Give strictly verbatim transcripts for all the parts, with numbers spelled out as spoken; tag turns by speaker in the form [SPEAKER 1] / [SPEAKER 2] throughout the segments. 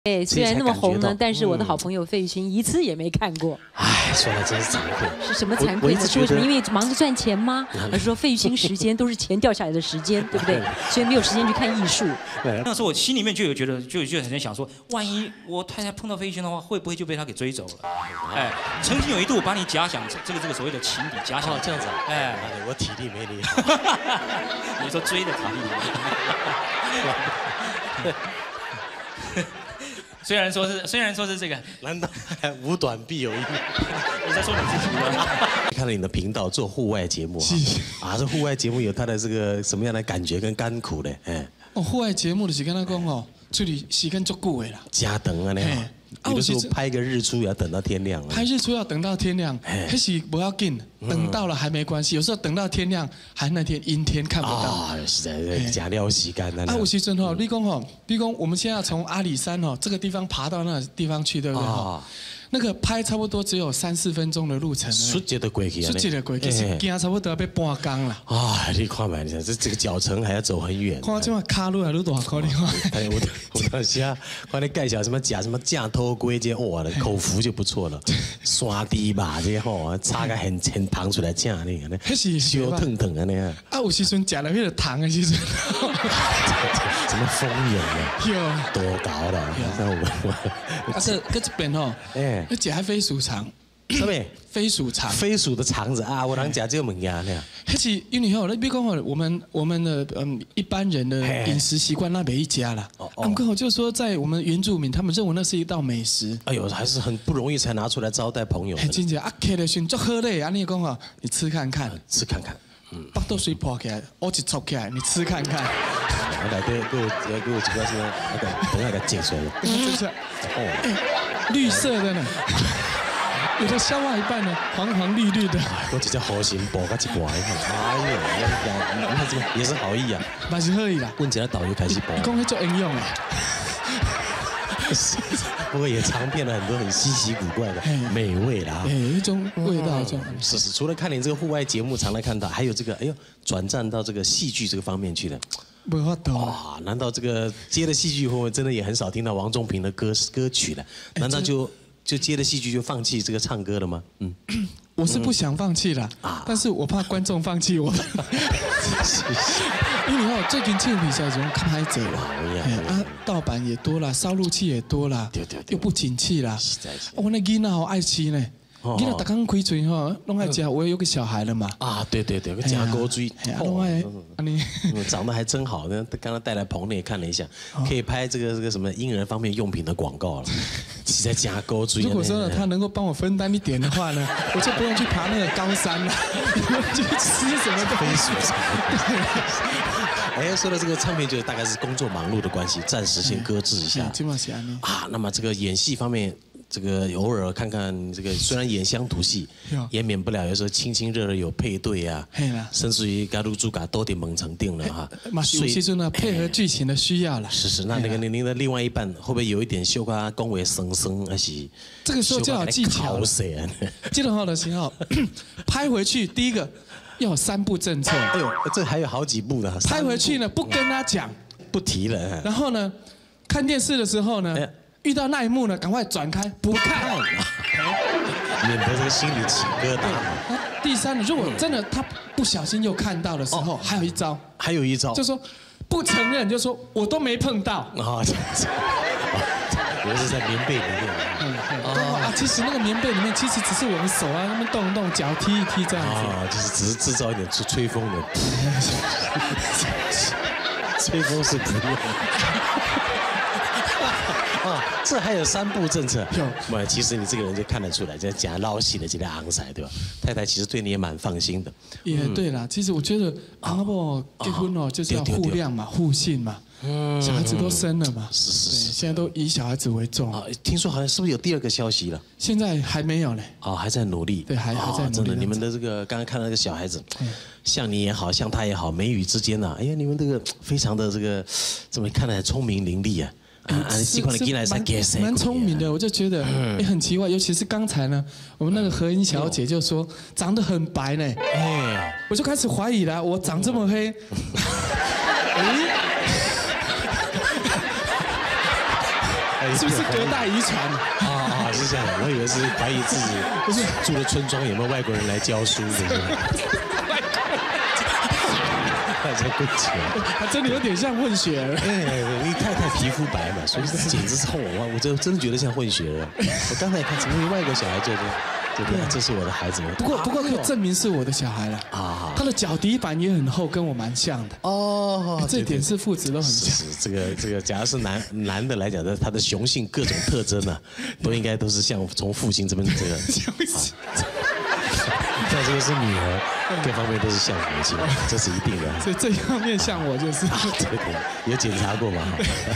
[SPEAKER 1] 哎，虽然那么红呢，但是我的好朋友费玉清一次也没看过。
[SPEAKER 2] 哎，说来真是惭愧。
[SPEAKER 1] 是什么惭愧呢？是为什么？因为忙着赚钱吗？还是说费玉清时间都是钱掉下来的时间，对不对？所以没有时间去看艺术。
[SPEAKER 3] 那时候我心里面就有觉得，就就很在想说，万一我太太碰到费玉清的话，会不会就被他给追走了？哎，曾经有一度把你假想这个这个所谓的情敌假想，
[SPEAKER 2] 哦，这样子啊？哎，我体力没你好。
[SPEAKER 3] 你说追的体力没你好。虽然说是，虽然说是这个，
[SPEAKER 2] 难道无短必有一？
[SPEAKER 3] 你在说你自己吗？
[SPEAKER 2] 看了你的频道做户外节目啊，这户外节目有它的这个什么样的感觉跟甘苦呢？哎，
[SPEAKER 4] 哦，户外节目就是跟他讲哦，这里时间足久的啦，
[SPEAKER 2] 加等啊那样。有的时候拍个日出也要等到天亮。
[SPEAKER 4] 拍日出要等到天亮，还是不要紧，等到了还没关系。有时候等到天亮，还那天阴天看不到。
[SPEAKER 2] 啊，实在是假料洗干了。
[SPEAKER 4] 啊，有时阵吼，你讲吼，比如讲我们现在从阿里山吼这个地方爬到那个地方去，对不对？啊。那个拍差不多只有三四分钟的路程，
[SPEAKER 2] 瞬间的过去啊！
[SPEAKER 4] 瞬间的过去，是行差不多要半工了。
[SPEAKER 2] 啊，你看嘛，你看这这个脚程还要走很远。
[SPEAKER 4] 看这嘛卡路还路大块，你看。
[SPEAKER 2] 哎，我我当时啊，看你介绍什么假什么架偷龟这哇的口福就不错了，刷地吧这吼，插个很很糖出来架那个呢，烧腾腾的那个。
[SPEAKER 4] 啊，有时阵吃了那个糖的时阵。
[SPEAKER 2] 什么蜂蛹啊？多高了？那我
[SPEAKER 4] 我。啊，这搁这边吼，哎，那吃还飞鼠肠。
[SPEAKER 2] 什么？
[SPEAKER 4] 飞鼠肠。
[SPEAKER 2] 飞鼠的肠子啊，我能吃这物件呢。
[SPEAKER 4] 那是因为吼，你比如讲吼，我们我们的嗯一般人的饮食习惯那没一家啦。哦哦。刚好就是说，在我们原住民，他们认为那是一道美食。
[SPEAKER 2] 哎呦，还是很不容易才拿出来招待朋友。
[SPEAKER 4] 哎，真正啊，开的时候足好嘞，啊，你讲吼，你吃看看，
[SPEAKER 2] 吃看看。
[SPEAKER 4] 嗯。巴肚水破起来，我一戳起来，你吃看看。
[SPEAKER 2] 我来对，给我给我几个什么那个，等下给剪出来了。
[SPEAKER 4] 剪出来。哦。绿色的呢。有的消化一半呢，黄黄绿绿的。
[SPEAKER 2] 我直接好心剥个一块，哎呦，你看这个也是好意啊。
[SPEAKER 4] 嘛是好意啦。
[SPEAKER 2] 问起来导游开始剥。
[SPEAKER 4] 你讲那做应用哎。
[SPEAKER 2] 不过也尝遍了很多很稀奇古怪的美味啦。
[SPEAKER 4] 哎，一种味道，这种。
[SPEAKER 2] 是是，除了看你这个户外节目常来看到，还有这个，哎呦，转战到这个戏剧这个方面去了。
[SPEAKER 4] 没法度
[SPEAKER 2] 啊！难道这个接了戏剧后，真的也很少听到王中平的歌歌曲了？难道就就接了戏剧就放弃这个唱歌了吗？嗯，
[SPEAKER 4] 我是不想放弃啦，但是我怕观众放弃我。因为哦，最近这个比赛中看拍者了，啊，盗版也多了，烧录器也多了，又不景气啦。我那囡仔好爱吃呢。你那大刚开嘴哈，弄爱吃，我也有个小孩了嘛。
[SPEAKER 2] 啊，对对对，个加锅追，
[SPEAKER 4] 弄爱，你
[SPEAKER 2] 长得还真好呢。刚刚带来棚内看了一下，可以拍这个这个什么婴儿方面用品的广告了。是在加锅追。
[SPEAKER 4] 如果说他能够帮我分担一点的话呢，我就不用去爬那个高山了，去吃什么东西。
[SPEAKER 2] 哎，说到这个唱片，就大概是工作忙碌的关系，暂时先搁置一下。
[SPEAKER 4] 基本上
[SPEAKER 2] 啊，那么这个演戏方面。这个偶尔看看这个，虽然演乡土戏，也免不了有时候亲亲热热有配对啊，甚至于加入主角都得蒙成定了哈。
[SPEAKER 4] 所以说呢，配合剧情的需要了。
[SPEAKER 2] 是是，那那个您的另外一半会不会有一点秀他恭维生生，还是
[SPEAKER 4] 这个时候就要技巧了。记得好的时候，拍回去第一个要有三步政策。
[SPEAKER 2] 哎呦，这还有好几步呢。
[SPEAKER 4] 拍回去呢，不跟他讲，
[SPEAKER 2] 不提了。
[SPEAKER 4] 然后呢，看电视的时候呢。遇到那一幕呢，赶快转开，不看，
[SPEAKER 2] 免得这个心里起疙瘩。
[SPEAKER 4] 第三呢，如果真的他不小心又看到的时候，还有一招，
[SPEAKER 2] 还有一招，
[SPEAKER 4] 就说不承认，就说我都没碰到。
[SPEAKER 2] 啊，这样子，原来是在棉被里面。
[SPEAKER 4] 嗯嗯。啊，其实那个棉被里面，其实只是我们手啊，那么动一动，脚踢一踢这样子。
[SPEAKER 2] 啊，就是只是制造一点吹吹风的。吹风是不用。啊，这还有三步政策。有，其实你这个人就看得出来，在讲捞戏的这个昂塞，对吧？太太其实对你也蛮放心的。
[SPEAKER 4] 也对啦，其实我觉得阿婆结婚哦，就是要互谅嘛，互信嘛。嗯。小孩子都生了嘛。
[SPEAKER 2] 是是是。
[SPEAKER 4] 现在都以小孩子为重。啊，
[SPEAKER 2] 听说好像是不是有第二个消息了？
[SPEAKER 4] 现在还没有嘞。
[SPEAKER 2] 哦，还在努力。
[SPEAKER 4] 对，还还在努力。
[SPEAKER 2] 真的，你们的这个刚刚看到那个小孩子，像你也好像他也好，眉宇之间呐，哎呀，你们这个非常的这个，怎么看来聪明伶俐啊？
[SPEAKER 4] 啊，是是蛮聪明的，我就觉得也很奇怪，尤其是刚才呢，我们那个何英小姐就说长得很白呢，哎，我就开始怀疑了，我长这么黑，哎， 是不是隔代遗传？
[SPEAKER 2] 啊啊，是这样的，我以为是怀疑自己不是住的村庄有没有外国人来教书的。
[SPEAKER 4] 外国人，
[SPEAKER 2] 大家混血，
[SPEAKER 4] 他真的有点像混血儿。
[SPEAKER 2] 哎，你太太皮肤白嘛，所以简直是我，我真真的觉得像混血儿。我刚才看怎么外国小孩做的。对对，这是我的孩子们。
[SPEAKER 4] 不过不过可以证明是我的小孩了啊！他的脚底板也很厚，跟我蛮像的哦。这点是父子都很像。
[SPEAKER 2] 这个这个，假如是男男的来讲的，他的雄性各种特征呢，都应该都是像从父亲这边这个。雄性。但这个是女儿，各方面都是像母亲，这是一定的。
[SPEAKER 4] 所以这一方面像我就是。
[SPEAKER 2] 这个有检查过吗？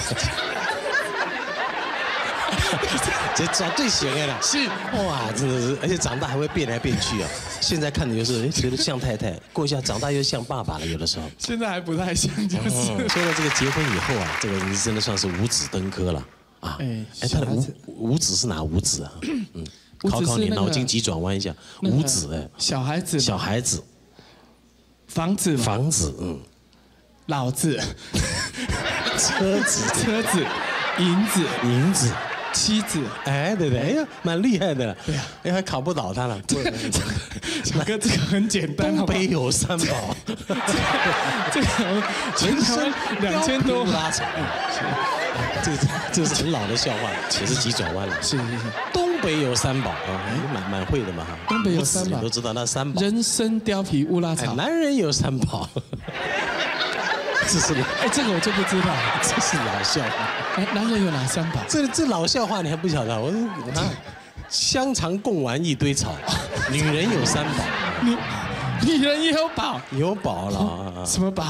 [SPEAKER 2] 这找最贤的了，
[SPEAKER 4] 是
[SPEAKER 2] 哇，真的是，而且长大还会变来变去啊。现在看的就是觉得像太太，过一下长大又像爸爸了，有的时候。
[SPEAKER 4] 现在还不太像，就是。
[SPEAKER 2] 说到这个结婚以后啊，这个你真的算是五子登科了啊。哎，哎，他的五五子是哪五子啊？嗯，考考你，脑筋急转弯一下，五子哎，
[SPEAKER 4] 小孩子，
[SPEAKER 2] 小孩子，
[SPEAKER 4] 房子，
[SPEAKER 2] 房子，嗯，
[SPEAKER 4] 老子，
[SPEAKER 2] 车子，
[SPEAKER 4] 车子，银子，
[SPEAKER 2] 银子。
[SPEAKER 4] 妻子，
[SPEAKER 2] 哎，对对，哎呀，蛮厉害的了。
[SPEAKER 4] 对呀，
[SPEAKER 2] 哎，还考不倒他了。
[SPEAKER 4] 小哥，这个很简单，
[SPEAKER 2] 东北有三宝，
[SPEAKER 4] 这个全台湾两千多
[SPEAKER 2] 拉长。这这是很老的笑话，也是急转弯了。
[SPEAKER 4] 是是是，
[SPEAKER 2] 东北有三宝啊，蛮蛮会的嘛哈。
[SPEAKER 4] 东北有三宝，
[SPEAKER 2] 都知道那三宝。
[SPEAKER 4] 人参、貂皮、乌拉草。
[SPEAKER 2] 男人有三宝。这是
[SPEAKER 4] 哎，这个我就不知道，
[SPEAKER 2] 这是老笑话。
[SPEAKER 4] 哎，男人有哪三宝？
[SPEAKER 2] 这这老笑话你还不晓得？我我拿香肠贡丸一堆草，女人有三宝，
[SPEAKER 4] 女女人也有宝，
[SPEAKER 2] 有宝了。
[SPEAKER 4] 什么宝？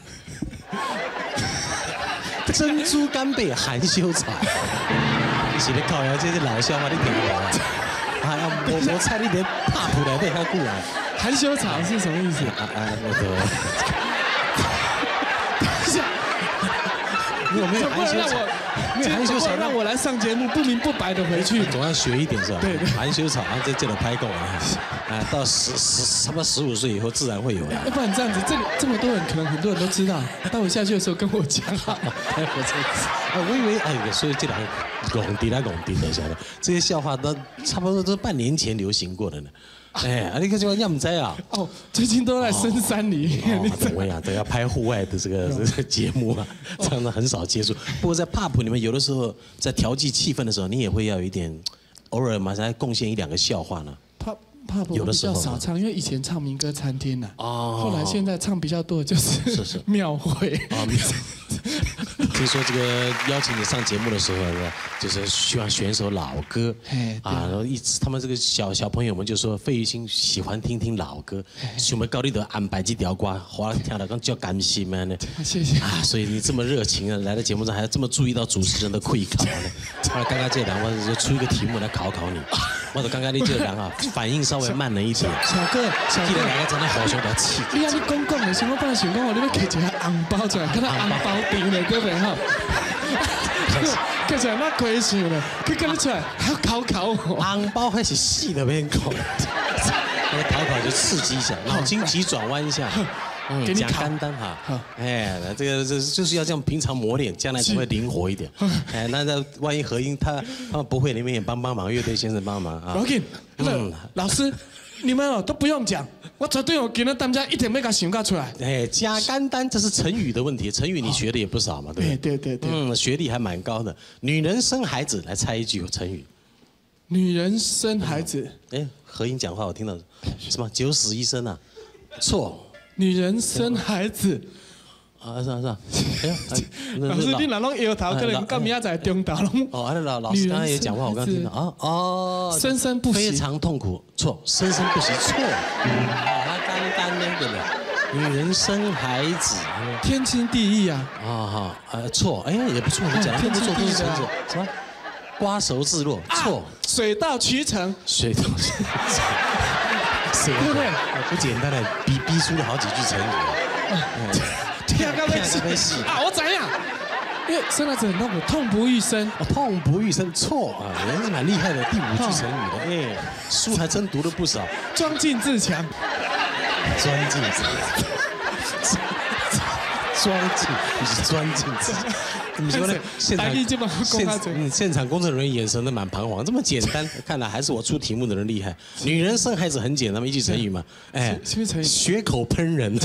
[SPEAKER 2] 珍珠干贝含羞草。你写的靠呀，这是老笑话，你听不懂啊？啊，我我猜你连帕普来对他过来。
[SPEAKER 4] 含羞草是什么意思？
[SPEAKER 2] 啊啊，那个。你有没有含羞草？没有含羞草，
[SPEAKER 4] 让我来上节目，不明不白的回去，
[SPEAKER 2] 总要学一点是吧？
[SPEAKER 4] 对对，
[SPEAKER 2] 含羞草啊，这这个拍够了啊，到十十差不多十五岁以后，自然会有的。
[SPEAKER 4] 要不然这样子，这里这么多人，可能很多人都知道。待会下去的时候跟我讲啊。
[SPEAKER 2] 待会这啊，我以为哎，所以这两个拱迪啦拱迪的，晓得这些笑话都差不多都半年前流行过的呢。哎，啊，你看这个样子啊！
[SPEAKER 4] 哦，最近都在深山里面。
[SPEAKER 2] 哦，我呀，都要拍户外的这个这个节目啊，这样的很少接触。不过在 pub 里面，有的时候在调剂气氛的时候，你也会要有一点，偶尔马上贡献一两个笑话呢。
[SPEAKER 4] pub pub 有的时候比较少唱，因为以前唱民歌餐厅呢，哦，后来现在唱比较多的就是是是庙会啊。听说这个邀请你上节目的时候呢，就是希望选首老歌啊，然后一直他们这个小小朋友们就说费玉清喜欢听听老歌，想要高丽的安排几条歌，好听了刚叫甘心嘛呢。 谢谢
[SPEAKER 2] 啊，所以你这么热情啊，来到节目上还要这么注意到主持人的会考呢。后来刚刚这两我就出一个题目来考考你，或者刚刚你这两啊反应稍微慢了一点。
[SPEAKER 4] 小哥，小哥，
[SPEAKER 2] 两个真的好想把气。
[SPEAKER 4] 你啊，你讲讲的，想我本来想讲我你要摕一个红包出来，看到红包顶的各位哈。看起来那亏死了，可以看得出来还要考考我。
[SPEAKER 2] 红包还是细的边考，那个考考就刺激一下，脑筋急转弯一下，嗯，讲干单哈。哎，这个这就是要这样平常磨练，将来才会灵活一点。哎，那那万一合音他他们不会，你们也帮帮忙，乐队先生帮忙啊。
[SPEAKER 4] 老金，嗯，老师。你们哦都不用讲，我绝对有给那大家一点没敢想到出来。
[SPEAKER 2] 哎，加干单这是成语的问题，成语你学的也不少嘛，对不对？
[SPEAKER 4] 对对对，
[SPEAKER 2] 嗯，学历还蛮高的。女人生孩子，来猜一句成语。
[SPEAKER 4] 女人生孩子，
[SPEAKER 2] 哎，何英讲话我听到什么九死一生啊？错。
[SPEAKER 4] 女人生孩子。
[SPEAKER 2] 啊是啊是啊，哎呀，
[SPEAKER 4] 老师你哪拢摇头，可能到明仔载中岛拢。
[SPEAKER 2] 哦，那老老师刚才也讲话，我刚听到啊哦，
[SPEAKER 4] 生生不息，
[SPEAKER 2] 非常痛苦，错，生生不息，错，啊，单单那个的，女人生孩子，
[SPEAKER 4] 天经地义啊，
[SPEAKER 2] 啊哈，呃错，哎也不错，你讲的不错，都是成子，什么？瓜熟自落，错，
[SPEAKER 4] 水到渠成，
[SPEAKER 2] 水到渠成，对不对？不简单的，逼逼出了好几句成语。
[SPEAKER 4] 听到没戏啊！我怎样？因为生孩子很痛苦，痛不欲生。
[SPEAKER 2] 痛不欲生，错啊！人是蛮厉害的，第五句成语的，哎，书还真读了不少。
[SPEAKER 4] 装进自强，
[SPEAKER 2] 钻进自强，装进，你是钻进自强， 你说呢？现场
[SPEAKER 4] 现
[SPEAKER 2] 嗯，现场工作人员眼神都蛮彷徨。这么简单，看来还是我出题目的人厉害。女人生孩子很简单嘛，一句成语嘛。哎，
[SPEAKER 4] 什么成语？
[SPEAKER 2] 血口喷人。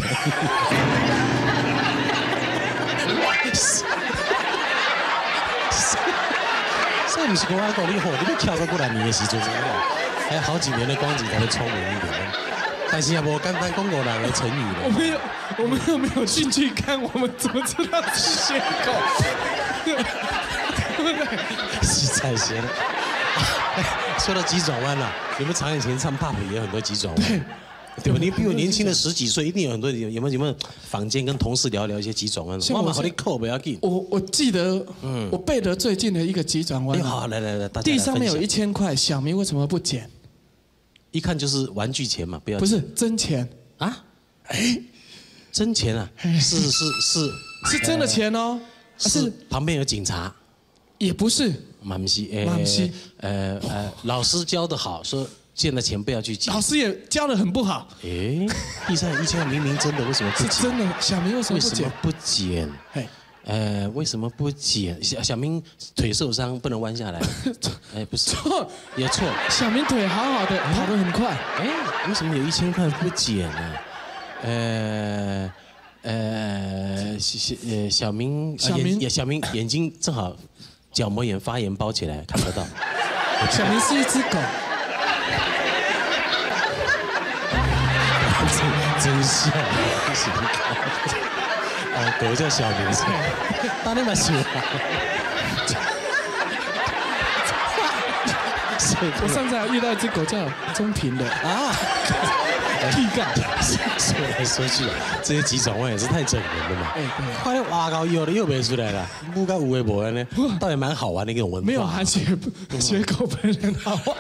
[SPEAKER 2] 这不是跟我讲你好，你要跳到过来年的时阵，还有好几年的光景才会聪明一点。但是也无简单讲过来的成语了。
[SPEAKER 4] 我们有，我们又没有进去看，我们怎么知道是血口？对不对？
[SPEAKER 2] 实在是。说到急转弯了，你们常以前唱 pop 也有很多急转弯。对。对吧？你比我年轻的十几岁，一定有很多有有没有有没有坊间跟同事聊聊一些急转弯？妈妈好，你扣不要紧。
[SPEAKER 4] 我我记得，嗯，我背得最近的一个急转弯。
[SPEAKER 2] 好，来来来，大家
[SPEAKER 4] 地上面有一千块，小明为什么不捡？
[SPEAKER 2] 一看就是玩具钱嘛，不要。
[SPEAKER 4] 不是真钱
[SPEAKER 2] 啊？哎，真钱啊？是是是
[SPEAKER 4] 是真的钱哦。
[SPEAKER 2] 是旁边有警察？
[SPEAKER 4] 也不是。
[SPEAKER 2] 马姆西，
[SPEAKER 4] 马姆西，
[SPEAKER 2] 呃呃，老师教的好，说。见了钱不要去捡，
[SPEAKER 4] 老师也教得很不好。
[SPEAKER 2] 哎，地上一千明明真的，为什么不捡？
[SPEAKER 4] 是真的，小明为什么不捡？
[SPEAKER 2] 不捡？哎，呃，为什么不捡？小小明腿受伤不能弯下来。哎，不是，
[SPEAKER 4] 错，
[SPEAKER 2] 也错。
[SPEAKER 4] 小明腿好好的，跑得很快。
[SPEAKER 2] 哎，为什么有一千块不捡呢？呃呃，小呃小明，
[SPEAKER 4] 小明，
[SPEAKER 2] 小明眼睛正好角膜炎发炎包起来，看不到。
[SPEAKER 4] 小明是一只狗。
[SPEAKER 2] 真笑，不行！哦，狗叫小明是吧？他那么喜欢。
[SPEAKER 4] 我上次还遇到一只狗叫中平的啊，屁干。
[SPEAKER 2] 说来说去，这些急转弯也是太整人了嘛。哎，快点挖高又又没出来了，不该无微博呢，倒也蛮好玩的一种文化。
[SPEAKER 4] 没有含血血口喷人好玩。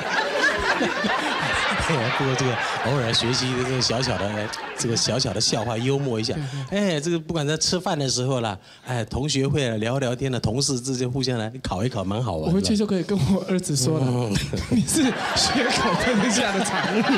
[SPEAKER 2] 不过这个偶尔学习这个小小的这个小小的笑话，幽默一下。哎，这个不管在吃饭的时候啦，哎，同学会聊聊天的，同事之间互相来考一考，蛮好玩。
[SPEAKER 4] 我回去就可以跟我儿子说了，你是血口喷下的产物。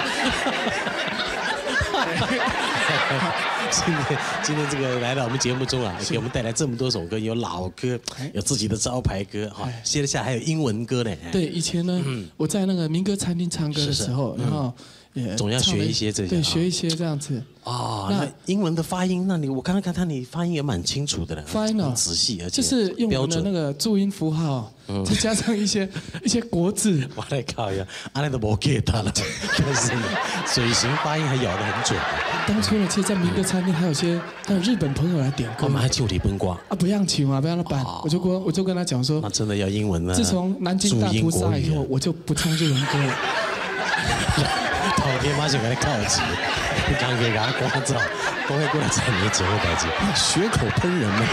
[SPEAKER 2] 今天今天这个来到我们节目中啊，给我们带来这么多首歌，有老歌，有自己的招牌歌哈，接下来还有英文歌呢。
[SPEAKER 4] 对，以前呢，我在那个民歌餐厅唱歌的时候，然后
[SPEAKER 2] 也总要学一些这些，
[SPEAKER 4] 对，学一些这样子。
[SPEAKER 2] 哦，那英文的发音，那你我刚刚看他你发音也蛮清楚的了，
[SPEAKER 4] 发音
[SPEAKER 2] 很仔细而且
[SPEAKER 4] 就是用我们的那个注音符号，再加上一些一些国字。
[SPEAKER 2] 我来靠呀，阿那都不给他了，但是嘴型发音还咬得很准。
[SPEAKER 4] 当初呢，其实，在民歌餐厅还有些还有日本朋友来点歌，
[SPEAKER 2] 我们还就地崩瓜
[SPEAKER 4] 啊，不让请啊，不让他办，我就跟我就跟他讲说，
[SPEAKER 2] 那真的要英文呢。
[SPEAKER 4] 自从南京大屠杀以后，我就不唱日文歌了。
[SPEAKER 2] 头天马上给他靠起，刚给给他刮照，都会过来在你节目代志，血口喷人嘛，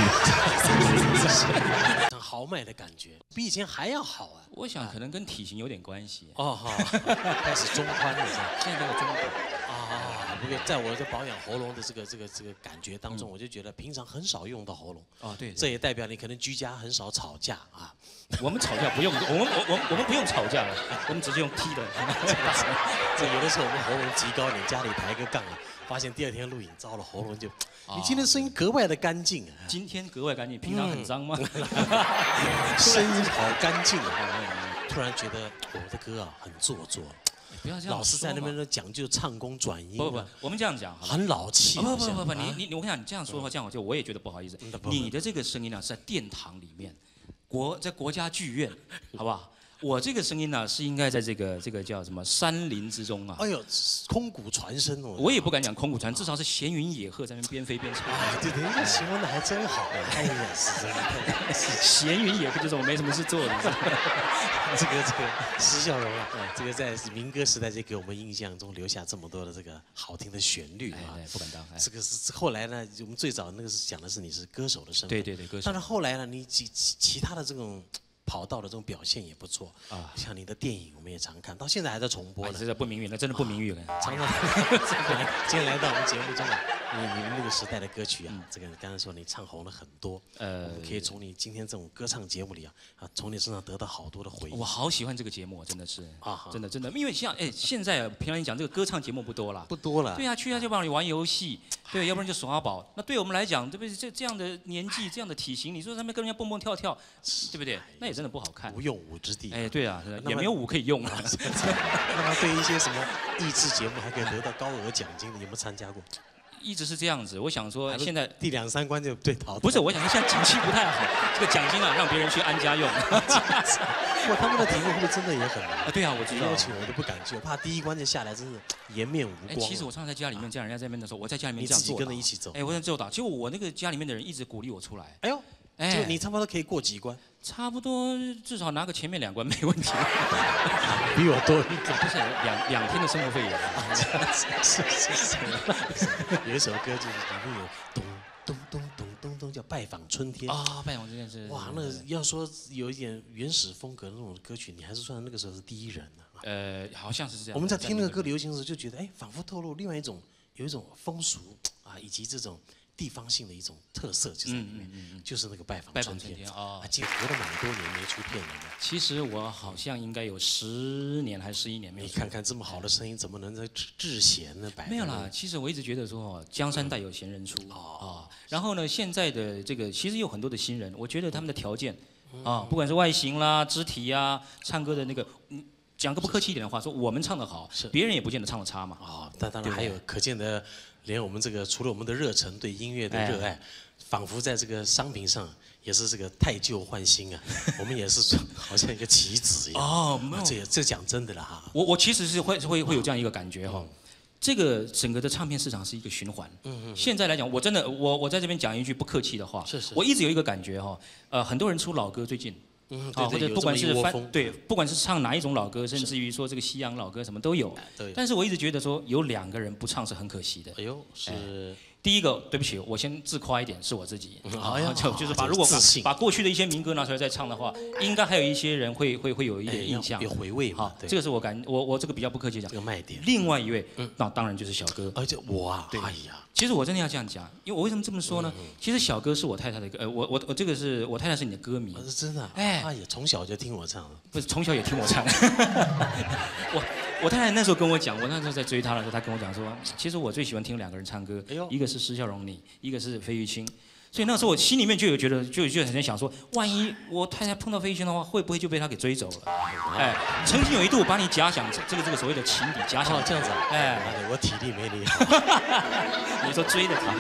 [SPEAKER 2] 豪迈的感觉，比以前还要好啊。
[SPEAKER 3] 我想可能跟体型有点关系。
[SPEAKER 2] 哦好，开始中宽了是吧？现在这个中短。啊，不过在我在保养喉咙的这个这个这个感觉当中，我就觉得平常很少用到喉咙。
[SPEAKER 3] 哦对，
[SPEAKER 2] 这也代表你可能居家很少吵架啊。
[SPEAKER 3] 我们吵架不用，我们我我我们不用吵架了，我们直接用踢的。
[SPEAKER 2] 这有的时候我们喉咙极高点，家里抬个杠啊，发现第二天录影糟了，喉咙就，你今天声音格外的干净啊。
[SPEAKER 3] 今天格外干净，平常很脏吗？
[SPEAKER 2] 声音好干净啊！突然觉得我的歌啊很做作。
[SPEAKER 3] 不要这样，
[SPEAKER 2] 老是在那边都讲究唱功转音。
[SPEAKER 3] 不不不，我们这样讲，
[SPEAKER 2] 很老气。
[SPEAKER 3] 不不不不，你你我跟你讲，你这样说的话，这样我就我也觉得不好意思。你的这个声音呢是在殿堂里面，国在国家剧院，好不好？我这个声音呢是应该在这个这个叫什么山林之中啊。
[SPEAKER 2] 哎呦，空谷传声哦。
[SPEAKER 3] 我也不敢讲空谷传，至少是闲云野鹤在那边边飞边唱。
[SPEAKER 2] 哎，对对，这形容的还真好。哎呀，是真的。
[SPEAKER 3] 闲云野鹤就是我没什么事做的。
[SPEAKER 2] 这个这个施孝荣啊，这个在民歌时代就给我们印象中留下这么多的这个好听的旋律啊。
[SPEAKER 3] 不敢当。
[SPEAKER 2] 这个是后来呢，我们最早那个是讲的是你是歌手的身份。
[SPEAKER 3] 对对对，歌手。
[SPEAKER 2] 但是后来呢，你其其其他的这种跑道的这种表现也不错啊。像你的电影，我们也常看到，现在还在重播呢。
[SPEAKER 3] 这个不名誉了，真的不名誉了。
[SPEAKER 2] 常常今天来到我们节目中啊，你你们那个时代的歌曲啊，这个刚才说你唱红了很多，呃，我们可以从你今天这种歌唱节目里啊，啊，从你身上得到好多的回忆。
[SPEAKER 3] 我好喜欢这个节目，真的是啊，真的真的，因为像哎，现在平常你讲这个歌唱节目不多了，
[SPEAKER 2] 不多了。
[SPEAKER 3] 对啊，去他就帮你玩游戏，对，要不然就耍宝。那对我们来讲，对不对？这这样的年纪，这样的体型，你说他们跟人家蹦蹦跳跳，对不对？那也真的不好看，
[SPEAKER 2] 无用武之地。
[SPEAKER 3] 哎，对啊，也没有武可以用啊。
[SPEAKER 2] 那么对一些什么益智节目还可以得到高额奖金的，有没有参加过？
[SPEAKER 3] 一直是这样子，我想说现在
[SPEAKER 2] 第两三关就被淘汰。
[SPEAKER 3] 不是，我想说现在景气不太好，这个奖金啊让别人去安家用。
[SPEAKER 2] 哇，他们的题目会不会真的也很难
[SPEAKER 3] 啊？对啊，我知道。
[SPEAKER 2] 邀请我都不敢去，我怕第一关就下来真是颜面无光。
[SPEAKER 3] 其实我常常在家里面这样，人家在那边的时候，我在家里面这样
[SPEAKER 2] 做，你自己跟着一起走。
[SPEAKER 3] 哎，我在做到，结果我那个家里面的人一直鼓励我出来。
[SPEAKER 2] 哎呦，哎，你差不多可以过几关？
[SPEAKER 3] 差不多至少拿个前面两关没问题。
[SPEAKER 2] 比我多一个，
[SPEAKER 3] 不是两两天的生活费有。
[SPEAKER 2] 是是是。有一首歌就是里面有咚咚咚咚咚咚，叫《拜访春天》
[SPEAKER 3] 啊，拜访春天是。
[SPEAKER 2] 哇，那要说有一点原始风格的那种歌曲，你还是算那个时候是第一人呢。
[SPEAKER 3] 呃，好像是这样。
[SPEAKER 2] 我们在听那个歌流行的时候，就觉得哎，仿佛透露另外一种有一种风俗啊，以及这种。地方性的一种特色就在里面，嗯嗯嗯、就是那个拜访春天啊，结合了蛮多年没出片了呢。
[SPEAKER 3] 其实我好像应该有十年还是十一年没有。
[SPEAKER 2] 你看看这么好的声音，怎么能在制弦呢？
[SPEAKER 3] 没有啦，其实我一直觉得说，江山代有贤人出啊、嗯哦。然后呢，现在的这个其实有很多的新人，我觉得他们的条件啊，不管是外形啦、肢体啊、唱歌的那个，嗯，讲个不客气一点的话，说我们唱得好，是别人也不见得唱得差嘛。
[SPEAKER 2] 哦，但当然还有可见的。连我们这个除了我们的热忱对音乐的热爱，哎、仿佛在这个商品上也是这个汰旧换新啊。我们也是好像一个棋子一样。哦，没有，这也这讲真的了哈。
[SPEAKER 3] 我我其实是会会会有这样一个感觉哈、哦。嗯、这个整个的唱片市场是一个循环。嗯嗯。现在来讲，我真的我我在这边讲一句不客气的话，是是。我一直有一个感觉哈、哦，呃，很多人出老歌最近。
[SPEAKER 2] 嗯，
[SPEAKER 3] 啊，或者不管是翻对，不管是唱哪一种老歌，甚至于说这个西洋老歌什么都有。对。但是我一直觉得说有两个人不唱是很可惜的。
[SPEAKER 2] 哎呦，是。
[SPEAKER 3] 第一个，对不起，我先自夸一点，是我自己。哎呀，就就是把如果把过去的一些民歌拿出来再唱的话，应该还有一些人会会会有一点印象，
[SPEAKER 2] 有回味嘛。
[SPEAKER 3] 这个是我感我我这个比较不客气讲。
[SPEAKER 2] 这个卖点。
[SPEAKER 3] 另外一位，那当然就是小哥。
[SPEAKER 2] 而且我啊，
[SPEAKER 3] 对，
[SPEAKER 2] 哎呀。
[SPEAKER 3] 其实我真的要这样讲，因为我为什么这么说呢？其实小哥是我太太的歌，呃，我我我这个是我太太是你的歌迷。
[SPEAKER 2] 是真的。哎，哎呀，从小就听我唱。
[SPEAKER 3] 不是，从小也听我唱。我我太太那时候跟我讲，我那时候在追她的时候，她跟我讲说，其实我最喜欢听两个人唱歌，一个是施孝荣你，一个是费玉清。所以那时候我心里面就有觉得，就就很在想说，万一我太太碰到费玉清的话，会不会就被他给追走了？哎，曾经有一度把你假想这个这个所谓的情敌假想。
[SPEAKER 2] 哦，这样子啊。哎，我体力没你好。
[SPEAKER 3] 你说追的体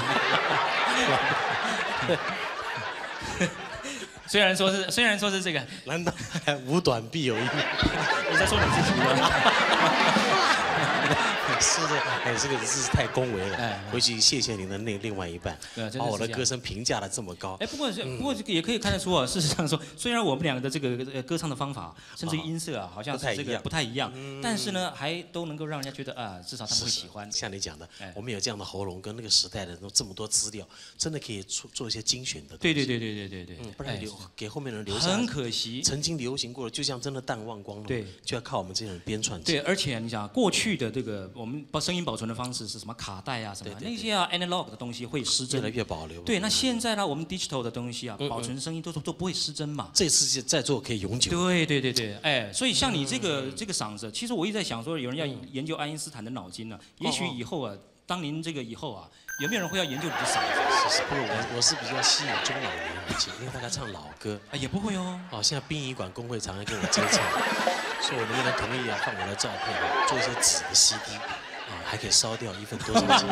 [SPEAKER 3] 力。虽然说是虽然说是这个，
[SPEAKER 2] 难道还无短必有一？
[SPEAKER 3] 你在说你自己吗？
[SPEAKER 2] 是的，哎，这个真是太恭维了。哎，回去谢谢您的那另外一半，把我的歌声评价的这么高。
[SPEAKER 3] 哎，不过不过这个也可以看得出啊，事实上说，虽然我们两个的这个歌唱的方法，甚至于音色啊，好像是这个不太一样，但是呢，还都能够让人家觉得啊，至少他们会喜欢。
[SPEAKER 2] 像你讲的，我们有这样的喉咙，跟那个时代的这么多资料，真的可以做做一些精选的。
[SPEAKER 3] 对对对对对对对。
[SPEAKER 2] 不然留给后面人留下。
[SPEAKER 3] 很可惜。
[SPEAKER 2] 曾经流行过的，就像真的淡忘光了。
[SPEAKER 3] 对。
[SPEAKER 2] 就要靠我们这些人编串。
[SPEAKER 3] 对，而且你想，过去的这个我们把声音保存的方式是什么？卡带啊，什么那些啊 analog 的东西会失真，
[SPEAKER 2] 越来越保留。
[SPEAKER 3] 对，那现在呢，我们 digital 的东西啊，保存声音都都不会失真嘛。
[SPEAKER 2] 这次在做可以永久。
[SPEAKER 3] 对对对对，哎，所以像你这个这个嗓子，其实我一直在想说，有人要研究爱因斯坦的脑筋呢，也许以后啊，当您这个以后啊，有没有人会要研究你的嗓子？
[SPEAKER 2] 是是，不过我我是比较吸引中老年人群，因为大家唱老歌。
[SPEAKER 3] 啊，也不会哦。
[SPEAKER 2] 哦，现在殡仪馆工会常常跟我接洽，说我能不能同意啊，放我的照片啊，做一些纸的 C D。还可以烧掉一份多少钱？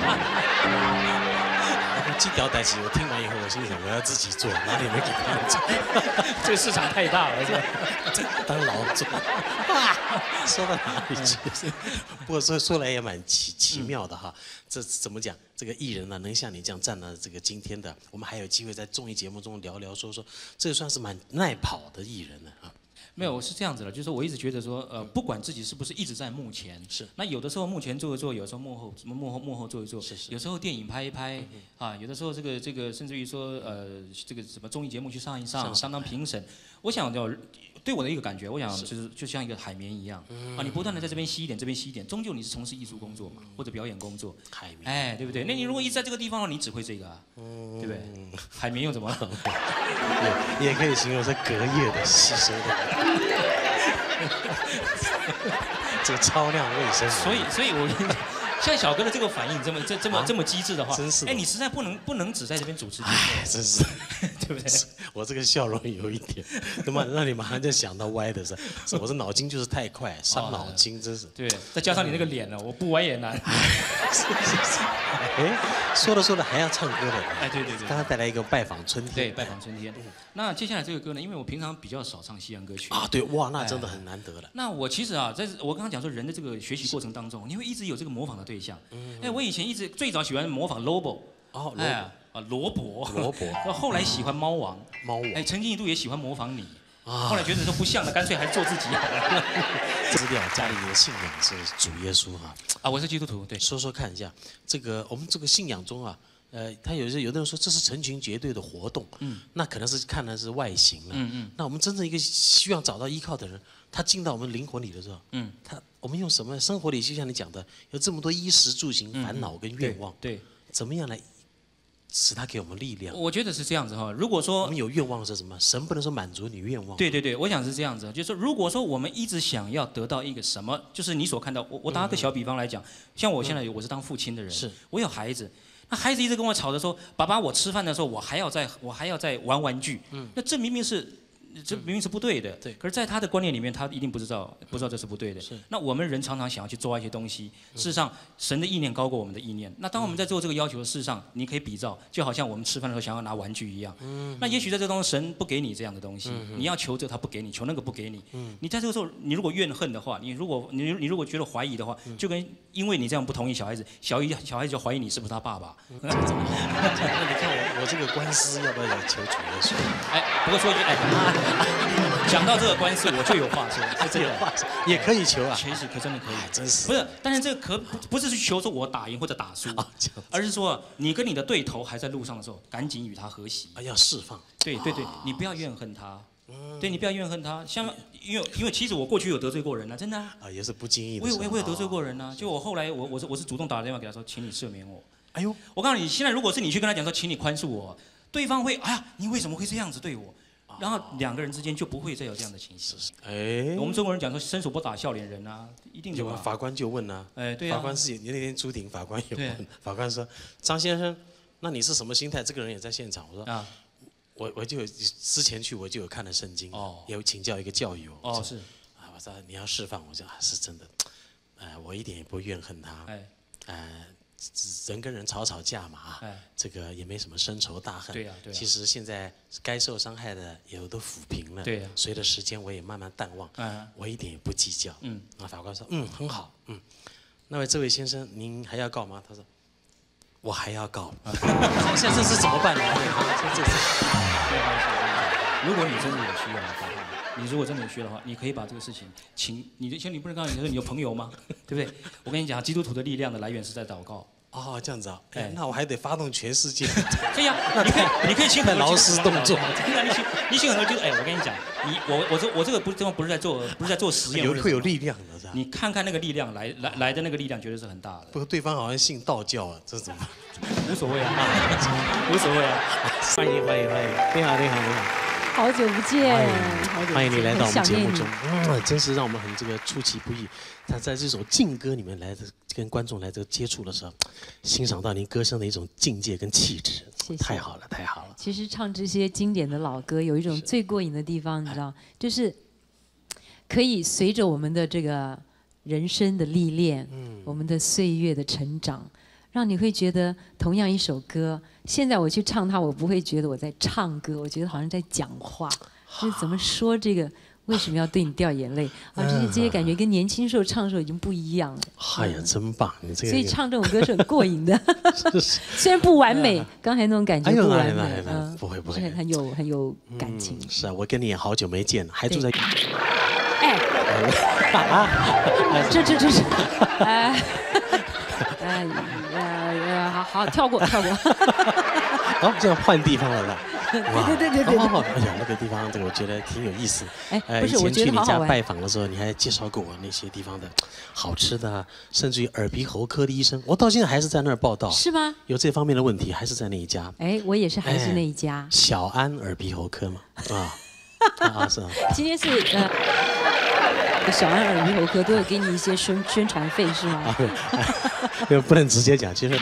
[SPEAKER 2] 然后这条代志我听完以后，我心想我要自己做，哪里能给他们做？
[SPEAKER 3] 这个市场太大了，是吧？
[SPEAKER 2] 当劳作，说到哪里去？不过说说来也蛮奇奇妙的哈。这怎么讲？这个艺人呢，能像你这样站到这个今天的，我们还有机会在综艺节目中聊聊说说，这算是蛮耐跑的艺人了啊。
[SPEAKER 3] 没有，是这样子的，就是说我一直觉得说，呃，不管自己是不是一直在幕前，
[SPEAKER 2] 是。
[SPEAKER 3] 那有的时候幕前做一做，有时候幕后幕后幕后做一做，
[SPEAKER 2] 是是。
[SPEAKER 3] 有时候电影拍一拍，啊，有的时候这个这个甚至于说，呃，这个什么综艺节目去上一上，当当评审。我想叫对我的一个感觉，我想就是就像一个海绵一样，啊，你不断的在这边吸一点，这边吸一点，终究你是从事艺术工作嘛，或者表演工作。
[SPEAKER 2] 海绵。
[SPEAKER 3] 哎，对不对？那你如果一直在这个地方，你只会这个啊，对不对？海绵又怎么了？
[SPEAKER 2] 也也可以形容是隔夜的吸收的。这个超量卫生。
[SPEAKER 3] 所以，所以我跟你讲，像小哥的这个反应这么这这么、啊、这么机智的话，
[SPEAKER 2] 真是，
[SPEAKER 3] 哎，你实在不能不能只在这边主持。
[SPEAKER 2] 哎，真是，
[SPEAKER 3] 对不对？
[SPEAKER 2] 我这个笑容有一点，那么让你马上就想到歪的是，是我这脑筋就是太快，伤脑筋，真是。
[SPEAKER 3] 对，再加上你那个脸呢，我不歪也难。
[SPEAKER 2] 是是是。哎，说着说着还要唱歌的。
[SPEAKER 3] 哎，对对对。
[SPEAKER 2] 刚刚带来一个拜访春天。
[SPEAKER 3] 对，拜访春天。那接下来这个歌呢，因为我平常比较少唱西洋歌曲。
[SPEAKER 2] 啊，对，哇，那真的很难得了。
[SPEAKER 3] 那我其实啊，在我刚刚讲说人的这个学习过程当中，你会一直有这个模仿的对象。哎，我以前一直最早喜欢模仿 Lobo。
[SPEAKER 2] 哦，
[SPEAKER 3] 哎啊，罗伯。
[SPEAKER 2] 罗伯。
[SPEAKER 3] 到后来喜欢猫王。
[SPEAKER 2] 猫王。
[SPEAKER 3] 哎，曾经一度也喜欢模仿你。啊。后来觉得说不像了，干脆还是做自己好了。
[SPEAKER 2] 资料家里的信仰是主耶稣哈。
[SPEAKER 3] 啊，我是基督徒。对。
[SPEAKER 2] 说说看一下，这个我们这个信仰中啊。呃，他有些有的人说这是成群结队的活动，嗯，那可能是看的是外形了，嗯嗯。那我们真正一个希望找到依靠的人，他进到我们灵魂里的时候，嗯，他我们用什么生活里就像你讲的，有这么多衣食住行、烦恼跟愿望，
[SPEAKER 3] 对，
[SPEAKER 2] 怎么样来使他给我们力量？
[SPEAKER 3] 我觉得是这样子哈。如果说
[SPEAKER 2] 我们有愿望是什么？神不能说满足你愿望。
[SPEAKER 3] 对对对，我想是这样子，就是说，如果说我们一直想要得到一个什么，就是你所看到，我我打个小比方来讲，像我现在我是当父亲的人，是我有孩子。那孩子一直跟我吵着说：“爸爸，我吃饭的时候我还要在我还要在玩玩具。”嗯，那这明明是，这明明是不对的。对。可是，在他的观念里面，他一定不知道，不知道这是不对的。是。那我们人常常想要去抓一些东西，事实上，神的意念高过我们的意念。那当我们在做这个要求的事实上，你可以比照，就好像我们吃饭的时候想要拿玩具一样。嗯。那也许在这东西，神不给你这样的东西，你要求这他不给你，求那个不给你。嗯。你在这个时候，你如果怨恨的话，你如果你你如果觉得怀疑的话，就跟因为你这样不同意小孩子，小一小孩子就怀疑你是不是他爸爸。
[SPEAKER 2] 那你看我我这个官司要不要求主耶稣？
[SPEAKER 3] 哎，不过说一句，哎，讲到这个官司，我就有话说，是这个
[SPEAKER 2] 话也可以求啊，
[SPEAKER 3] 其实可真的可以，
[SPEAKER 2] 真是
[SPEAKER 3] 不是？但是这个可不是去求说我打赢或者打输，而是说你跟你的对头还在路上的时候，赶紧与他和谐。
[SPEAKER 2] 啊，要释放。
[SPEAKER 3] 对对对，你不要怨恨他。对你不要怨恨他，像因为因为其实我过去有得罪过人啊，真的啊，
[SPEAKER 2] 啊也是不经意的。
[SPEAKER 3] 我有我有我有得罪过人啊，就我后来我我是我是主动打电话给他说，请你赦免我。
[SPEAKER 2] 哎呦，
[SPEAKER 3] 我告诉你，现在如果是你去跟他讲说，请你宽恕我，对方会哎呀，你为什么会这样子对我？然后两个人之间就不会再有这样的情绪。
[SPEAKER 2] 哎，
[SPEAKER 3] 我们中国人讲说，伸手不打笑脸人啊，一定有啊。
[SPEAKER 2] 法官就问啊，
[SPEAKER 3] 哎对啊，
[SPEAKER 2] 法官是那天出庭，法官也问，法官说，张先生，那你是什么心态？这个人也在现场，我说啊。我我就有之前去我就有看了圣经，哦，也有请教一个教友，
[SPEAKER 3] 哦是，
[SPEAKER 2] 啊我说你要释放，我说啊是真的，呃我一点也不怨恨他，哎，呃人跟人吵吵架嘛，哎，这个也没什么深仇大恨，
[SPEAKER 3] 对呀对呀，
[SPEAKER 2] 其实现在该受伤害的也都抚平了，
[SPEAKER 3] 对呀，
[SPEAKER 2] 随着时间我也慢慢淡忘，哎，我一点也不计较，嗯，啊法官说嗯很好，嗯，那位这位先生您还要告吗？他说。我还要告，现在这是怎么办呢？这是，
[SPEAKER 3] 如果你真的有需要的话，你如果真的有需要的话，你可以把这个事情请你的，像你不是告诉你说你有朋友吗？对不对？我跟你讲，基督徒的力量的来源是在祷告。
[SPEAKER 2] 哦，这样子啊，哎，那我还得发动全世界。
[SPEAKER 3] 对呀，你可以，你可以请很多
[SPEAKER 2] 劳师动众。
[SPEAKER 3] 真的，你请，你请很多就是，哎，我跟你讲，你我我这我这个不这不是在做，不是在做实验，
[SPEAKER 2] 有会有力量的，是吧？
[SPEAKER 3] 你看看那个力量来来来的那个力量，绝对是很大的。
[SPEAKER 2] 不过对方好像信道教啊，这怎么？
[SPEAKER 3] 无所谓啊，无所谓啊。
[SPEAKER 2] 欢迎欢迎欢迎，你好你好你好。
[SPEAKER 1] 好久不见，好久不见，
[SPEAKER 2] 欢迎你来到我们节目中，嗯，真是让我们很这个出其不意。他在这首劲歌里面来的，跟观众来这个接触的时候，欣赏到您歌声的一种境界跟气质，
[SPEAKER 1] 谢谢，
[SPEAKER 2] 太好了，太好了。
[SPEAKER 1] 其实唱这些经典的老歌，有一种最过瘾的地方，你知道，就是可以随着我们的这个人生的历练，嗯，我们的岁月的成长。让你会觉得同样一首歌，现在我去唱它，我不会觉得我在唱歌，我觉得好像在讲话。就是怎么说这个，我为什么要对你掉眼泪？啊，这些这些感觉跟年轻时候唱的时候已经不一样了。
[SPEAKER 2] 哎呀，真棒！你这个，
[SPEAKER 1] 所以唱这种歌是很过瘾的。虽然不完美，刚才那种感觉不完美，
[SPEAKER 2] 嗯，不会不会，
[SPEAKER 1] 很有很有感情。
[SPEAKER 2] 是啊，我跟你也好久没见了，还住在。
[SPEAKER 1] 哎，这这这是，哎，哎呃，好好跳过跳过。
[SPEAKER 2] 好，这样换地方了啦。
[SPEAKER 1] 哇，对对对对对。
[SPEAKER 2] 哎呀，那个地方这个我觉得挺有意思。
[SPEAKER 1] 哎，不是，我
[SPEAKER 2] 以前去你家拜访的时候，你还介绍过我那些地方的好吃的啊，甚至于耳鼻喉科的医生，我到现在还是在那儿报道。
[SPEAKER 1] 是吗？
[SPEAKER 2] 有这方面的问题，还是在那一家。
[SPEAKER 1] 哎，我也是，还是那一家。
[SPEAKER 2] 小安耳鼻喉科嘛，啊啊是啊。
[SPEAKER 1] 今天是呃，小安耳鼻喉科都有给你一些宣宣传费是吗？
[SPEAKER 2] 啊，不能直接讲，其实。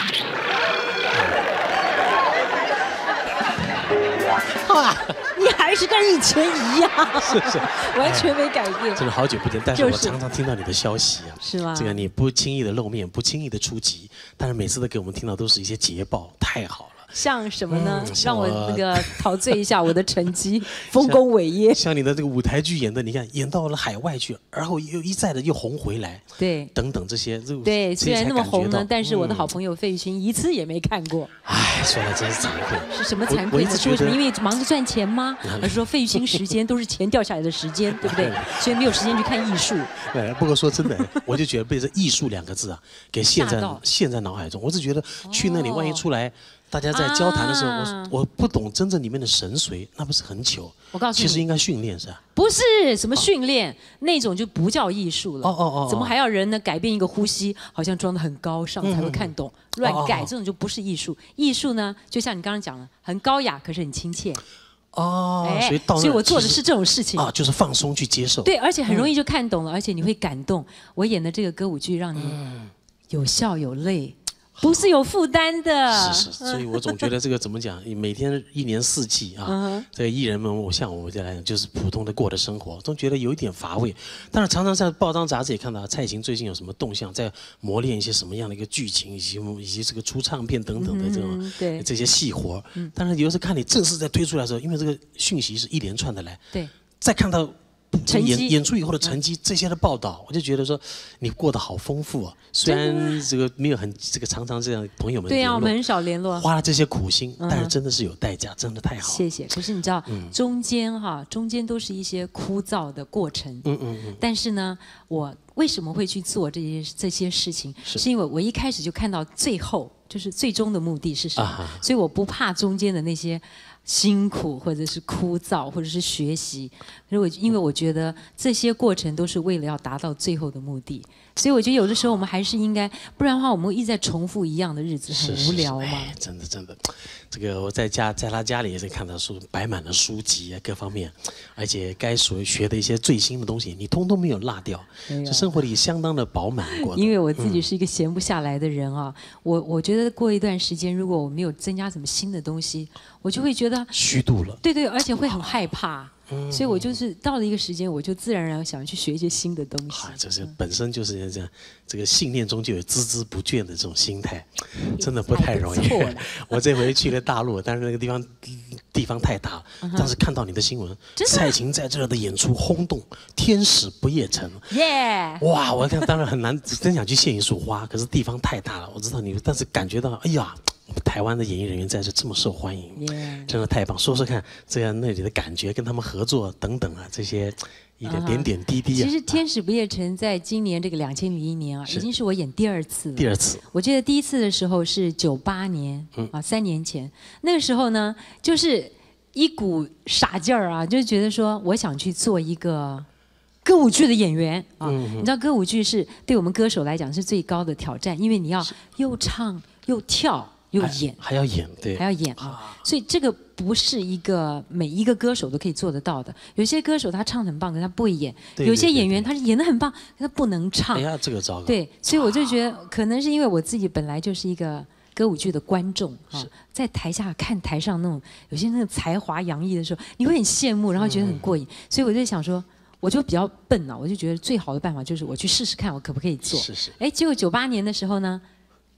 [SPEAKER 1] 哇，你还是跟以前一样，
[SPEAKER 2] 是是，
[SPEAKER 1] 完全没改变。
[SPEAKER 2] 真的好久不见，但是我常常听到你的消息啊，
[SPEAKER 1] 是吗？
[SPEAKER 2] 这个你不轻易的露面，不轻易的出击，但是每次都给我们听到都是一些捷报，太好了。
[SPEAKER 1] 像什么呢？嗯、让我那个陶醉一下我的成绩，丰功伟业。
[SPEAKER 2] 像你的这个舞台剧演的，你看演到了海外去，然后又一再的又红回来，
[SPEAKER 1] 对，
[SPEAKER 2] 等等这些，
[SPEAKER 1] 对，虽然那么红呢，但是我的好朋友费玉清一次也没看过。
[SPEAKER 2] 唉，说来真是惭愧。
[SPEAKER 1] 是什么惭愧呢？是为什么？因为忙着赚钱吗？还是说费玉清时间都是钱掉下来的时间，对不对？所以没有时间去看艺术。
[SPEAKER 2] 哎，不过说真的，我就觉得被这艺术两个字啊给陷在陷在脑海中。我是觉得去那里万一出来。大家在交谈的时候，啊、我我不懂真正里面的神髓，那不是很糗？
[SPEAKER 1] 我告诉你，
[SPEAKER 2] 其实应该训练是吧？
[SPEAKER 1] 不是什么训练，哦、那种就不叫艺术了。
[SPEAKER 2] 哦哦哦，
[SPEAKER 1] 怎么还要人呢？改变一个呼吸，好像装得很高尚才会看懂，嗯、乱改、哦、这种就不是艺术。艺术呢，就像你刚刚讲的，很高雅，可是很亲切。
[SPEAKER 2] 哦，
[SPEAKER 1] 哎、
[SPEAKER 2] 所以到
[SPEAKER 1] 所以我做的是这种事情
[SPEAKER 2] 啊，就是放松去接受。
[SPEAKER 1] 对，而且很容易就看懂了，嗯、而且你会感动。我演的这个歌舞剧，让你有笑有泪。不是有负担的，
[SPEAKER 2] 是是，所以我总觉得这个怎么讲？每天一年四季啊，嗯、这个艺人们，我像我这来讲，就是普通的过的生活，总觉得有一点乏味。但是常常在报章杂志也看到蔡琴最近有什么动向，在磨练一些什么样的一个剧情，以及以及这个出唱片等等的这种、嗯、对这些细活。嗯、但是有时候看你正式在推出来的时候，因为这个讯息是一连串的来，
[SPEAKER 1] 对，
[SPEAKER 2] 再看到。演演出以后的
[SPEAKER 1] 嗯
[SPEAKER 2] 成绩，这些的报道，我就觉得说你过得好丰富啊。虽然这个没有很这个常常这样朋友们
[SPEAKER 1] 对啊，我们很少联络，
[SPEAKER 2] 花了这些苦心，嗯、但是真的是有代价，真的太好了。
[SPEAKER 1] 谢谢。可是你知道，嗯、中间哈，中间都是一些枯燥的过程。嗯嗯嗯。但是呢，我为什么会去做这些这些事情？是, 是因为我一开始就看到最后，就是最终的目的是什么，啊、所以我不怕中间的那些。辛苦，或者是枯燥，或者是学习，如果因为我觉得这些过程都是为了要达到最后的目的，所以我觉得有的时候我们还是应该，不然的话我们一直在重复一样的日子，很无聊嘛。
[SPEAKER 2] 是是是哎、真的真的，这个我在家在他家里也是看到书摆满了书籍啊，各方面，而且该所学的一些最新的东西，你通通没有落掉，这生活里相当的饱满过。
[SPEAKER 1] 因为我自己是一个闲不下来的人啊，嗯、我我觉得过一段时间，如果我没有增加什么新的东西，我就会觉得
[SPEAKER 2] 虚度了。
[SPEAKER 1] 对对，而且会很害怕。嗯、所以我就是到了一个时间，我就自然而然想去学一些新的东西。
[SPEAKER 2] 啊，这是本身就是这样，这个信念中就有孜孜不倦的这种心态，真的不太容易。我这回去了大陆，但是那个地方地方太大了，嗯、但是看到你的新闻，蔡琴在这儿的演出轰动，天使不夜城，
[SPEAKER 1] 耶！
[SPEAKER 2] Yeah! 哇，我看当然很难，真想去献一束花，可是地方太大了，我知道你，但是感觉到，哎呀。台湾的演艺人员在这这么受欢迎， yeah. 真的太棒！说说看，这样那里的感觉，跟他们合作等等啊，这些一点点点滴滴、啊。
[SPEAKER 1] 其实《天使不夜城》在今年这个两千零一年啊，已经是我演第二次了。
[SPEAKER 2] 第二次，
[SPEAKER 1] 我记得第一次的时候是九八年，嗯、啊，三年前。那个时候呢，就是一股傻劲儿啊，就觉得说我想去做一个歌舞剧的演员啊。嗯、你知道歌舞剧是对我们歌手来讲是最高的挑战，因为你要又唱又跳。又演
[SPEAKER 2] 还, 还要演，对，
[SPEAKER 1] 还要演啊！所以这个不是一个每一个歌手都可以做得到的。有些歌手他唱得很棒，可是他不会演；有些演员他是演得很棒，可他不能唱。
[SPEAKER 2] 哎呀，这个糟糕。
[SPEAKER 1] 对，所以我就觉得，可能是因为我自己本来就是一个歌舞剧的观众啊，在台下看台上那种有些那个才华洋溢的时候，你会很羡慕，然后觉得很过瘾。嗯、所以我就想说。我就比较笨啊，我就觉得最好的办法就是我去试试看，我可不可以做。
[SPEAKER 2] 是是。
[SPEAKER 1] 哎，结果九八年的时候呢。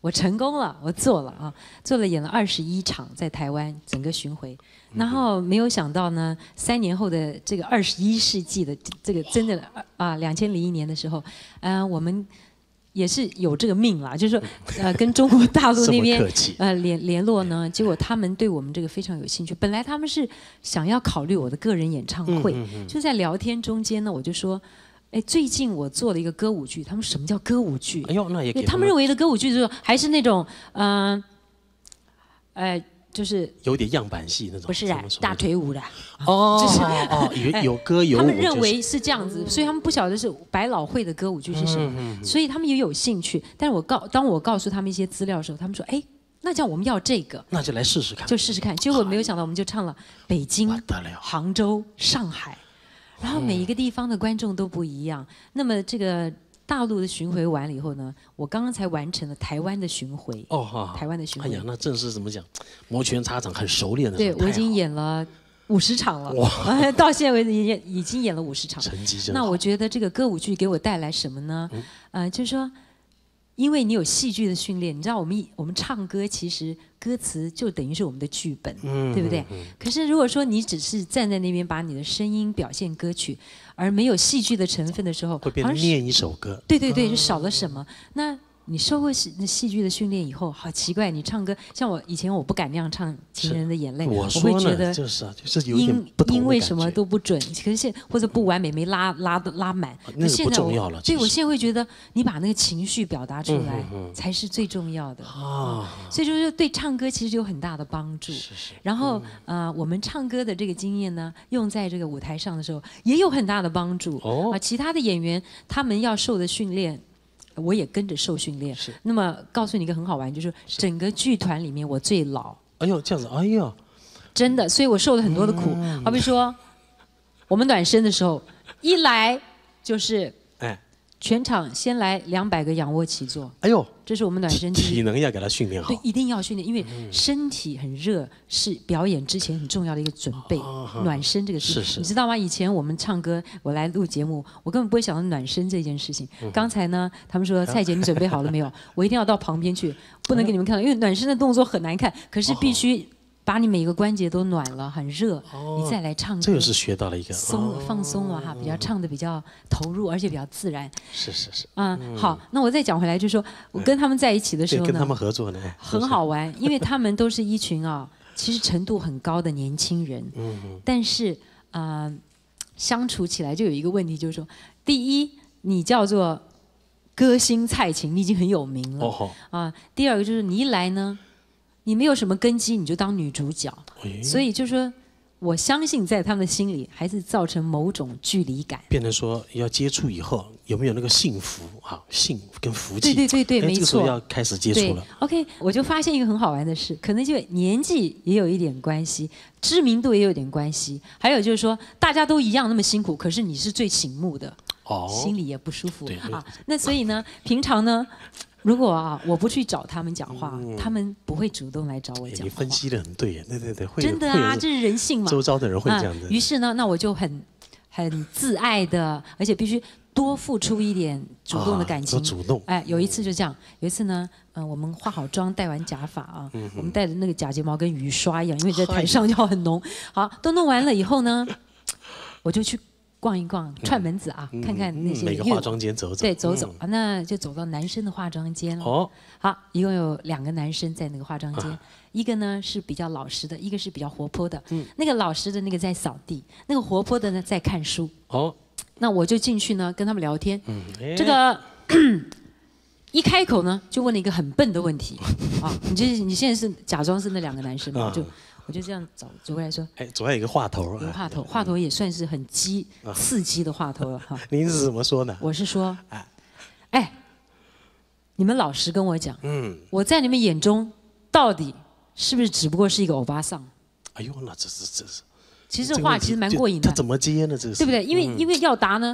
[SPEAKER 1] 我成功了，我做了啊，做了演了二十一场在台湾整个巡回，然后没有想到呢，三年后的这个二十一世纪的这个真的啊，两千零一年的时候，嗯、呃，我们也是有这个命啦，就是说呃，跟中国大陆那边呃联联络呢，结果他们对我们这个非常有兴趣，本来他们是想要考虑我的个人演唱会，嗯嗯嗯就在聊天中间呢，我就说。哎，最近我做了一个歌舞剧，他们什么叫歌舞剧？
[SPEAKER 2] 哎呦，那也给
[SPEAKER 1] 他们认为的歌舞剧就是还是那种，嗯、呃，呃，就是
[SPEAKER 2] 有点样板戏那种，
[SPEAKER 1] 不是啊，大腿舞的。
[SPEAKER 2] 哦，就是哦，有有歌有舞，
[SPEAKER 1] 他们认为是这样子，所以他们不晓得是百老汇的歌舞剧是什么，嗯嗯嗯所以他们也有兴趣。但是我告当我告诉他们一些资料的时候，他们说，哎。那这样我们要这个，
[SPEAKER 2] 那就来试试看，
[SPEAKER 1] 就试试看。结果没有想到，我们就唱了北京、杭州、上海。然后每一个地方的观众都不一样。那么这个大陆的巡回完了以后呢，我刚刚才完成了台湾的巡回。哦哈，台湾的巡回。
[SPEAKER 2] 哎呀，那正是怎么讲，摩拳擦掌，很熟练的。
[SPEAKER 1] 对，我已经演了五十场了。哇！到现在为止已经已经演了五十场。
[SPEAKER 2] 成绩真好。
[SPEAKER 1] 那我觉得这个歌舞剧给我带来什么呢？嗯，呃，就是说。因为你有戏剧的训练，你知道我们我们唱歌其实歌词就等于是我们的剧本，嗯、对不对？嗯、可是如果说你只是站在那边把你的声音表现歌曲，而没有戏剧的成分的时候，
[SPEAKER 2] 会变成念一首歌。
[SPEAKER 1] 对对对，就少了什么。那你受过戏戏剧的训练以后，好奇怪，你唱歌像我以前我不敢那样唱《情人的眼泪》，
[SPEAKER 2] 我
[SPEAKER 1] 会觉得
[SPEAKER 2] 就是啊，就是有点不同的
[SPEAKER 1] 因为什么都不准，可是现或者不完美，没拉拉拉满。
[SPEAKER 2] 那个不重要了。
[SPEAKER 1] 对，我现在会觉得你把那个情绪表达出来才是最重要的啊。所以就是对唱歌其实有很大的帮助。是是。然后呃，我们唱歌的这个经验呢，用在这个舞台上的时候也有很大的帮助。哦。啊，其他的演员他们要受的训练。我也跟着受训练。是。那么告诉你一个很好玩，就是整个剧团里面我最老。
[SPEAKER 2] 哎呦，这样子，哎呀，
[SPEAKER 1] 真的，所以我受了很多的苦。嗯、好比说，我们暖身的时候，一来就是，哎，全场先来两百个仰卧起坐。
[SPEAKER 2] 哎呦，
[SPEAKER 1] 这是我们暖身
[SPEAKER 2] 体体能要给他训练好。
[SPEAKER 1] 对，一定要训练，因为身体很热，是表演之前很重要的一个准备。哦、暖身这个事，是是，你知道吗？以前我们唱歌，我来录节目，我根本不会想到暖身这件事情。嗯、刚才呢，他们说蔡姐，你准备好了没有？我一定要到旁边去，不能给你们看到，因为暖身的动作很难看，可是必须。把你每个关节都暖了，很热，哦、你再来唱歌，
[SPEAKER 2] 这个是学到了一个
[SPEAKER 1] 松、哦、放松了哈，比较唱的比较投入，而且比较自然。
[SPEAKER 2] 是是是。
[SPEAKER 1] 嗯，嗯好，那我再讲回来，就是说我跟他们在一起的时候呢，
[SPEAKER 2] 跟他们合作呢，
[SPEAKER 1] 很好玩，因为他们都是一群啊，其实程度很高的年轻人。嗯嗯。但是啊、呃，相处起来就有一个问题，就是说，第一，你叫做歌星蔡琴，你已经很有名了。哦啊、呃，第二个就是你一来呢。你没有什么根基，你就当女主角，哎、所以就说，我相信在他们的心里还是造成某种距离感。
[SPEAKER 2] 变成说要接触以后有没有那个幸福啊，幸跟福气？
[SPEAKER 1] 对对对对，没错。
[SPEAKER 2] 这个时候要开始接触了。
[SPEAKER 1] OK， 我就发现一个很好玩的事，可能就年纪也有一点关系，知名度也有点关系，还有就是说大家都一样那么辛苦，可是你是最醒目的，哦，心里也不舒服啊。那所以呢，平常呢。如果啊，我不去找他们讲话，嗯、他们不会主动来找我讲话。
[SPEAKER 2] 你分析的很对，对对对，会
[SPEAKER 1] 真的啊，这是人性嘛。
[SPEAKER 2] 周遭的人会这样的。
[SPEAKER 1] 于、啊、是呢，那我就很很自爱的，而且必须多付出一点主动的感情。
[SPEAKER 2] 啊、主动。
[SPEAKER 1] 哎，有一次就这样，有一次呢，嗯、呃，我们化好妆，戴完假发啊，嗯、我们戴的那个假睫毛跟雨刷一样，因为在台上要很浓。好，都弄完了以后呢，我就去。逛一逛，串门子啊，嗯、看看那些。
[SPEAKER 2] 每个化妆间走走。
[SPEAKER 1] 对，走走、嗯、啊，那就走到男生的化妆间了。哦。好，一共有两个男生在那个化妆间，啊、一个呢是比较老实的，一个是比较活泼的。嗯。那个老实的那个在扫地，那个活泼的呢在看书。哦。那我就进去呢跟他们聊天。嗯。哎、这个一开口呢就问了一个很笨的问题啊，你这你现在是假装是那两个男生嘛？啊、就。我就这样走走过来说，
[SPEAKER 2] 哎，左边有一个话头，
[SPEAKER 1] 有个话头，话头也算是很激、啊、刺激的话头了哈。
[SPEAKER 2] 您是怎么说呢？
[SPEAKER 1] 我是说，哎，你们老实跟我讲，嗯，我在你们眼中到底是不是只不过是一个欧巴桑？
[SPEAKER 2] 哎呦，那这是这是，
[SPEAKER 1] 其实这话其实蛮过瘾的。
[SPEAKER 2] 他怎么接呢？这是
[SPEAKER 1] 对不对？因为、嗯、因为要答呢，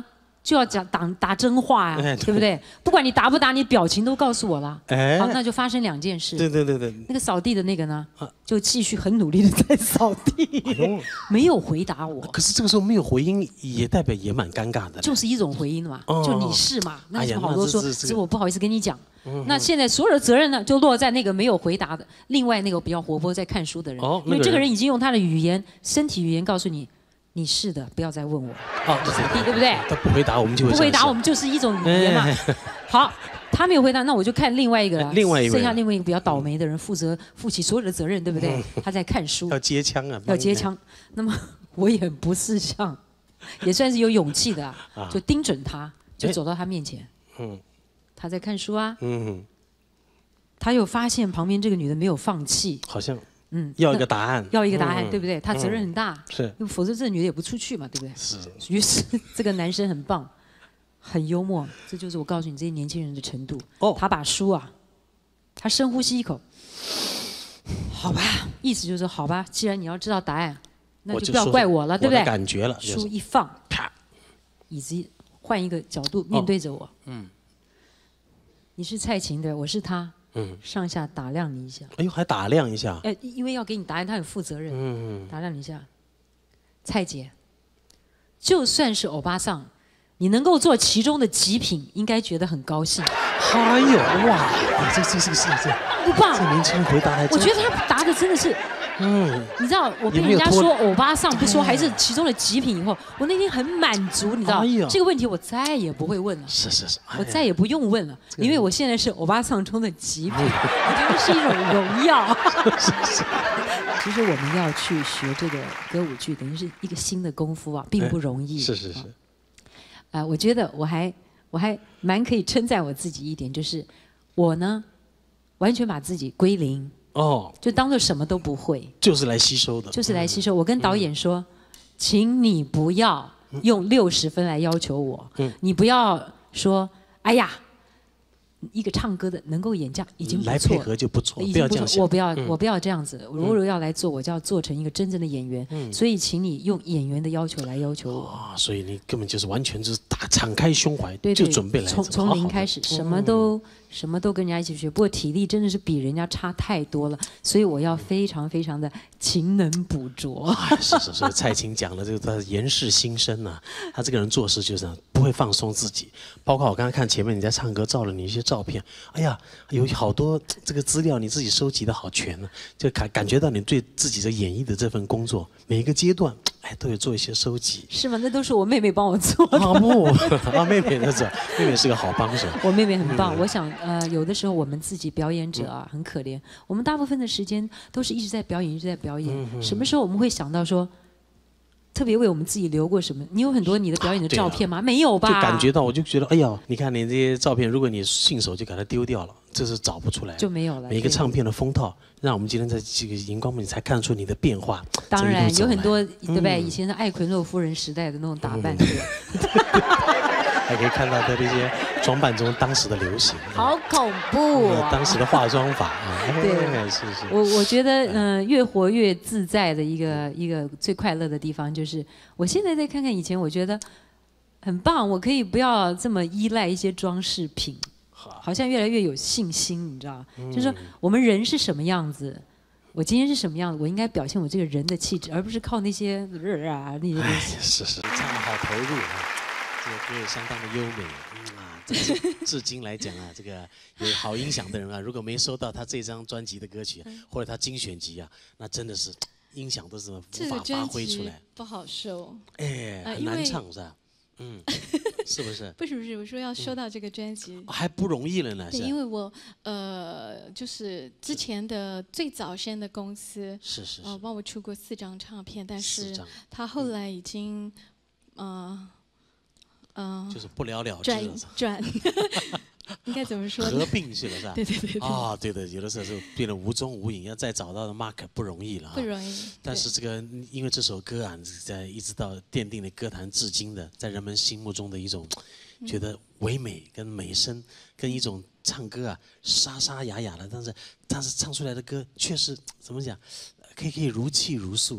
[SPEAKER 1] 就要讲打打真话呀、啊，对不对？不管你答不答，你表情都告诉我了。哎，好，那就发生两件事。
[SPEAKER 2] 对对对对。
[SPEAKER 1] 那个扫地的那个呢，就继续很努力的在扫地，哎、没有回答我。
[SPEAKER 2] 可是这个时候没有回音，也代表也蛮尴尬的。
[SPEAKER 1] 就是一种回音嘛，哦、就你是嘛，那有什么好多说？只是我不好意思跟你讲。嗯、那现在所有的责任呢，就落在那个没有回答的，另外那个比较活泼在看书的人。哦，因为这个人已经用他的语言、身体语言告诉你。你是的，不要再问我。哦，对对不对？
[SPEAKER 2] 他不回答，我们就会
[SPEAKER 1] 不回答，我们就是一种语言嘛。好，他没有回答，那我就看另外一个，
[SPEAKER 2] 另外一个，
[SPEAKER 1] 剩下另外一个比较倒霉的人，负责负起所有的责任，对不对？他在看书，
[SPEAKER 2] 要接枪啊，
[SPEAKER 1] 要接枪。那么我也不是像，也算是有勇气的啊，就盯准他，就走到他面前。嗯，他在看书啊。嗯，他又发现旁边这个女的没有放弃，
[SPEAKER 2] 好像。嗯，要一个答案，
[SPEAKER 1] 要一个答案，对不对？他责任很大，
[SPEAKER 2] 是，
[SPEAKER 1] 否则这个女的也不出去嘛，对不对？
[SPEAKER 2] 是。
[SPEAKER 1] 于是这个男生很棒，很幽默，这就是我告诉你这些年轻人的程度。哦，他把书啊，他深呼吸一口，好吧，意思就是好吧，既然你要知道答案，那就不要怪我了，对不对？
[SPEAKER 2] 感觉了，
[SPEAKER 1] 书一放，啪，椅子换一个角度面对着我，嗯，你是蔡琴的，我是他。嗯，上下打量你一下。
[SPEAKER 2] 哎呦，还打量一下。
[SPEAKER 1] 哎，因为要给你答案，他很负责任。嗯，打量你一下，蔡姐，就算是欧巴桑，你能够做其中的极品，应该觉得很高兴。
[SPEAKER 2] 哎呦哇，这这这个是这，
[SPEAKER 1] 不棒！
[SPEAKER 2] 这年轻人回答还真。
[SPEAKER 1] 我觉得他答的真的是。嗯，你知道我被人家说欧巴桑不说还是其中的极品以后，我那天很满足，你知道、哎、这个问题我再也不会问了。
[SPEAKER 2] 是是是，
[SPEAKER 1] 我再也不用问了，因为我现在是欧巴桑中的极品，我觉得是一种荣耀。是是是。其实我们要去学这个歌舞剧，等于是一个新的功夫啊，并不容易。
[SPEAKER 2] 是是是。
[SPEAKER 1] 啊、呃，我觉得我还我还蛮可以称赞我自己一点，就是我呢，完全把自己归零。哦，就当做什么都不会，
[SPEAKER 2] 就是来吸收的，
[SPEAKER 1] 就是来吸收。我跟导演说，请你不要用六十分来要求我，你不要说，哎呀，一个唱歌的能够演这样已经不错，
[SPEAKER 2] 来配合就不错，不要这样想。
[SPEAKER 1] 我不要，我不要这样子。如果要来做，我就要做成一个真正的演员。所以，请你用演员的要求来要求我。
[SPEAKER 2] 啊，所以你根本就是完全就是打敞开胸怀，
[SPEAKER 1] 对，
[SPEAKER 2] 就准备来
[SPEAKER 1] 从从零开始，什么都什么都跟人家一起学。不过体力真的是比人家差太多了，所以我要非常非常的勤能补拙。
[SPEAKER 2] 是是，所以蔡琴讲的这个他严氏心声呐，他这个人做事就是不会放松自己。包括我刚刚看前面你在唱歌，照了你一些照片，哎呀，有好多这个资料你自己收集的好全呢，就感感觉到你对自己的演绎的这份工作每一个阶段，哎，都有做一些收集。
[SPEAKER 1] 是吗？那都是我妹妹帮我做的。
[SPEAKER 2] 啊不，啊妹妹那是妹妹是个好帮手。
[SPEAKER 1] 我妹妹很棒，嗯、我想呃有的时候我们自己表演者啊、嗯、很可怜，我们大部分的时间都是一直在表演，一直在表演。嗯、什么时候我们会想到说？特别为我们自己留过什么？你有很多你的表演的照片吗？啊、没有吧？
[SPEAKER 2] 就感觉到，我就觉得，哎呀，你看你这些照片，如果你信手就给它丢掉了，这是找不出来，
[SPEAKER 1] 就没有了。
[SPEAKER 2] 每一个唱片的封套，让我们今天在这个荧光幕才看出你的变化。
[SPEAKER 1] 当然有很多，对不对？以前的艾奎诺夫人时代的那种打扮，嗯、
[SPEAKER 2] 还可以看到他这些装扮中当时的流行。
[SPEAKER 1] 好恐怖、啊！
[SPEAKER 2] 当时的化妆法啊，
[SPEAKER 1] 对，
[SPEAKER 2] 是是。
[SPEAKER 1] 我我觉得，嗯、呃，越活越自在的一个一个最快乐的地方，就是我现在再看看以前，我觉得很棒。我可以不要这么依赖一些装饰品，好像越来越有信心，你知道？嗯、就是说我们人是什么样子，我今天是什么样子，我应该表现我这个人的气质，而不是靠那些啊那些东西。
[SPEAKER 2] 是是，唱得好投入啊，这个歌也相当的优美。嗯啊，至至今来讲啊，这个有好音响的人啊，如果没收到他这张专辑的歌曲，或者他精选集啊，那真的是音响都是无法发挥出来，
[SPEAKER 5] 不好收。
[SPEAKER 2] 哎，很难唱是吧？嗯，是不是？
[SPEAKER 5] 不是不是，我说要收到这个专辑、
[SPEAKER 2] 嗯、还不容易了呢。
[SPEAKER 5] 对，因为我呃，就是之前的最早先的公司
[SPEAKER 2] 是是是，
[SPEAKER 5] 呃，帮我出过四张唱片，但是他后来已经，呃，
[SPEAKER 2] 嗯、呃，就是不了了之
[SPEAKER 5] 了。转转，应该怎么说？
[SPEAKER 2] 合并去了是吧？
[SPEAKER 5] 对对对对。
[SPEAKER 2] 啊、哦，对的，有的时候是变得无踪无影，要再找到的 Mark 不容易了。
[SPEAKER 5] 不容易。
[SPEAKER 2] 但是这个，因为这首歌啊，在一直到奠定了歌坛至今的，在人们心目中的一种觉得唯美跟美声，跟一种唱歌啊沙沙哑哑的，但是但是唱出来的歌却是怎么讲，可以可以如泣如诉哎。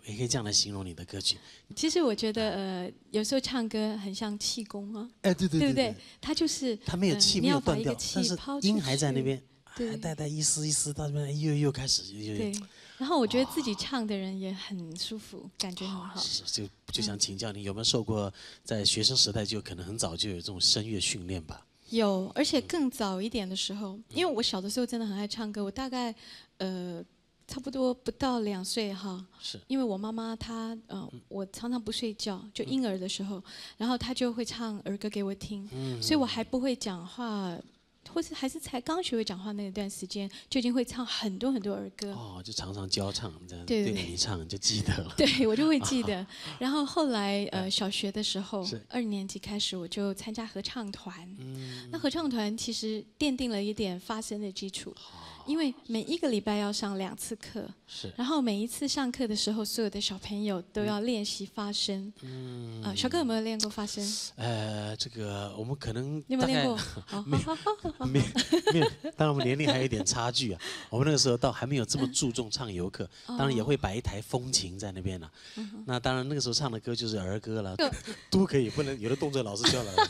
[SPEAKER 2] 也可以这样来形容你的歌曲。
[SPEAKER 5] 其实我觉得，呃，有时候唱歌很像气功啊，
[SPEAKER 2] 哎，对对
[SPEAKER 5] 对不对？它就是
[SPEAKER 2] 它没有气，没有断掉，但是音还在那边，
[SPEAKER 5] 对，
[SPEAKER 2] 带带一丝一丝到那边，又又开始又。
[SPEAKER 5] 对。然后我觉得自己唱的人也很舒服，感觉很好。
[SPEAKER 2] 是，就就想请教你，有没有受过在学生时代就可能很早就有这种声乐训练吧？
[SPEAKER 5] 有，而且更早一点的时候，因为我小的时候真的很爱唱歌，我大概呃差不多不到两岁哈，
[SPEAKER 2] 是，
[SPEAKER 5] 因为我妈妈她呃我常常不睡觉，就婴儿的时候，然后她就会唱儿歌给我听，所以我还不会讲话。或是还是才刚学会讲话那段时间，就已经会唱很多很多儿歌。
[SPEAKER 2] 哦，就常常教唱，这样
[SPEAKER 5] 对
[SPEAKER 2] 对你唱就记得了。
[SPEAKER 5] 对，我就会记得。然后后来呃，小学的时候，二年级开始我就参加合唱团。嗯。那合唱团其实奠定了一点发声的基础。因为每一个礼拜要上两次课，
[SPEAKER 2] 是，
[SPEAKER 5] 然后每一次上课的时候，所有的小朋友都要练习发声。嗯，啊，小哥有没有练过发声？
[SPEAKER 2] 呃，这个我们可能
[SPEAKER 5] 你有没有练过？
[SPEAKER 2] 没有，没有，没有。当然我们年龄还有一点差距啊。我们那个时候倒还没有这么注重唱游课，当然也会摆一台风琴在那边了。那当然那个时候唱的歌就是儿歌了，都可以，不能有的动作老师教了。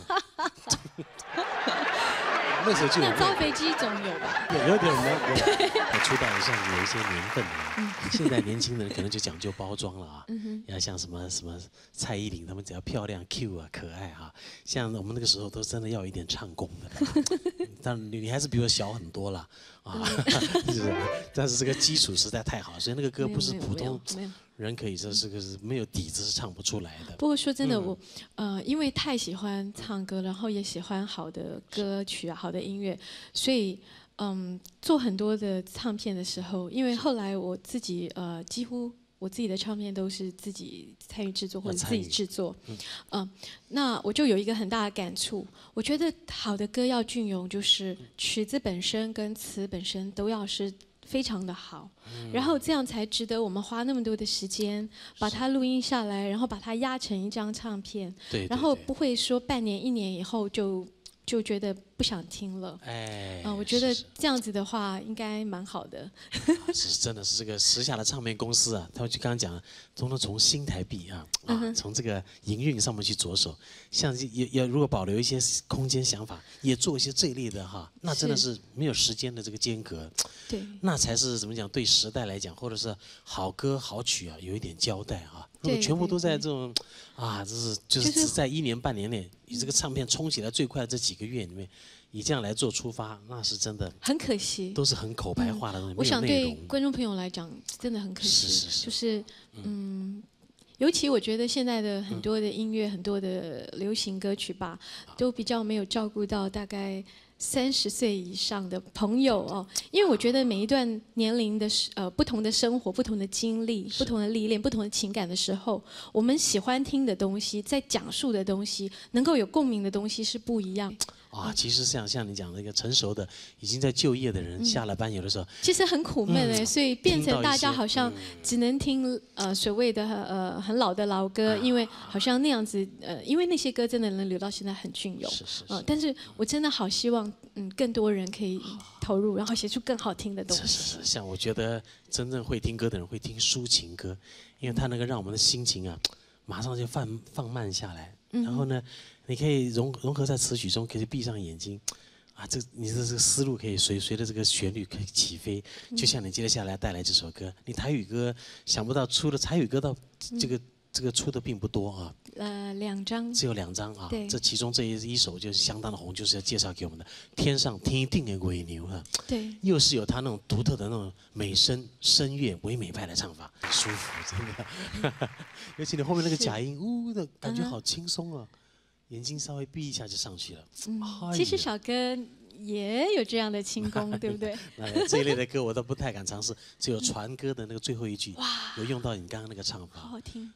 [SPEAKER 2] 那时候就有。
[SPEAKER 5] 那造飞机总有吧？
[SPEAKER 2] 有有点没有。我出道也算有一些年份了。现在年轻人可能就讲究包装了啊，要像什么什么蔡依林他们只要漂亮、Q 啊、可爱哈。像我们那个时候都真的要一点唱功的。但你你还是比我小很多了啊，是，但是这个基础实在太好，所以那个歌不是普通人可以，这是个是没有底子是唱不出来的。
[SPEAKER 5] 不过说真的，我呃因为太喜欢唱歌，然后也喜欢好的歌曲啊、好的音乐，所以嗯做很多的唱片的时候，因为后来我自己呃几乎。我自己的唱片都是自己参与制作或者自己制作，嗯、呃，那我就有一个很大的感触。我觉得好的歌要隽永，就是曲子本身跟词本身都要是非常的好，嗯、然后这样才值得我们花那么多的时间把它录音下来，然后把它压成一张唱片，
[SPEAKER 2] 对对对，
[SPEAKER 5] 然后不会说半年一年以后就。就觉得不想听了，哎，啊、呃，我觉得这样子的话应该蛮好的。
[SPEAKER 2] 是，真的是这个时下的唱片公司啊，他们就刚刚讲，通通从新台币啊，啊，从这个营运上面去着手，像也也如果保留一些空间想法，也做一些这一类的哈，那真的是没有时间的这个间隔，
[SPEAKER 5] 对，
[SPEAKER 2] 那才是怎么讲？对时代来讲，或者是好歌好曲啊，有一点交代啊。如果全部都在这种，啊，这是就是只在一年半年内，以这个唱片冲起来最快的这几个月里面，以这样来做出发，那是真的
[SPEAKER 5] 很可惜，
[SPEAKER 2] 都是很口白化的东西。
[SPEAKER 5] 我想对观众朋友来讲，真的很可惜，
[SPEAKER 2] 是是是，
[SPEAKER 5] 就是嗯，尤其我觉得现在的很多的音乐、很多的流行歌曲吧，都比较没有照顾到大概。三十岁以上的朋友哦，因为我觉得每一段年龄的呃不同的生活、不同的经历、不同的历练、不同的情感的时候，我们喜欢听的东西，在讲述的东西，能够有共鸣的东西是不一样。
[SPEAKER 2] 啊，其实像像你讲那个成熟的、已经在就业的人，嗯、下了班有的时候，
[SPEAKER 5] 其实很苦闷哎，嗯、所以变成大家好像只能听呃所谓的呃很老的老歌，啊、因为好像那样子呃，因为那些歌真的能留到现在很隽永。
[SPEAKER 2] 是是是。
[SPEAKER 5] 呃，但是我真的好希望嗯更多人可以投入，然后写出更好听的东西。
[SPEAKER 2] 是是是，像我觉得真正会听歌的人会听抒情歌，因为它能够让我们的心情啊马上就放放慢下来，嗯、然后呢。你可以融融合在词曲中，可以闭上眼睛，啊，这你的这个思路可以随随着这个旋律可以起飞，就像你接下来带来这首歌，你台语歌想不到出的台语歌到这个、嗯、这个出的并不多啊，
[SPEAKER 5] 呃，两张，
[SPEAKER 2] 只有两张啊，这其中这一一首就是相当的红，就是要介绍给我们的《天上天定的尾牛》啊，
[SPEAKER 5] 对，
[SPEAKER 2] 又是有他那种独特的那种美声声乐唯美派的唱法，很舒服，真的，尤其你后面那个假音，呜的感觉好轻松啊。眼睛稍微闭一下就上去了。
[SPEAKER 5] 嗯，其实小哥也有这样的轻功，对不对？
[SPEAKER 2] 那这一类的歌我都不太敢尝试，只有传歌的那个最后一句，有用到你刚刚那个唱法。
[SPEAKER 5] 好好听。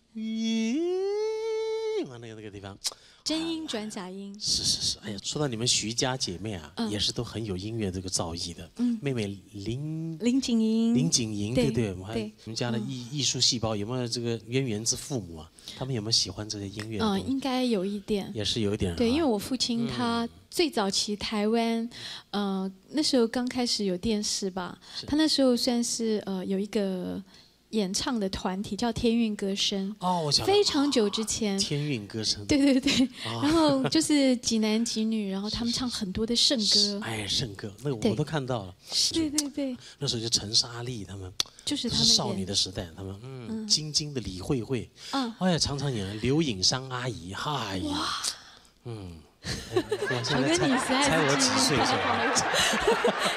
[SPEAKER 2] 那个那个地方，
[SPEAKER 5] 真音转假音。
[SPEAKER 2] 是是是，哎呀，说到你们徐家姐妹啊，也是都很有音乐这个造诣的。嗯，妹妹林
[SPEAKER 5] 林景莹，
[SPEAKER 2] 林景莹，对对，我们还我们家的艺艺术细胞有没有这个渊源之父母啊？他们有没有喜欢这些音乐？
[SPEAKER 5] 嗯，应该有一点。
[SPEAKER 2] 也是有一点。
[SPEAKER 5] 对，因为我父亲他最早期台湾，呃，那时候刚开始有电视吧，他那时候算是呃有一个演唱的团体叫天韵歌声。
[SPEAKER 2] 哦，我想
[SPEAKER 5] 非常久之前。
[SPEAKER 2] 天韵歌声。
[SPEAKER 5] 对对对，哦、然后就是几男几女，然后他们唱很多的圣歌。
[SPEAKER 2] 哎，圣歌，那个我都看到了。
[SPEAKER 5] 对对对。
[SPEAKER 2] 那时候就陈莎莉他们，
[SPEAKER 5] 就是他们
[SPEAKER 2] 少女的时代，他们嗯，嗯晶晶的李慧慧，嗯，哎呀，常常演刘颖珊阿姨，嗨呀，嗯，我
[SPEAKER 5] 现在猜
[SPEAKER 2] 猜我几岁是吧？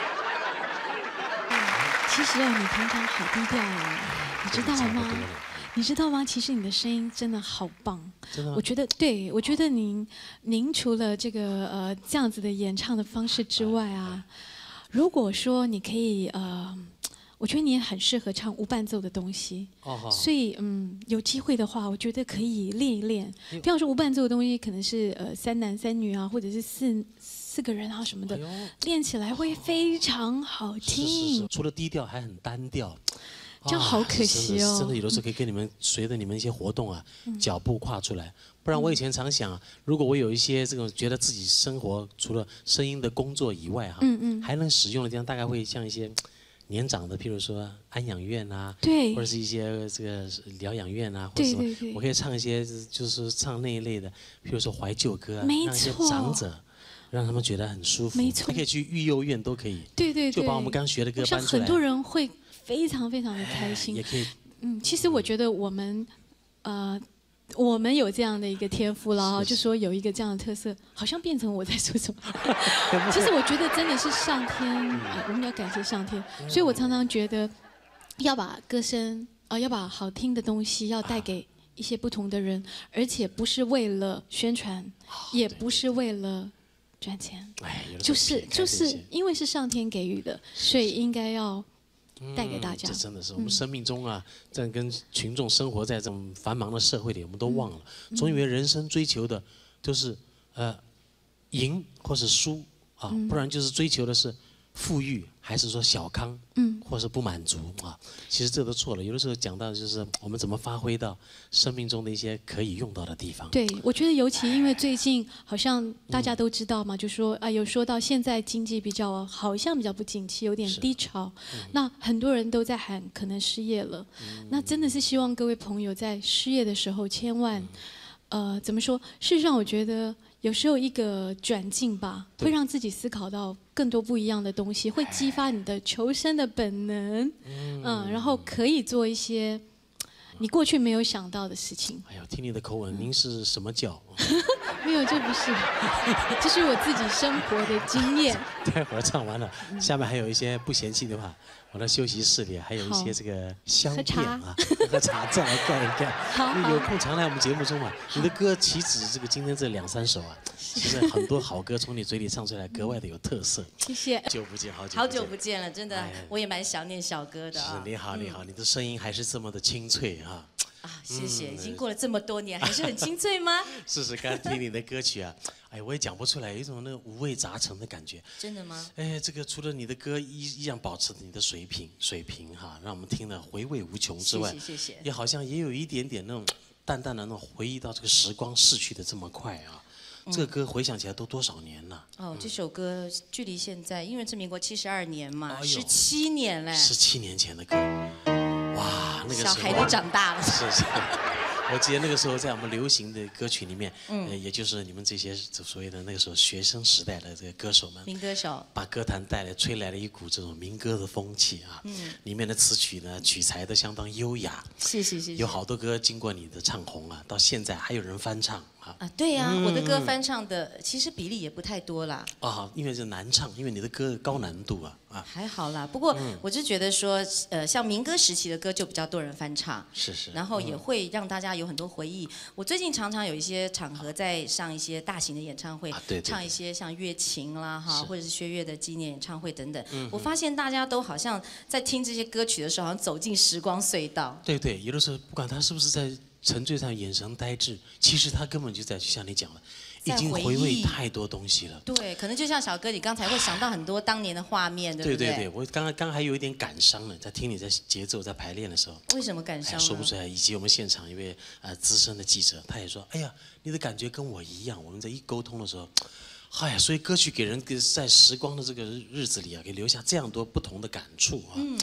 [SPEAKER 5] 其实哦，你平常好低调哦，你知道吗？你知道吗？其实你的声音真的好棒，
[SPEAKER 2] 真的吗？
[SPEAKER 5] 我觉得，对，我觉得您，您除了这个呃这样子的演唱的方式之外啊，如果说你可以呃，我觉得你也很适合唱无伴奏的东西，哦，所以嗯，有机会的话，我觉得可以练一练。比方说无伴奏的东西，可能是呃三男三女啊，或者是四。四个人啊什么的，练起来会非常好听。
[SPEAKER 2] 是是是，除了低调还很单调，
[SPEAKER 5] 这样好可惜哦。
[SPEAKER 2] 真的有的时候可以跟你们随着你们一些活动啊，脚步跨出来。不然我以前常想，如果我有一些这种觉得自己生活除了声音的工作以外哈，嗯嗯，还能使用的地方，大概会像一些年长的，譬如说安养院啊，
[SPEAKER 5] 对，
[SPEAKER 2] 或者是一些这个疗养院啊，或者什么，我可以唱一些就是唱那一类的，譬如说怀旧歌啊，让一些长者。让他们觉得很舒服，
[SPEAKER 5] 没错，
[SPEAKER 2] 可以去育幼院都可以，
[SPEAKER 5] 对对对，
[SPEAKER 2] 就把我们刚学的歌搬出来，
[SPEAKER 5] 很多人会非常非常的开心，
[SPEAKER 2] 也可以。
[SPEAKER 5] 嗯，其实我觉得我们，呃，我们有这样的一个天赋了哈，就说有一个这样的特色，好像变成我在说什么。其实我觉得真的是上天，呃、我们要感谢上天，所以我常常觉得要把歌声啊、呃，要把好听的东西要带给一些不同的人，而且不是为了宣传，也不是为了。赚钱，就是就是因为是上天给予的，所以应该要带给大家。
[SPEAKER 2] 这真的是我们生命中啊，在跟群众生活在这种繁忙的社会里，我们都忘了，总以为人生追求的就是呃赢或是输啊，不然就是追求的是富裕还是说小康，嗯，或是不满足啊。其实这都错了。有的时候讲到的就是我们怎么发挥到生命中的一些可以用到的地方。
[SPEAKER 5] 对，我觉得尤其因为最近好像大家都知道嘛，就说啊有说到现在经济比较好像比较不景气，有点低潮，嗯、那很多人都在喊可能失业了。嗯、那真的是希望各位朋友在失业的时候千万，嗯、呃怎么说？事实上我觉得。有时候一个转进吧，会让自己思考到更多不一样的东西，会激发你的求生的本能，嗯，嗯，然后可以做一些你过去没有想到的事情。
[SPEAKER 2] 哎呦，听你的口吻，您是什么教？
[SPEAKER 5] 没有，这不是，这是我自己生活的经验。
[SPEAKER 2] 待会儿唱完了，下面还有一些不嫌弃的话。我的休息室里还有一些这个香片啊，喝茶再来干一干。
[SPEAKER 5] 好，
[SPEAKER 2] 有空常来我们节目中啊。你的歌岂止这个今天这两三首啊，其实很多好歌从你嘴里唱出来，格外的有特色。
[SPEAKER 5] 谢谢。
[SPEAKER 2] 久不见，好久
[SPEAKER 6] 好久不见了，真的，我也蛮想念小哥的。
[SPEAKER 2] 是，你好，你好，你的声音还是这么的清脆啊。
[SPEAKER 6] 啊，谢谢！已经过了这么多年，还是很清脆吗？
[SPEAKER 2] 是是，刚听你的歌曲啊，哎，我也讲不出来，有一种那个五味杂陈的感觉。
[SPEAKER 6] 真的吗？
[SPEAKER 2] 哎，这个除了你的歌依依然保持你的水平水平哈，让我们听了回味无穷之外，
[SPEAKER 6] 谢谢谢谢。
[SPEAKER 2] 也好像也有一点点那种淡淡的那种回忆到这个时光逝去的这么快啊。嗯、这个歌回想起来都多少年了？
[SPEAKER 6] 哦，这首歌距离现在，因为是民国七十二年嘛，十七、哎、年嘞。
[SPEAKER 2] 十七年前的歌。哇，那个时候
[SPEAKER 6] 小孩都长大了。
[SPEAKER 2] 是是，我记得那个时候在我们流行的歌曲里面，嗯，呃、也就是你们这些所谓的那个时候学生时代的这个歌手们，
[SPEAKER 6] 民歌手，
[SPEAKER 2] 把歌坛带来吹来了一股这种民歌的风气啊。嗯，里面的词曲呢，曲材都相当优雅。
[SPEAKER 6] 谢谢谢谢。
[SPEAKER 2] 有好多歌经过你的唱红啊，到现在还有人翻唱啊。
[SPEAKER 6] 啊，对呀、啊，嗯、我的歌翻唱的其实比例也不太多啦。
[SPEAKER 2] 啊，因为是难唱，因为你的歌高难度啊。啊，
[SPEAKER 6] 还好啦，不过我就觉得说，呃，像民歌时期的歌就比较多人翻唱，
[SPEAKER 2] 是是，
[SPEAKER 6] 然后也会让大家有很多回忆。我最近常常有一些场合在上一些大型的演唱会，
[SPEAKER 2] 啊、对对对，
[SPEAKER 6] 唱一些像乐琴啦哈，或者是薛岳的纪念演唱会等等。嗯、我发现大家都好像在听这些歌曲的时候，好像走进时光隧道。
[SPEAKER 2] 对对，有的时候不管他是不是在沉醉上眼神呆滞，其实他根本就在像你讲的。已经回味太多东西了。
[SPEAKER 6] 对，可能就像小哥，你刚才会想到很多当年的画面，对不对？
[SPEAKER 2] 对对对，我刚刚刚还有一点感伤呢，在听你在节奏在排练的时候。
[SPEAKER 6] 为什么感伤？
[SPEAKER 2] 说不出来。以及我们现场一位呃资深的记者，他也说：“哎呀，你的感觉跟我一样。”我们在一沟通的时候，哎呀，所以歌曲给人在时光的这个日子里啊，给留下这样多不同的感触啊。嗯。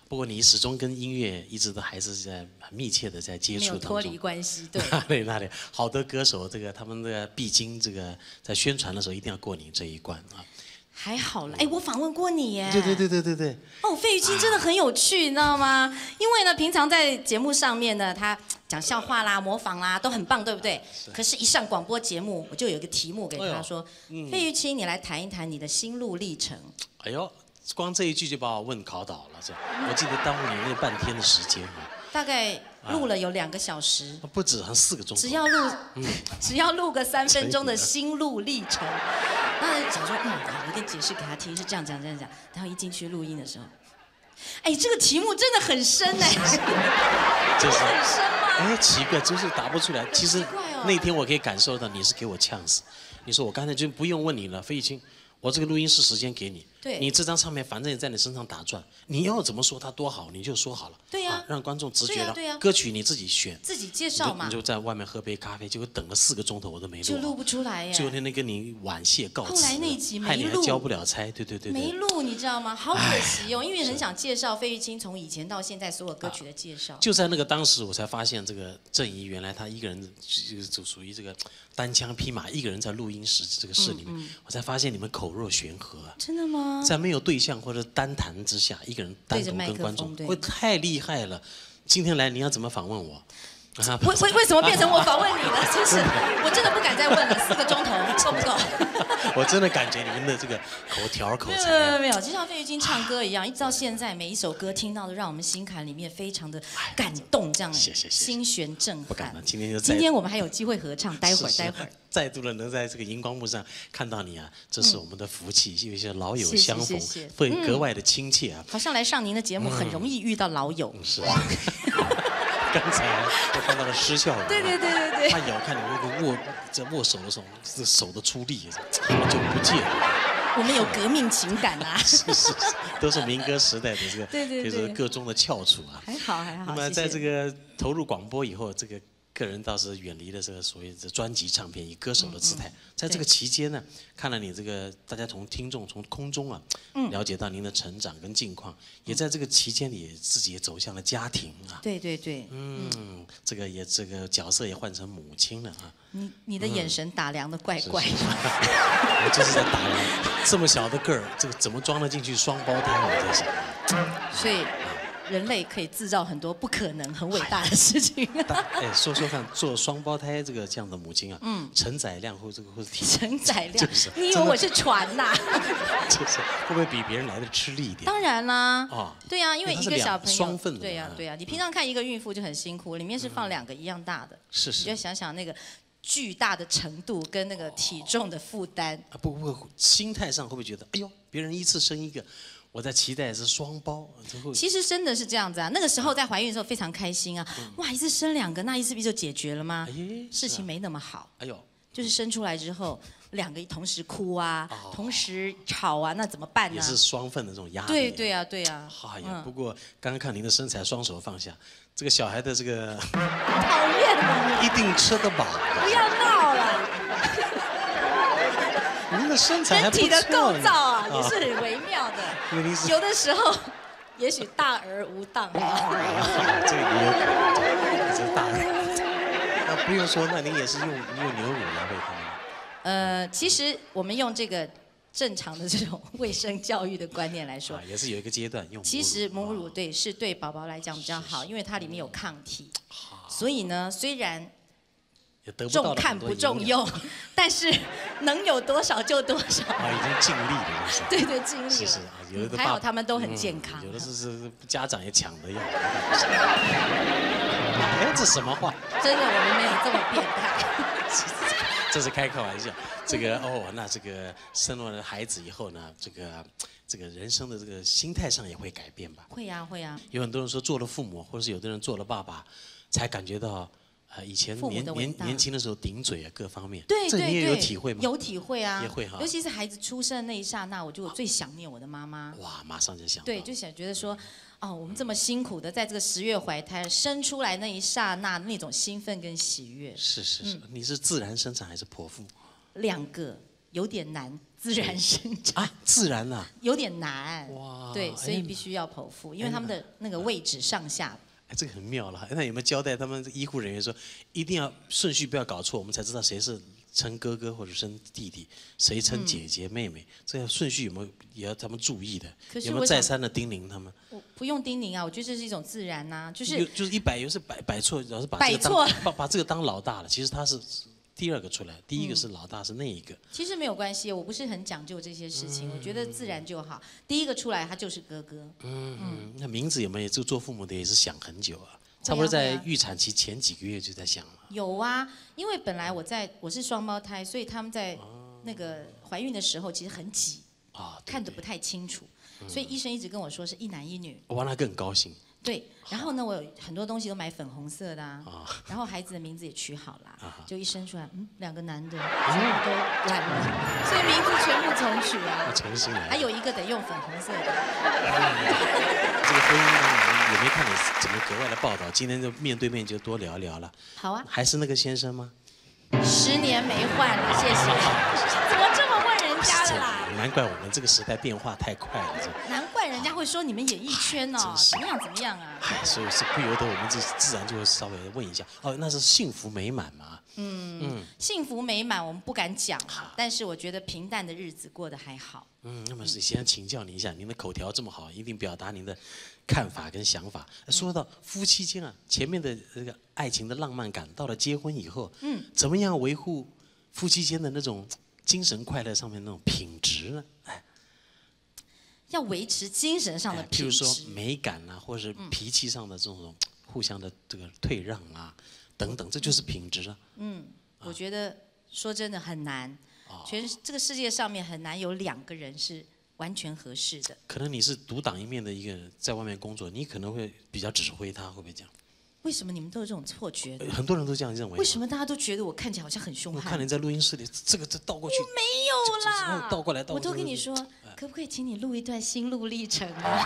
[SPEAKER 2] 不过你始终跟音乐一直都还是在很密切的在接触当中，
[SPEAKER 6] 没有脱离关系，对。
[SPEAKER 2] 对，那里好多歌手，这个他们的必经这个在宣传的时候一定要过你这一关啊。
[SPEAKER 6] 还好啦，哎，我访问过你耶。
[SPEAKER 2] 对对对对对对。
[SPEAKER 6] 哦，费玉清真的很有趣，你知道吗？因为呢，平常在节目上面呢，他讲笑话啦、模仿啦，都很棒，对不对？可是，一上广播节目，我就有一个题目给他说：“费玉清，你来谈一谈你的心路历程。”
[SPEAKER 2] 哎呦，光这一句就把我问考倒了，这我记得耽误你那半天的时间啊。
[SPEAKER 6] 大概录了有两个小时，
[SPEAKER 2] 不止，还四个钟头。
[SPEAKER 6] 只要录，只要录个三分钟的心路历程。那想说，嗯，我一定解释给他听，是这样讲这样讲。然后一进去录音的时候，哎，这个题目真的很深哎，
[SPEAKER 2] 就是
[SPEAKER 6] 很深吗？
[SPEAKER 2] 哎，奇怪，就是答不出来。其实那天我可以感受到你是给我呛死。你说我刚才就不用问你了，费玉清，我这个录音室时间给你。
[SPEAKER 6] 对，
[SPEAKER 2] 你这张唱片反正也在你身上打转，你要怎么说它多好，你就说好了。
[SPEAKER 6] 对呀、
[SPEAKER 2] 啊，让观众直觉了。
[SPEAKER 6] 对呀、啊，
[SPEAKER 2] 歌曲你自己选，
[SPEAKER 6] 自己介绍嘛。
[SPEAKER 2] 你就, 你就在外面喝杯咖啡，结果等了四个钟头我都没录，
[SPEAKER 6] 就录不出来耶。
[SPEAKER 2] 最后天天跟你婉谢告辞，
[SPEAKER 6] 后来那一集没录，
[SPEAKER 2] 害你还交不了差，对对对对。
[SPEAKER 6] 没录，你知道吗？好可惜哦，因为很想介绍费玉清从以前到现在所有歌曲的介绍。
[SPEAKER 2] 啊、就在那个当时，我才发现这个郑怡原来他一个人就属于这个单枪匹马，一个人在录音室这个室里面，嗯嗯、我才发现你们口若悬河。
[SPEAKER 6] 真的吗？
[SPEAKER 2] 在没有对象或者单谈之下，一个人单独跟观众，会太厉害了。今天来你要怎么访问我？
[SPEAKER 6] 为为为什么变成我访问你了？真是，我真的不敢再问了。四个钟头够不够？
[SPEAKER 2] 我真的感觉你们的这个口条口才，
[SPEAKER 6] 没有没有没有，就像费玉清唱歌一样，一直到现在每一首歌听到的，让我们心坎里面非常的感动，这样
[SPEAKER 2] 谢谢
[SPEAKER 6] 心弦震撼。
[SPEAKER 2] 不敢了，今天就
[SPEAKER 6] 今天我们还有机会合唱，待会儿待会儿。
[SPEAKER 2] 再度的能在这个荧光幕上看到你啊，这是我们的福气，因为是老友相逢，会格外的亲切啊。
[SPEAKER 6] 好像来上您的节目很容易遇到老友。
[SPEAKER 2] 是。刚才我看到了失效了。
[SPEAKER 6] 对对对对对。
[SPEAKER 2] 他咬看你那个握在握手的时候，这手的出力就不借了。
[SPEAKER 6] 我们有革命情感啊。
[SPEAKER 2] 是是是，都是民歌时代的这个，
[SPEAKER 6] 对对对，
[SPEAKER 2] 可以说歌中的翘楚啊。
[SPEAKER 6] 还好还好。
[SPEAKER 2] 那么在这个投入广播以后，这个。个人倒是远离了这个所谓的专辑唱片，以歌手的姿态，在这个期间呢，看了你这个大家从听众从空中啊，了解到您的成长跟近况，也在这个期间里自己也走向了家庭啊。
[SPEAKER 6] 对对对，
[SPEAKER 2] 嗯，这个也这个角色也换成母亲了啊。
[SPEAKER 6] 你你的眼神打量的怪怪的。
[SPEAKER 2] 我就是在打量，这么小的个儿，这个怎么装得进去双胞胎？我在想。
[SPEAKER 6] 所以。人类可以制造很多不可能、很伟大的事情。
[SPEAKER 2] 哎，说说看，做双胞胎这个这样的母亲啊，嗯，承载量或这个或者体
[SPEAKER 6] 承载量，
[SPEAKER 2] 就是，
[SPEAKER 6] 你以为我是船呐？
[SPEAKER 2] 就是会不会比别人来的吃力一点？
[SPEAKER 6] 当然啦，哦，对呀，因为一个小朋友，
[SPEAKER 2] 双份的，
[SPEAKER 6] 对呀对呀，你平常看一个孕妇就很辛苦，里面是放两个一样大的，
[SPEAKER 2] 是是，
[SPEAKER 6] 你就想想那个巨大的程度跟那个体重的负担。
[SPEAKER 2] 啊不不，心态上会不会觉得，哎呦，别人一次生一个？我在期待是双胞，
[SPEAKER 6] 其实真的是这样子啊。那个时候在怀孕的时候非常开心啊，哇，一次生两个，那一次不就解决了吗？事情没那么好。哎呦，就是生出来之后，两个同时哭啊，同时吵啊，那怎么办呢？
[SPEAKER 2] 也是双份的这种压力。
[SPEAKER 6] 对对啊，对啊。
[SPEAKER 2] 哎呀，不过刚刚看您的身材，双手放下，这个小孩的这个
[SPEAKER 6] 讨厌了，
[SPEAKER 2] 一定吃得饱。
[SPEAKER 6] 不要闹了。
[SPEAKER 2] 您的身材还不错，
[SPEAKER 6] 身体的构造啊，也是很微妙的。有的时候，也许大而无当。这
[SPEAKER 2] 个也有可能，这大而。那不用说，那您也是用用牛乳来喂他们。
[SPEAKER 6] 呃，其实我们用这个正常的这种卫生教育的观念来说，
[SPEAKER 2] 也是有一个阶段用。
[SPEAKER 6] 其实母乳对是对宝宝来讲比较好，因为它里面有抗体。所以呢，虽然。重看不重用，但是能有多少就多少。
[SPEAKER 2] 啊，已经尽力了，是。
[SPEAKER 6] 对对，尽力了。
[SPEAKER 2] 是是，有的
[SPEAKER 6] 还好他们都很健康。
[SPEAKER 2] 有的是是家长也抢着要。哎，这什么话？
[SPEAKER 6] 真的，我们没有这么变态。
[SPEAKER 2] 这是开个玩笑。这个哦，那这个生了孩子以后呢，这个这个人生的这个心态上也会改变吧？
[SPEAKER 6] 会呀，会呀。
[SPEAKER 2] 有很多人说做了父母，或者是有的人做了爸爸，才感觉到。呃，以前年年年轻的时候顶嘴啊，各方面，
[SPEAKER 6] 对对对，
[SPEAKER 2] 这你也有体会吗？
[SPEAKER 6] 有体会啊，
[SPEAKER 2] 也会哈。
[SPEAKER 6] 尤其是孩子出生的那一刹那，我就最想念我的妈妈。
[SPEAKER 2] 哇，马上就想。
[SPEAKER 6] 对，就想觉得说，哦，我们这么辛苦的在这个十月怀胎生出来那一刹那，那种兴奋跟喜悦。
[SPEAKER 2] 是是是，你是自然生产还是剖腹？
[SPEAKER 6] 两个。 有点难自然生长
[SPEAKER 2] 啊，自然呐、啊，
[SPEAKER 6] 有点难。哇，对，所以必须要剖腹，因为他们的那个位置上下。
[SPEAKER 2] 哎，这个很妙了。那有没有交代他们医护人员说，一定要顺序不要搞错，我们才知道谁是称哥哥或者称弟弟，谁称姐姐、妹妹，这样顺序有没有也要他们注意的？有没有再三的叮咛他们？
[SPEAKER 6] 我不用叮咛啊，我觉得这是一种自然呐、啊，就是
[SPEAKER 2] 就是一摆有时摆摆错，老是把这个
[SPEAKER 6] 当
[SPEAKER 2] 把把这个当老大了，其实他是第二个出来，第一个是老大是那一个。
[SPEAKER 6] 其实没有关系，我不是很讲究这些事情，嗯、我觉得自然就好。第一个出来他就是哥哥。
[SPEAKER 2] 嗯嗯，那名字有没有？就做父母的也是想很久啊。差不多在预产期前几个月就在想了。
[SPEAKER 6] 有啊，因为本来我在我是双胞胎，所以他们在那个怀孕的时候其实很挤，啊，看得不太清楚，所以医生一直跟我说是一男一女。
[SPEAKER 2] 我让他更高兴。
[SPEAKER 6] 对，然后呢，我有很多东西都买粉红色的啊，然后孩子的名字也取好了，就一生出来，嗯，两个男的，全部都烂了，所以名字全部重取啊。
[SPEAKER 2] 重新来。
[SPEAKER 6] 还有一个得用粉红色的。
[SPEAKER 2] 这个婚姻呢，也没看你怎么格外的报道，今天就面对面就多聊聊了。
[SPEAKER 6] 好啊。
[SPEAKER 2] 还是那个先生吗？
[SPEAKER 6] 十年没换了，谢谢。怎么这么问人家的啦？
[SPEAKER 2] 难怪我们这个时代变化太快了。
[SPEAKER 6] 难怪人家会说你们演艺圈哦，怎么样怎么样啊？
[SPEAKER 2] 所以是不由得我们自自然就会稍微问一下，哦，那是幸福美满吗？
[SPEAKER 6] 嗯嗯，幸福美满我们不敢讲，但是我觉得平淡的日子过得还好。
[SPEAKER 2] 嗯，那么是先请教您一下，您的口条这么好，一定表达您的看法跟想法。说到夫妻间啊，前面的这个爱情的浪漫感，到了结婚以后，嗯，怎么样维护夫妻间的那种精神快乐上面那种品质呢？哎，
[SPEAKER 6] 要维持精神上的品质，
[SPEAKER 2] 譬如说美感啊，或者是脾气上的这种互相的这个退让啊，等等，这就是品质啊。
[SPEAKER 6] 嗯，我觉得说真的很难。全这个世界上面很难有两个人是完全合适的。
[SPEAKER 2] 可能你是独当一面的一个人，在外面工作，你可能会比较指挥他，会不会这样？
[SPEAKER 6] 为什么你们都有这种错觉？
[SPEAKER 2] 很多人都这样认为。
[SPEAKER 6] 为什么大家都觉得我看起来好像很凶悍？
[SPEAKER 2] 我看你在录音室里，这个这倒过去。
[SPEAKER 6] 我没有啦，
[SPEAKER 2] 倒过来倒过
[SPEAKER 6] 来。我都跟你说，可不可以请你录一段心路历程啊？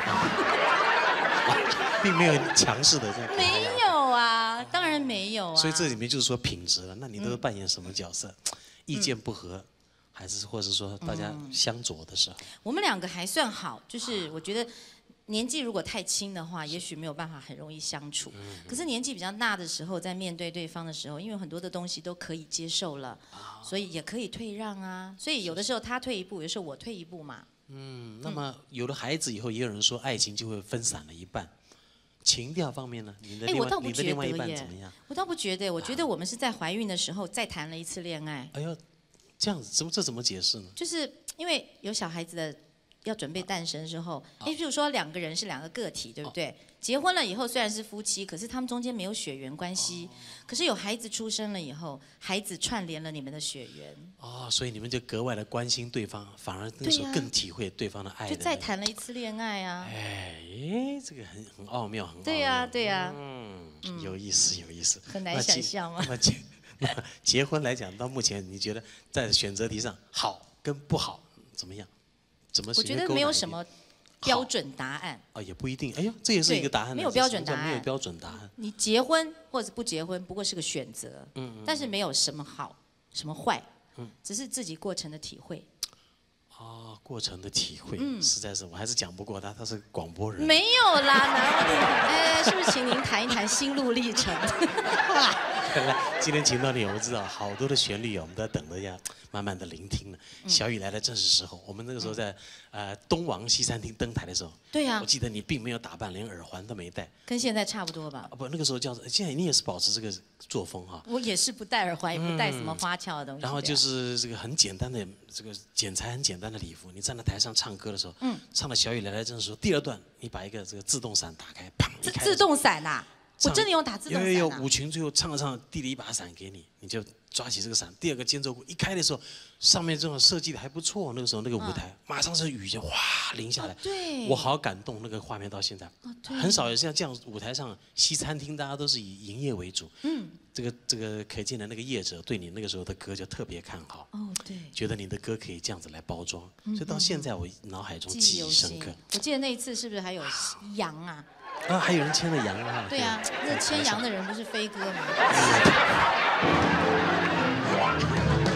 [SPEAKER 2] 并没有强势的这样。
[SPEAKER 6] 没有啊，当然没有啊。
[SPEAKER 2] 所以这里面就是说品质了。那你都是扮演什么角色？意见不合。还是，或者说大家相左的时候，
[SPEAKER 6] 我们两个还算好，就是我觉得年纪如果太轻的话，也许没有办法很容易相处。可是年纪比较大的时候，在面对对方的时候，因为很多的东西都可以接受了，所以也可以退让啊。所以有的时候他退一步，有的时候我退一步嘛。
[SPEAKER 2] 嗯，那么有了孩子以后，也有人说爱情就会分散了一半。情调方面呢？你的另外你的另外一半怎么样？
[SPEAKER 6] 我倒不觉得，我觉得我们是在怀孕的时候再谈了一次恋爱。
[SPEAKER 2] 哎呦。这样子怎么这怎么解释呢？
[SPEAKER 6] 就是因为有小孩子的要准备诞生之后，哎，譬如说两个人是两个个体，对不对？结婚了以后虽然是夫妻，可是他们中间没有血缘关系。可是有孩子出生了以后，孩子串联了你们的血缘。
[SPEAKER 2] 哦，所以你们就格外的关心对方，反而那时候更体会对方的爱。
[SPEAKER 6] 就再谈了一次恋爱啊！
[SPEAKER 2] 哎，这个很很奥妙，很奥妙。
[SPEAKER 6] 对呀，对呀。
[SPEAKER 2] 嗯，有意思，有意思。
[SPEAKER 6] 很难想象吗？
[SPEAKER 2] 结婚来讲，到目前你觉得在选择题上好跟不好怎么样？怎么？
[SPEAKER 6] 我觉得没有什么标准答案。
[SPEAKER 2] 啊，也不一定。哎呦，这也是一个答案。
[SPEAKER 6] 没有标准答案。
[SPEAKER 2] 没有标准答案。
[SPEAKER 6] 你结婚或者不结婚，不过是个选择。嗯。但是没有什么好，什么坏。嗯。只是自己过程的体会。
[SPEAKER 2] 啊，过程的体会，嗯，实在是我还是讲不过他，他是广播人。
[SPEAKER 6] 没有啦，哪有？哎，是不是请您谈一谈心路历程？
[SPEAKER 2] 来，今天请到你，我们知道好多的旋律啊，我们都在等着要慢慢的聆听了。小雨来的正是时候，我们那个时候在呃东王西餐厅登台的时候，
[SPEAKER 6] 对呀，
[SPEAKER 2] 我记得你并没有打扮，连耳环都没戴，
[SPEAKER 6] 跟现在差不多吧？
[SPEAKER 2] 啊不，那个时候叫现在你也是保持这个作风哈。
[SPEAKER 6] 我也是不戴耳环，也不戴什么花俏的东西。
[SPEAKER 2] 然后就是这个很简单的这个剪裁很简单的礼服，你站在台上唱歌的时候，嗯，唱到小雨来的正是时候，第二段你把一个这个自动伞打开，砰一开。
[SPEAKER 6] 自动伞呐？我真的有打自动伞、啊、
[SPEAKER 2] 有有有，舞群最后唱了唱，递了一把伞给你，你就抓起这个伞。第二个间奏鼓一开的时候，上面这种设计的还不错，那个时候那个舞台、嗯、马上是雨就哗淋下来、哦，
[SPEAKER 6] 对，
[SPEAKER 2] 我好感动，那个画面到现在，哦、很少有像这样舞台上西餐厅，大家都是以营业为主，嗯，这个这个可见的那个业者对你那个时候的歌就特别看好，哦对，觉得你的歌可以这样子来包装，嗯、所以到现在我脑海中记忆深刻。
[SPEAKER 6] 我记得那一次是不是还有羊啊？
[SPEAKER 2] 啊，还有人牵了羊啊！
[SPEAKER 6] 对啊，那牵羊的人不是飞哥吗？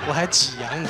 [SPEAKER 2] 我还挤扬你。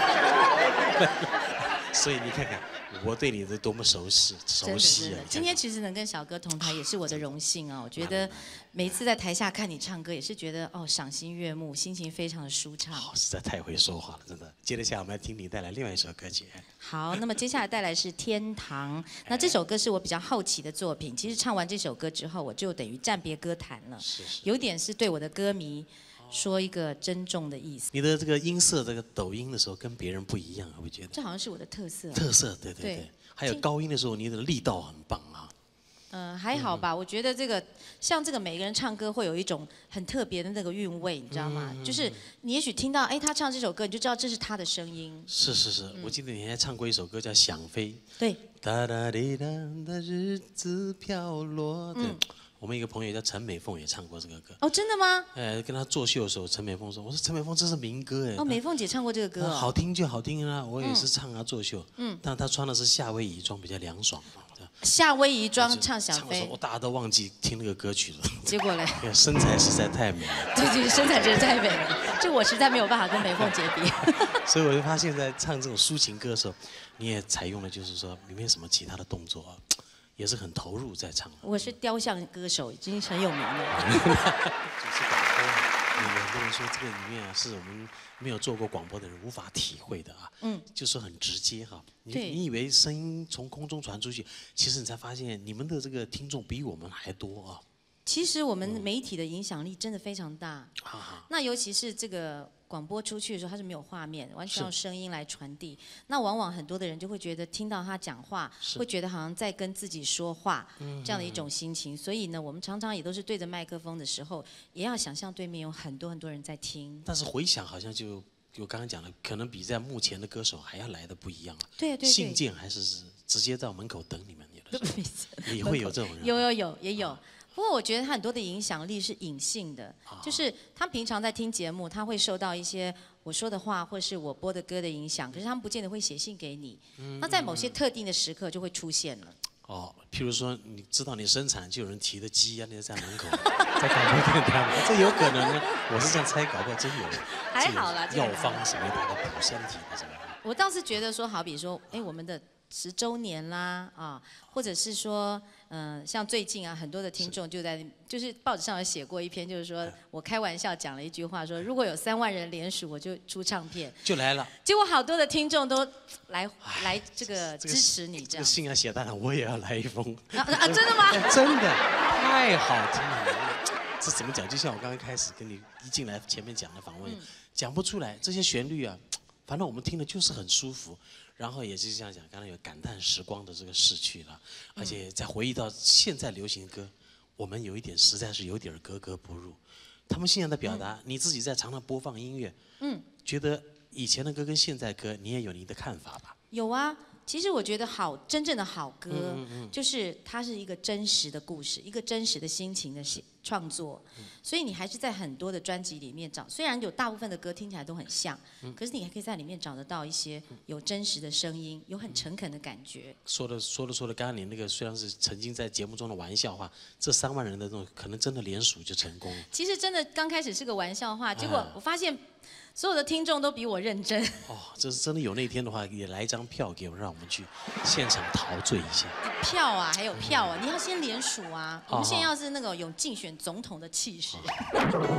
[SPEAKER 2] 所以你看看。我对你的多么熟悉，熟悉啊！
[SPEAKER 6] 今天其实能跟小哥同台也是我的荣幸啊！我觉得每次在台下看你唱歌，也是觉得哦赏心悦目，心情非常的舒畅。
[SPEAKER 2] 好，实在太会说话了，真的。接着下来我们来听你带来另外一首歌曲。
[SPEAKER 6] 好，那么接下来带来是《天堂》。那这首歌是我比较好奇的作品。其实唱完这首歌之后，我就等于暂别歌坛了，
[SPEAKER 2] 是是
[SPEAKER 6] 有点是对我的歌迷说一个珍重的意思。
[SPEAKER 2] 你的这个音色，这个抖音的时候跟别人不一样，会不会觉得？
[SPEAKER 6] 这好像是我的特色。
[SPEAKER 2] 特色，对对对。对还有高音的时候，你的力道很棒啊。
[SPEAKER 6] 嗯、呃，还好吧。我觉得这个像这个每个人唱歌会有一种很特别的那个韵味，你知道吗？嗯、就是你也许听到哎他唱这首歌，你就知道这是他的声音。
[SPEAKER 2] 是是是，嗯、我记得你还唱过一首歌叫《想飞》。
[SPEAKER 6] 对。
[SPEAKER 2] 哒哒滴哒的日子飘落。对。嗯我们一个朋友叫陈美凤也唱过这个歌。
[SPEAKER 6] 哦，真的吗？
[SPEAKER 2] 哎，跟他作秀的时候，陈美凤说：“我说陈美凤这是民歌哎。”
[SPEAKER 6] 哦，美凤姐唱过这个歌、哦。
[SPEAKER 2] 好听就好听啊，我也是唱啊作秀。嗯。但她穿的是夏威夷装，比较凉爽。
[SPEAKER 6] 夏威夷装唱想飞。
[SPEAKER 2] 唱的时候，大家都忘记听那个歌曲了。
[SPEAKER 6] 结果嘞？
[SPEAKER 2] 身材实在太美了。
[SPEAKER 6] 对对，身材真的太美了，这我实在没有办法跟美凤姐比。
[SPEAKER 2] 所以我就发现，在唱这种抒情歌的时候，你也采用了就是说里面什么其他的动作啊。也是很投入在唱。
[SPEAKER 6] 我是雕像歌手，已经很有名了。
[SPEAKER 2] 就是广播，有很多人说这个里面啊，是我们没有做过广播的人无法体会的啊。嗯。就是很直接哈。你你以为声音从空中传出去，其实你才发现你们的这个听众比我们还多啊。
[SPEAKER 6] 其实我们媒体的影响力真的非常大。嗯、那尤其是这个。广播出去的时候，它是没有画面，完全用声音来传递。那往往很多的人就会觉得听到他讲话，会觉得好像在跟自己说话，这样的一种心情。所以呢，我们常常也都是对着麦克风的时候，也要想象对面有很多很多人在听。
[SPEAKER 2] 但是回想好像就我刚刚讲的，可能比在目前的歌手还要来的不一样了。
[SPEAKER 6] 对对对。
[SPEAKER 2] 信件还是直接到门口等你们，有的时候也会有这种人。
[SPEAKER 6] 有有有也有。不过我觉得他很多的影响力是隐性的，就是他平常在听节目，他会受到一些我说的话或是我播的歌的影响，可是他们不见得会写信给你。那在某些特定的时刻就会出现了。
[SPEAKER 2] 哦，譬如说你知道你生产，就有人提着鸡啊，那在门口，在广播电台，这有可能呢。我是这样猜，搞不好真有。还
[SPEAKER 6] 好啦，
[SPEAKER 2] 药方什么的，补身体的什么。
[SPEAKER 6] 我倒是觉得说，好比说，哎，我们的十周年啦，啊，或者是说。嗯、呃，像最近啊，很多的听众就在就是报纸上有写过一篇，就是说我开玩笑讲了一句话，说如果有三万人联署，我就出唱片，
[SPEAKER 2] 就来了。
[SPEAKER 6] 结果好多的听众都来来这个支持你，这样。
[SPEAKER 2] 这个信啊写大了，我也要来一封。
[SPEAKER 6] 啊啊，真的吗？
[SPEAKER 2] 真的，太好听了。这怎么讲？就像我刚刚开始跟你一进来前面讲的访问，嗯、讲不出来这些旋律啊，反正我们听的就是很舒服。然后也是这样讲，刚才有感叹时光的这个逝去了，而且再回忆到现在流行歌，我们有一点实在是有点格格不入。他们现在的表达，嗯、你自己在常常播放音乐，嗯，觉得以前的歌跟现在歌，你也有你的看法吧？
[SPEAKER 6] 有啊，其实我觉得好，真正的好歌，嗯嗯嗯就是它是一个真实的故事，一个真实的心情的创作。所以你还是在很多的专辑里面找，虽然有大部分的歌听起来都很像，可是你还可以在里面找得到一些有真实的声音，有很诚恳的感觉。
[SPEAKER 2] 说的说的说的，刚刚你那个虽然是曾经在节目中的玩笑话，这三万人的这种可能真的联署就成功了。
[SPEAKER 6] 其实真的刚开始是个玩笑话，结果我发现。所有的听众都比我认真。
[SPEAKER 2] 哦，这是真的有那天的话，也来一张票给我，让我们去现场陶醉一下。
[SPEAKER 6] 票啊，还有票啊，你要先联署啊。我们现在要是那个有竞选总统的气势。这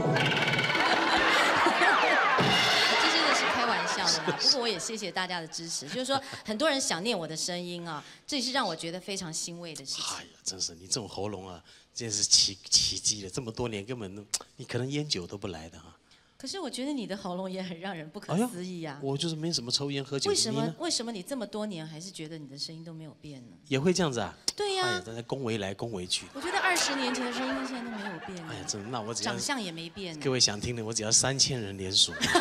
[SPEAKER 6] 真的是开玩笑的啦。不过我也谢谢大家的支持，就是说很多人想念我的声音啊，这也是让我觉得非常欣慰的事情。
[SPEAKER 2] 哎呀，真是你这种喉咙啊，真是奇奇迹了。这么多年根本你可能烟酒都不来的啊。
[SPEAKER 6] 可是我觉得你的喉咙也很让人不可思议啊！
[SPEAKER 2] 哎、我就是没什么抽烟喝酒。
[SPEAKER 6] 为什么？为什么你这么多年还是觉得你的声音都没有变呢？
[SPEAKER 2] 也会这样子啊？
[SPEAKER 6] 对呀、啊。
[SPEAKER 2] 哎呀，恭维来恭维去。
[SPEAKER 6] 我觉得二十年前的声音跟现在都没有变。
[SPEAKER 2] 哎呀，真的，那我只要
[SPEAKER 6] 长相也没变。
[SPEAKER 2] 各位想听的，我只要三千人联署。参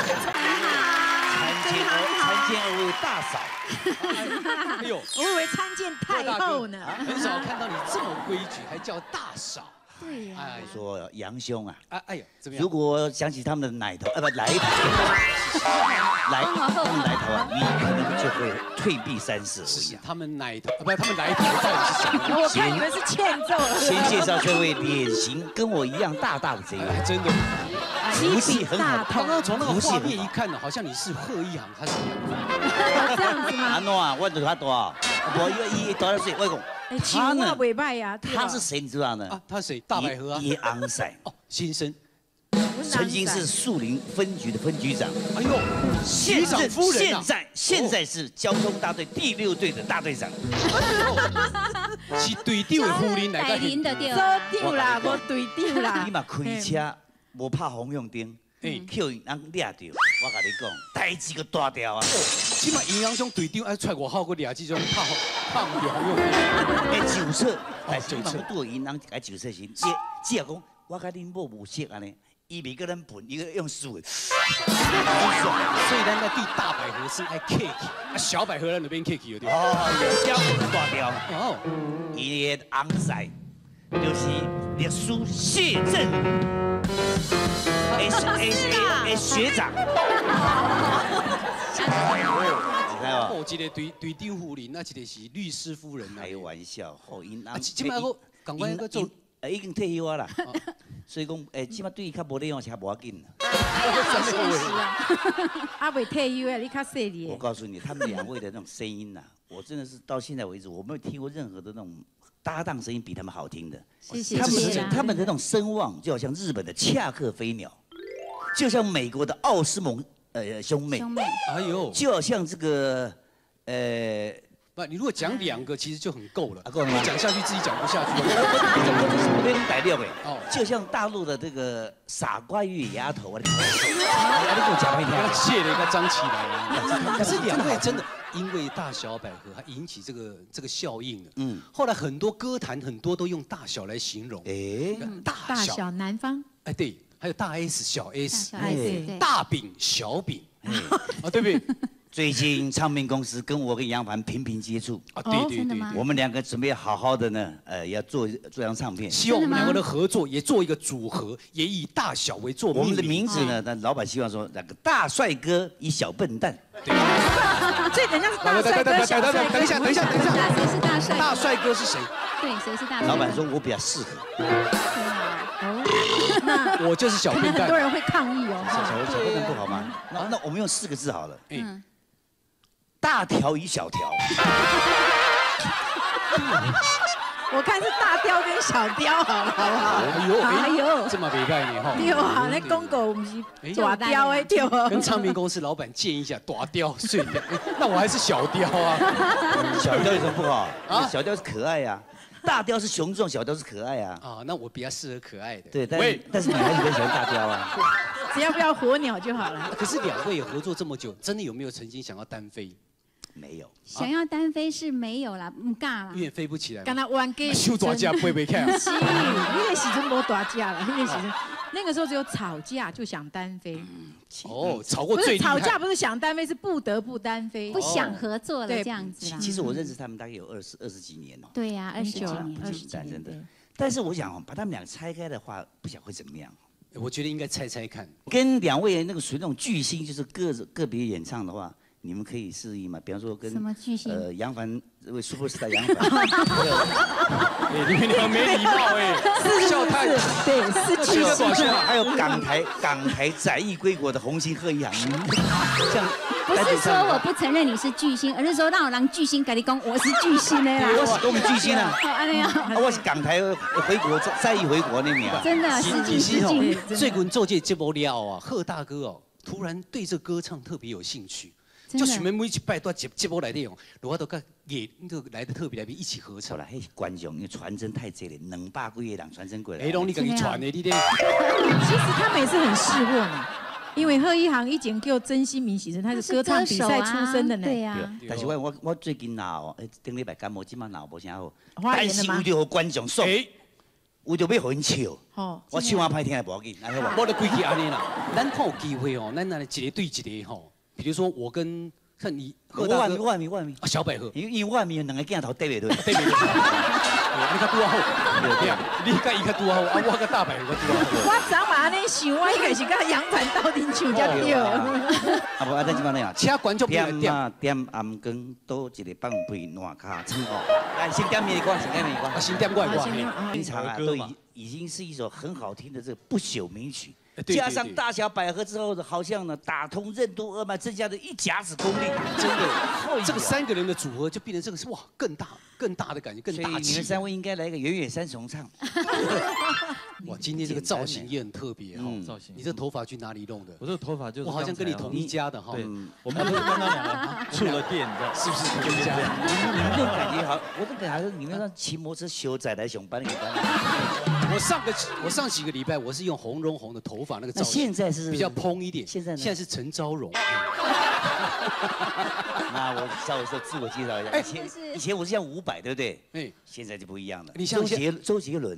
[SPEAKER 7] 见参见二位大嫂。
[SPEAKER 8] 哎呦，我以为参见太后呢。
[SPEAKER 7] 很少看到你这么规矩，还叫大嫂。
[SPEAKER 8] 对呀、啊，
[SPEAKER 7] 说杨兄啊，
[SPEAKER 8] 哎哎呦，怎么样？
[SPEAKER 7] 如果想起他们的奶头，啊不来头，来他们来头啊，你可能就会退避三舍而已。
[SPEAKER 8] 他们奶头，啊不，他们来头到底是什么？我看你们是欠揍了。
[SPEAKER 7] 先介绍这位脸型跟我一样大大的这位，
[SPEAKER 8] 真的。
[SPEAKER 7] 此福气很好。
[SPEAKER 8] 刚
[SPEAKER 9] 刚从那个画面一看呢，好像你是贺一航，他是杨帆。
[SPEAKER 8] 这样子吗？
[SPEAKER 7] 安诺啊，我就他多啊，我一个一多少岁？我讲，
[SPEAKER 8] 他呢？尾拜呀，
[SPEAKER 7] 他是谁？你知道呢？
[SPEAKER 9] 啊，他谁？大百合啊。
[SPEAKER 7] 叶昂塞。
[SPEAKER 9] 哦，新生。
[SPEAKER 7] 曾经是树林分局的分局长，
[SPEAKER 9] 哎呦，局长夫人
[SPEAKER 7] 现在现在是交通大队第六队的大队长，
[SPEAKER 9] 是队长的夫人来
[SPEAKER 8] 个，做长啦，无队长啦。
[SPEAKER 7] 你嘛开车无拍方向灯，叫人掠到，我甲你讲，代志个大条啊！
[SPEAKER 9] 起码营养中队长爱出外口个掠这种拍拍方向灯，
[SPEAKER 7] 哎，酒测，哎，酒测多银行哎酒测先，只只要讲，我甲恁某无识安尼。 伊袂个咱笨，伊个用输的。所
[SPEAKER 9] 以咱在对大百合是爱客气，啊小百合咱那边客气有点。
[SPEAKER 7] 哦，有标准大条。哦，伊的昂塞就是历史谢振武，诶诶诶学长。
[SPEAKER 9] 哦，一个队队长夫人，那一个是律师夫人。
[SPEAKER 7] 开玩笑，好因
[SPEAKER 9] 啊，即摆个赶快个做，
[SPEAKER 7] 已经退休啊啦。 所以讲，诶，起码对伊较无利用，车无要紧。
[SPEAKER 8] 啊，未退休诶，你较细腻。
[SPEAKER 7] 我告诉你，他们两位的那种声音呐，我真的是到现在为止，我没有听过任何的那种搭档声音比他们好听的。
[SPEAKER 8] 谢谢。
[SPEAKER 7] 他们的他们的那种声望，就好像日本的恰克飞鸟，就像美国的奥斯蒙呃兄妹。
[SPEAKER 8] 兄妹。
[SPEAKER 9] 哎呦。
[SPEAKER 7] 就好像这个呃。
[SPEAKER 9] 不，你如果讲两个，其实就很够了。
[SPEAKER 7] 够了吗？
[SPEAKER 9] 讲下去自己讲不下去。
[SPEAKER 7] 我跟你改掉呗。哦，就像大陆的这个傻瓜与丫头，我的天！你给我讲一天，
[SPEAKER 9] 谢了一个张起来了。可是两位真的因为大小百合，还引起这个这个效应了。嗯。后来很多歌坛很多都用大小来形容。哎，
[SPEAKER 8] 大小南方。
[SPEAKER 9] 哎，对，还有大 S 小 S，
[SPEAKER 8] 哎对，
[SPEAKER 9] 大饼小饼，啊对不对？
[SPEAKER 7] 最近唱片公司跟我跟杨凡频频接触
[SPEAKER 9] 啊，对对对，
[SPEAKER 7] 我们两个准备好好的呢，呃，要做做张唱片，
[SPEAKER 9] 希望我们两个的合作也做一个组合，也以大小为做。
[SPEAKER 7] 我们的名字呢，那老板希望说那个大帅哥与小笨蛋。
[SPEAKER 8] 对，所以人家是大帅哥，小帅哥。
[SPEAKER 9] 等一下，等一下，等一下，
[SPEAKER 5] 谁是大帅？
[SPEAKER 9] 大帅哥是谁？
[SPEAKER 5] 对，谁是大帅？
[SPEAKER 7] 老板说我比较适合。
[SPEAKER 8] 那
[SPEAKER 9] 我就是小笨蛋。
[SPEAKER 8] 很多人会抗议哦。
[SPEAKER 7] 小小笨蛋不好吗？那那我们用四个字好了。嗯。 大条与小条，
[SPEAKER 8] 我看是大雕跟小雕，好了，好不好？
[SPEAKER 9] 哎呦，哎呦，这么没概念哈。
[SPEAKER 8] 对啊，那公狗不是大雕哎，对哦。
[SPEAKER 9] 跟唱片公司老板建议一下，大雕碎雕，那我还是小雕啊。
[SPEAKER 7] 小雕有什么不好？啊，小雕是可爱呀，大雕是雄壮，小雕是可爱呀。
[SPEAKER 9] 啊，那我比较适合可爱的。
[SPEAKER 7] 对，但但是女孩子很喜欢大雕啊。
[SPEAKER 8] 只要不要火鸟就好了。
[SPEAKER 9] 可是两位合作这么久，真的有没有曾经想要单飞？
[SPEAKER 7] 没有，
[SPEAKER 5] 想要单飞是没有啦，唔敢啦，
[SPEAKER 9] 因为飞不起来。
[SPEAKER 8] 跟他玩给
[SPEAKER 9] 修大架飞不看。
[SPEAKER 8] 是，那个时阵没大架了，那个时阵，那个时候只有吵架就想单飞。
[SPEAKER 9] 哦，吵过最厉害。
[SPEAKER 8] 吵架不是想单飞，是不得不单飞，
[SPEAKER 5] 不想合作了这样子啦。
[SPEAKER 7] 其实我认识他们大概有二十二十几年了。
[SPEAKER 5] 对呀，二十几年，
[SPEAKER 8] 二十几年
[SPEAKER 7] 真的。但是我想把他们俩拆开的话，不晓得会怎么样。
[SPEAKER 9] 我觉得应该猜猜看。
[SPEAKER 7] 跟两位那个属于那种巨星，就是个个别演唱的话。 你们可以示意吗？比方说跟
[SPEAKER 5] 什么巨星？
[SPEAKER 7] 呃，杨凡这位 super star 杨凡，
[SPEAKER 9] 哎，你们俩没礼貌哎，笑太
[SPEAKER 8] 对，是巨星。
[SPEAKER 7] 还有港台港台载誉归国的红星贺一航，
[SPEAKER 5] 这样不是说我不承认你是巨星，而是说让我让巨星跟你讲我是巨星的啦。
[SPEAKER 7] 我是我们巨星啊，
[SPEAKER 5] 安尼啊，
[SPEAKER 7] 我是港台回国载誉回国那名啊。
[SPEAKER 5] 真的是巨星。
[SPEAKER 9] 最近做这节目了啊，贺大哥哦，突然对这歌唱特别有兴趣。 就许们每一拜都接接波来的用，如果都跟也那个来的特别来宾一起合唱
[SPEAKER 7] 啦，嘿，观众因为传真太济了，两百几个人传真过来。
[SPEAKER 9] 哎，拢你跟你传的，你得。
[SPEAKER 8] 其实他们也是很识货呢，因为贺一航以前叫曾新民时阵，他是歌唱比赛出身的呢。
[SPEAKER 5] 对呀。
[SPEAKER 7] 但是我我我最近闹，哎，顶礼拜感冒，今晚闹无啥好。
[SPEAKER 8] 但是
[SPEAKER 7] 有着观众爽，有着要互因笑。哦。我唱啊歹听也无要紧，来好吧。
[SPEAKER 9] 我的规矩安尼啦，咱看有机会哦，咱来一个对一个吼。 比如说我跟看你，
[SPEAKER 7] 我外面外面外面
[SPEAKER 9] 啊小百合，
[SPEAKER 7] 因因为外面有两个镜头对袂对？
[SPEAKER 9] 对袂对？你较拄好，对你甲伊较拄好，啊我甲大百合拄好。
[SPEAKER 8] 我昨晚安尼想，我应该是甲杨凡斗阵唱才对。
[SPEAKER 7] 啊不，啊咱即摆那样，
[SPEAKER 9] 请观众
[SPEAKER 7] 点啊点暗光，多一个放屁烂卡唱哦。来先点你的歌，先点你的歌。
[SPEAKER 9] 先点我的歌。
[SPEAKER 7] 平常啊都已已经是一首很好听的这个不朽名曲。 加上大小百合之后，好像呢打通任督二脉，增加了一甲子功力，
[SPEAKER 9] 真的。这个三个人的组合就变成这个是哇更大更大的感觉，更大气。
[SPEAKER 7] 你们三位应该来一个远远三重唱。
[SPEAKER 9] 哇，今天这个造型也很特别哈，造型。你这头发去哪里弄的？
[SPEAKER 10] 我这个头发就是，
[SPEAKER 9] 我好像跟你同一家的哈。
[SPEAKER 10] 对，我们不是刚刚两个触了电，你知道是不是同一家？
[SPEAKER 7] 你们这种感觉好，我这感觉你们让骑摩托车修仔来上班那个班。
[SPEAKER 9] 我上个我上几个礼拜我是用洪荣宏的头发那个造型，
[SPEAKER 7] 现在是
[SPEAKER 9] 比较蓬一点。
[SPEAKER 7] 现在呢？
[SPEAKER 9] 现在是陈昭荣。
[SPEAKER 7] 那我稍微说自我介绍一下，以前以前我是像伍佰，对不对？哎，现在就不一样了。
[SPEAKER 9] 你像
[SPEAKER 7] 周杰周杰伦，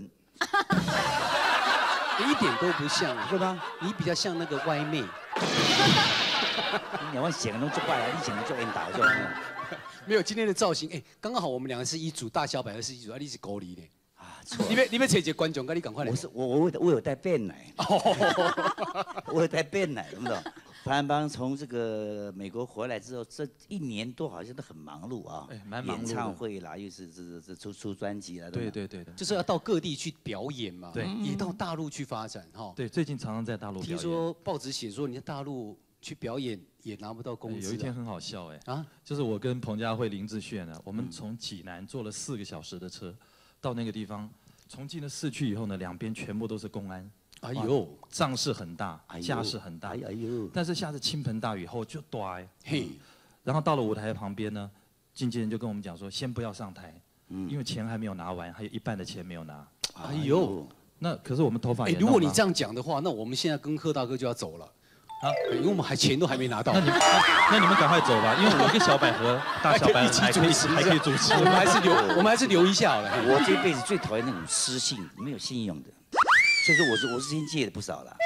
[SPEAKER 9] 你一点都不像，是吧？你比较像那个歪妹。
[SPEAKER 7] 你两位显得都做怪啊，你显得做 N 打做。
[SPEAKER 9] 没有今天的造型，哎，刚刚好我们两个是一组，大小百合是一组，啊，你是狗梨呢。你别你别扯一个观众，赶你赶快来。
[SPEAKER 7] 我是我我我有带便奶，我有带便奶，懂不懂？潘安邦从这个美国回来之后，这一年多好像都很忙碌啊，
[SPEAKER 10] 哎，蛮忙碌的。
[SPEAKER 7] 演唱会啦，又是这这出出专辑啦，
[SPEAKER 10] 对对对的，
[SPEAKER 9] 就是要到各地去表演嘛，
[SPEAKER 10] 对，
[SPEAKER 9] 也到大陆去发展哈。
[SPEAKER 10] 对，最近常常在大陆表演。
[SPEAKER 9] 听说报纸写说你在大陆去表演也拿不到工资。
[SPEAKER 10] 有一天很好笑哎，啊，就是我跟彭佳慧、林志炫呢，我们从济南坐了四个小时的车到那个地方。从进了市区以后呢，两边全部都是公安。哎呦，仗势很大，架势很大。哎呦，但是下着倾盆大雨后就呆。嘿，然后到了舞台旁边呢，经纪人就跟我们讲说，先不要上台，因为钱还没有拿完，还有一半的钱没有拿。哎呦，那可是我们头发也。
[SPEAKER 9] 如果你这样讲的话，那我们现在跟贺大哥就要走了。啊，因为我们还钱都还没拿到。
[SPEAKER 10] 那你们那你们赶快走吧，因为我跟小百合、大小百合还可以还可以主持，
[SPEAKER 9] 我们还是留我们还是留一下好了。
[SPEAKER 7] 我这辈子最讨厌那种失信、没有信用的，所以说我是我是先借了不少了。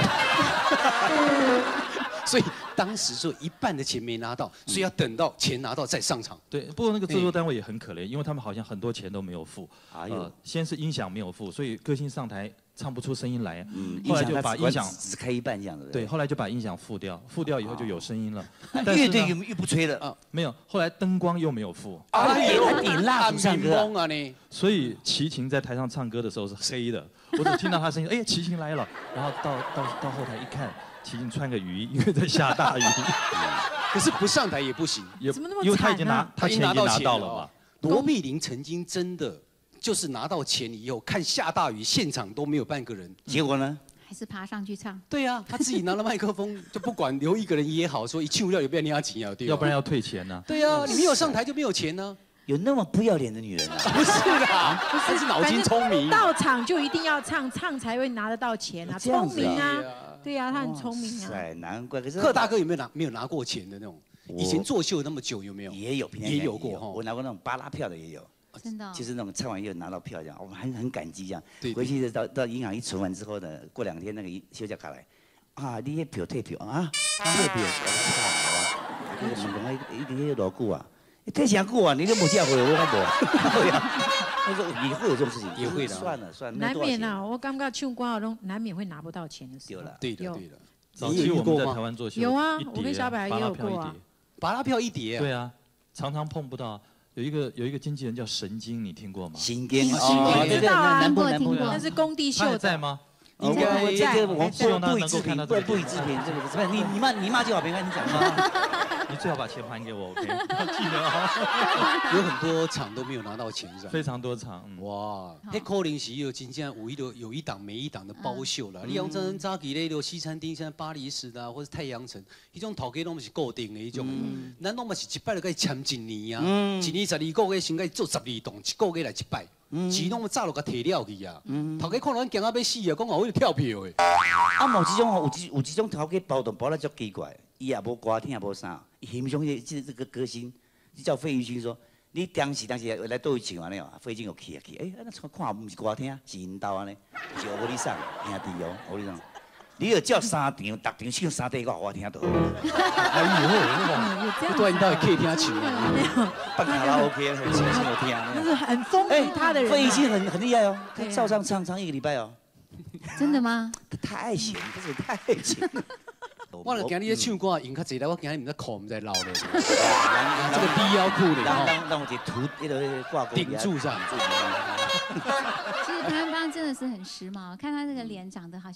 [SPEAKER 9] 所以当时说一半的钱没拿到，所以要等到钱拿到再上场。
[SPEAKER 10] 对，不过那个制作单位也很可怜，因为他们好像很多钱都没有付。哎呦，先是音响没有付，所以歌星上台唱不出声音来。嗯，后来就把音响
[SPEAKER 7] 只开一半这样子。
[SPEAKER 10] 对，后来就把音响付掉，付掉以后就有声音了。
[SPEAKER 7] 乐队又又不吹了
[SPEAKER 10] 啊，没有。后来灯光又没有付。
[SPEAKER 7] 哎呦，还点蜡烛唱歌
[SPEAKER 9] 啊你。
[SPEAKER 10] 所以齐秦在台上唱歌的时候是黑的，我只听到他声音，哎，齐秦来了，然后到到到后台一看。齐秦穿个雨衣，因为在下大雨。
[SPEAKER 9] 可是不上台也不行，
[SPEAKER 8] 也怎么那么惨啊？
[SPEAKER 10] 因为他已经拿，他钱已经拿到了嘛。
[SPEAKER 9] 罗碧玲曾经真的就是拿到钱以后，看下大雨，现场都没有半个人。
[SPEAKER 7] 结果呢？
[SPEAKER 11] 还是爬上去唱。
[SPEAKER 9] 对呀，他自己拿了麦克风，就不管留一个人也好，说一去不了有被人家钱啊，对。
[SPEAKER 10] 要不然要退钱呢。
[SPEAKER 9] 对呀，你没有上台就没有钱呢。
[SPEAKER 7] 有那么不要脸的女人啊？
[SPEAKER 9] 不是啦，不是脑筋聪明。
[SPEAKER 8] 到场就一定要唱，唱才会拿得到钱啊，聪明啊。对呀，他很聪明啊。
[SPEAKER 7] 哎，难怪。可是
[SPEAKER 9] 贺大哥有没有拿没有拿过钱的那种？以前作秀那么久有没有？
[SPEAKER 7] 也有，
[SPEAKER 9] 也有过哈。
[SPEAKER 7] 我拿过那种巴拉票的也有。
[SPEAKER 11] 真的。
[SPEAKER 7] 就是那种唱完又拿到票这样，我们很很感激这样。
[SPEAKER 9] 对。
[SPEAKER 7] 回去到到银行一存完之后呢，过两天那个休假卡来，啊，你那票退票啊，退票，我问讲一个月多久啊？退啥久啊？你都没这回我看无。对呀。他说也会有这种事情，
[SPEAKER 9] 也会的。
[SPEAKER 7] 算了算了，
[SPEAKER 8] 难免啊，我感觉唱歌都难免会拿不到钱的时候。
[SPEAKER 7] 有了，
[SPEAKER 9] 对的对的。
[SPEAKER 10] 早期我们在台湾做秀，
[SPEAKER 8] 有啊，我跟小百也有过啊。
[SPEAKER 9] 巴拉票一叠。
[SPEAKER 10] 对啊，常常碰不到。有一个有一个经纪人叫神经，你听过吗？
[SPEAKER 7] 神经，
[SPEAKER 8] 哦，
[SPEAKER 11] 知道啊，
[SPEAKER 8] 南
[SPEAKER 11] 部南部，
[SPEAKER 8] 那是工地秀的。
[SPEAKER 10] 他在吗？
[SPEAKER 7] 应该这个我
[SPEAKER 10] 希望他
[SPEAKER 7] 不
[SPEAKER 10] 能够看到
[SPEAKER 7] 不不予置评，这个不是你你骂你骂就好，别跟你讲话。
[SPEAKER 10] 你最好把钱还给我 ，OK？ 记得啊。
[SPEAKER 9] 有很多场都没有拿到钱是吧？
[SPEAKER 10] 非常多场，
[SPEAKER 9] 哇！那可能是有真正有一个有一档没一档的包秀啦。你像真早期咧，就西餐厅，现在巴黎市的或者太阳城，迄种头家拢是固定的迄种。咱拢嘛是一摆就该签一年啊，一年十二个月，先该做十二栋，一个月来一摆。钱拢早就甲摕了去啊！头家看到咱惊啊要死啊，讲哦，我跳票的。
[SPEAKER 7] 啊，某这种有一有这种头家包动包得足奇怪，伊也无歌听也无啥，伊欣赏这这这个歌星，你叫费玉清说，你当时当时来倒位唱安尼哦，费玉清又去啊去，哎，那看唔是歌听，是引导安尼，就我你送兄弟哦，我你送。你要叫三场，逐场唱三底我我听到。
[SPEAKER 9] 哎呦，不然你到底可以听唱啊？
[SPEAKER 7] 办卡拉 OK 很清楚听。
[SPEAKER 8] 那是很丰富他的人。
[SPEAKER 7] 费玉清很很厉害哦，他照唱唱唱一个礼拜哦。
[SPEAKER 11] 真的吗？
[SPEAKER 7] 他太爱钱，他是太爱钱。
[SPEAKER 9] 我了今日咧唱歌赢较济啦，我今日唔知哭唔知闹咧。这个低腰裤咧，
[SPEAKER 7] 让让让我给涂那个挂钩
[SPEAKER 9] 顶住上。
[SPEAKER 11] 其实潘安邦真的是很时髦，看他这个脸长得好像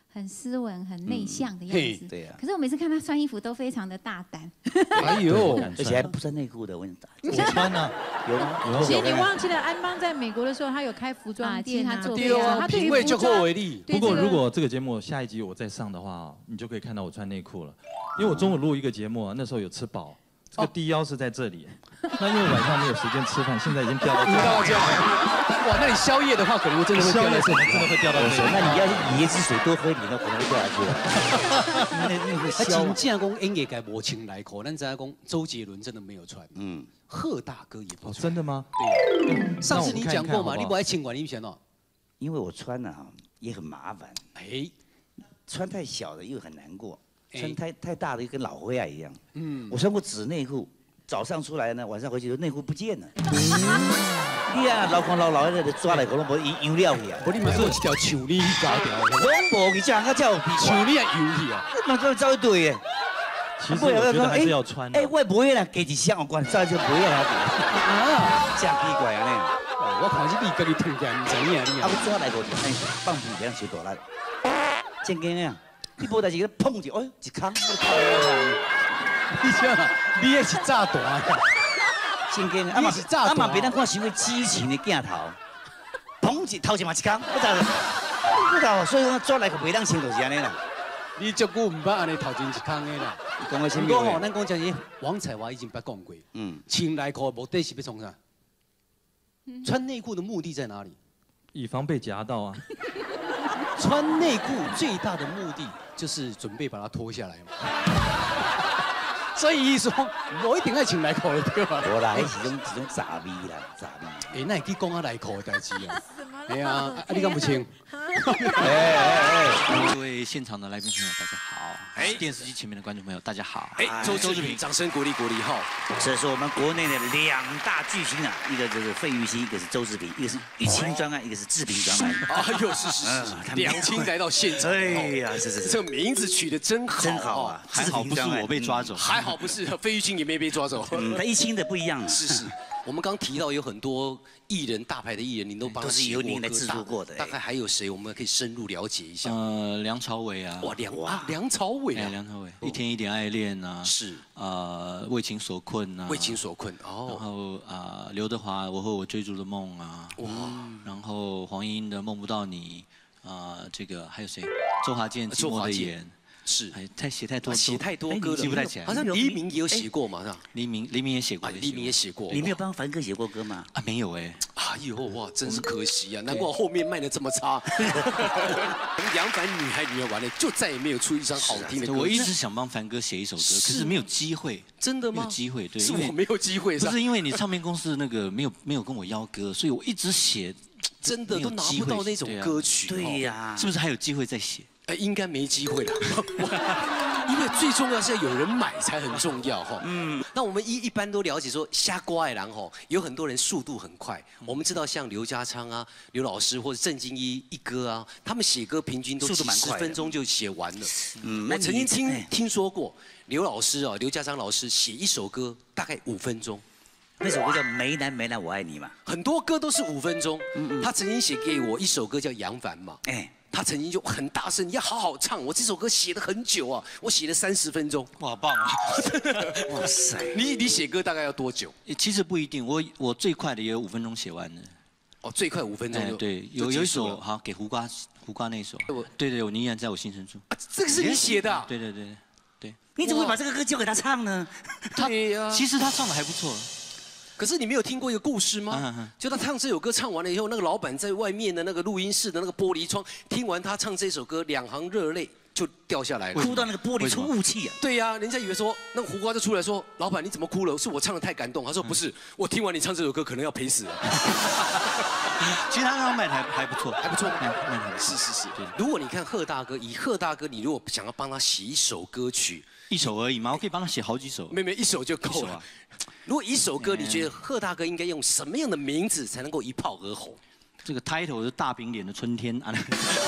[SPEAKER 11] 很斯文、很内向的样子。
[SPEAKER 7] 对呀。
[SPEAKER 11] 可是我每次看他穿衣服都非常的大胆。
[SPEAKER 7] 哎呦，而且还不穿内裤的，我跟你打。
[SPEAKER 10] 我穿啊，
[SPEAKER 7] 有吗？
[SPEAKER 8] 其实你忘记了，安邦在美国的时候，他有开服装店啊，
[SPEAKER 9] 对啊，他品味就够为例。
[SPEAKER 10] 不过如果这个节目下一集我再上的话，你就可以看到我穿内裤了，因为我中午录一个节目，那时候有吃饱。 这个低腰是在这里，那因为晚上没有时间吃饭，现在已经掉到这里。
[SPEAKER 9] 哇，那你宵夜的话，可能真的会掉到这里，
[SPEAKER 10] 真的会掉到这里。
[SPEAKER 7] 那你要是椰汁水多喝一点，都可能会掉下去了。那那会消。
[SPEAKER 9] 真正讲演艺界无穿内裤，咱知影讲周杰伦真的没有穿，嗯，贺大哥也不穿。
[SPEAKER 10] 真的吗？
[SPEAKER 9] 对。上次你讲过嘛，你不爱穿管你嫌哦。
[SPEAKER 7] 因为我穿呢也很麻烦，哎，穿太小的又很难过。 穿太太大的，跟老灰啊一样。嗯，我穿过纸内裤，早上出来呢，晚上回去内裤不见了。你啊，老看老老在抓来，可能无油料去啊。
[SPEAKER 9] 不，你咪做一条像你搞掉。
[SPEAKER 7] 我无去，这样才有比
[SPEAKER 9] 像你也油去啊。
[SPEAKER 7] 嘛走走一对的。
[SPEAKER 10] 其实我觉得还是要穿。
[SPEAKER 7] 哎，我不会啦，加一箱我管，再就不会啦。啊，真奇怪啊呢。
[SPEAKER 9] 我看是你跟你推荐，唔知影你啊。
[SPEAKER 7] 啊，我抓来个就哎，放屁这样小大力。正经啊。 你无代志，碰一，哎，一空，我靠！
[SPEAKER 9] 你啥？你也是炸大呀？
[SPEAKER 7] 真经，啊嘛是炸大，啊嘛别当看伤过激情的镜头，砰一头前嘛一空，我咋？你知道，所以讲抓来个袂当穿就是安尼啦。
[SPEAKER 9] 你足久唔捌安尼头前一空的啦。
[SPEAKER 7] 讲个什么？
[SPEAKER 9] 讲吼，咱讲真是，王彩华已经捌讲过。嗯。穿内裤目的是要从啥？穿内裤的目的在哪里？
[SPEAKER 10] 以防被夹到啊。
[SPEAKER 9] 穿内裤最大的目的就是准备把它脱下来嘛。所以伊说，我一定爱穿内裤的对吧？
[SPEAKER 7] 无啦，迄是种一种杂味啦，杂味。
[SPEAKER 9] 哎，那你去讲下内裤的代志啊？哎呀，啊你敢不穿？
[SPEAKER 12] 哎哎哎！各位现场的来宾朋友，大家好！哎，电视机前面的观众朋友，大家好！
[SPEAKER 9] 哎，周周志平，掌声鼓励鼓励哈！
[SPEAKER 7] 这是我们国内的两大巨星啊，一个就是费玉清，一个是周志平，一个是玉清专案，一个是志平专案。
[SPEAKER 9] 哎呦，是是是，两清来到现场。
[SPEAKER 7] 哎呀，是是是，
[SPEAKER 9] 这个名字取得真好，
[SPEAKER 7] 真好啊！
[SPEAKER 12] 还好不是我被抓走，
[SPEAKER 9] 还好不是费玉清也没被抓走。
[SPEAKER 7] 嗯，他一清的不一样。
[SPEAKER 9] 是是。 我们刚提到有很多艺人，大牌的艺人，您都帮他
[SPEAKER 7] 是由您来制作过的。
[SPEAKER 9] 大概还有谁，我们可以深入了解一下？
[SPEAKER 12] 呃，梁朝伟啊，
[SPEAKER 9] 哇，梁啊，梁朝伟啊，
[SPEAKER 12] 梁朝伟，一天一点爱恋啊，
[SPEAKER 9] 是，
[SPEAKER 12] 呃，为情所困啊，
[SPEAKER 9] 为情所困，
[SPEAKER 12] 哦，然后啊，刘德华，我和我追逐的梦啊，哇，然后黄莺莺的梦不到你，啊，这个还有谁？周华健寂寞的眼。
[SPEAKER 9] 是，
[SPEAKER 12] 太写太多，
[SPEAKER 9] 写太多歌了，
[SPEAKER 12] 记不太起来。
[SPEAKER 9] 好像黎明也有写过嘛，是吧？
[SPEAKER 12] 黎明，黎明也写过，
[SPEAKER 9] 黎明也写过。
[SPEAKER 7] 你没有帮凡哥写过歌吗？
[SPEAKER 12] 啊，没有哎。
[SPEAKER 9] 哎呦哇，真是可惜啊！难怪后面卖的这么差。我们杨凡女孩女儿完了，就再也没有出一张好听的歌。
[SPEAKER 12] 我一直想帮凡哥写一首歌，可是没有机会。
[SPEAKER 9] 真的吗？
[SPEAKER 12] 没有机会，对，
[SPEAKER 9] 是我没有机会，
[SPEAKER 12] 不是因为你唱片公司那个没有没有跟我邀歌，所以我一直写，
[SPEAKER 9] 真的都拿不到那种歌曲。
[SPEAKER 7] 对呀，
[SPEAKER 12] 是不是还有机会再写？
[SPEAKER 9] 哎，应该没机会了。因为最重要是要有人买才很重要哈。嗯，那我们一一般都了解说，瞎瓜爱郎吼，有很多人速度很快。我们知道像刘家昌啊、刘老师或者郑经一一哥啊，他们写歌平均都几十分钟就写完了。嗯，我曾经听听说过刘老师啊，刘家昌老师写一首歌大概五分钟。
[SPEAKER 7] 那首歌叫《梅兰梅兰我爱你》嘛，
[SPEAKER 9] 很多歌都是五分钟。嗯嗯，他曾经写给我一首歌叫《杨凡》嘛，哎，他曾经就很大声，你要好好唱。我这首歌写了很久啊，我写了三十分钟，
[SPEAKER 12] 哇，棒啊！
[SPEAKER 9] 哇塞，你你写歌大概要多久？
[SPEAKER 12] 其实不一定，我我最快的也有五分钟写完的。
[SPEAKER 9] 哦，最快五分钟就
[SPEAKER 12] 对，有有一首好给胡瓜胡瓜那首，对对，我你依然在我心深处。
[SPEAKER 9] 这个是你写的？
[SPEAKER 12] 对对对对。
[SPEAKER 7] 你怎么会把这个歌交给他唱呢？
[SPEAKER 9] 对呀，
[SPEAKER 12] 其实他唱的还不错。
[SPEAKER 9] 可是你没有听过一个故事吗？就他唱这首歌唱完了以后，那个老板在外面的那个录音室的那个玻璃窗，听完他唱这首歌，两行热泪就掉下来了，
[SPEAKER 7] 哭到那个玻璃出雾气啊！
[SPEAKER 9] 对呀，人家以为说那个胡瓜就出来说：“老板你怎么哭了？是我唱的太感动。”他说：“不是，我听完你唱这首歌，可能要赔死了。”
[SPEAKER 12] 其实他刚卖的还还不错，
[SPEAKER 9] 还不错，是是是。如果你看贺大哥，以贺大哥，你如果想要帮他写一首歌曲，
[SPEAKER 12] 一首而已嘛，我可以帮他写好几首。
[SPEAKER 9] 没没，一首就够了。 如果一首歌，你觉得贺大哥应该用什么样的名字才能够一炮而红？
[SPEAKER 12] 这个 title 是大饼脸的春天啊，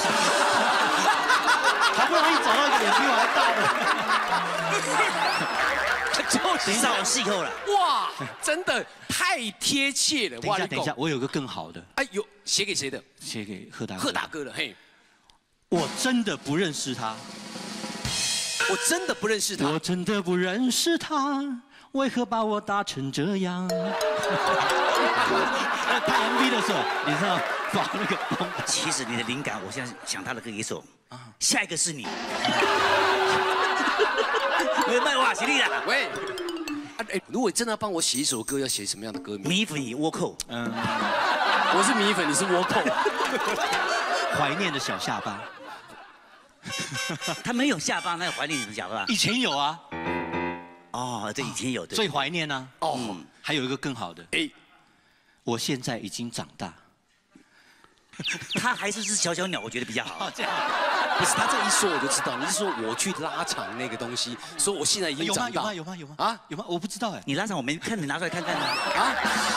[SPEAKER 12] 好不容易找到一个脸比我还大的，
[SPEAKER 7] 就是少戏后了。
[SPEAKER 9] 哇，真的太贴切了。
[SPEAKER 12] 等一下，等一下，我有个更好的。
[SPEAKER 9] 哎呦，写给谁的？
[SPEAKER 12] 写给贺大哥。
[SPEAKER 9] 贺大哥的，嘿。
[SPEAKER 12] 我真的不认识他。
[SPEAKER 13] 我真的不认识他。
[SPEAKER 12] 我真的不认识他，为何把我打成这样？拍 M V 的时候，你知道把那个绷。
[SPEAKER 7] 其实你的灵感，我现在想他的歌一首，下一个是你。没卖哇，犀利啦！
[SPEAKER 13] 喂，啊哎，如果真的要帮我写一首歌，要写什么样的歌名？
[SPEAKER 7] 米粉与倭寇。
[SPEAKER 13] 嗯，我是米粉，你是倭寇。
[SPEAKER 12] 怀念的小下巴。
[SPEAKER 7] 他没有下巴，那有怀念你的下巴？
[SPEAKER 12] 以前有啊。
[SPEAKER 7] 哦，这以前有的。
[SPEAKER 12] 最怀念呢。
[SPEAKER 13] 哦，
[SPEAKER 12] 还有一个更好的。哎，我现在已经长大。
[SPEAKER 7] 他还是只小小鸟，我觉得比较好。
[SPEAKER 12] 这样。
[SPEAKER 13] 不是他这一说我就知道，你是说我去拉长那个东西，说我现在已经长大。
[SPEAKER 12] 有吗？有吗？有吗？啊？有吗？我不知道哎。
[SPEAKER 7] 你拉长我没看，你拿出来看看啊。
[SPEAKER 13] 啊？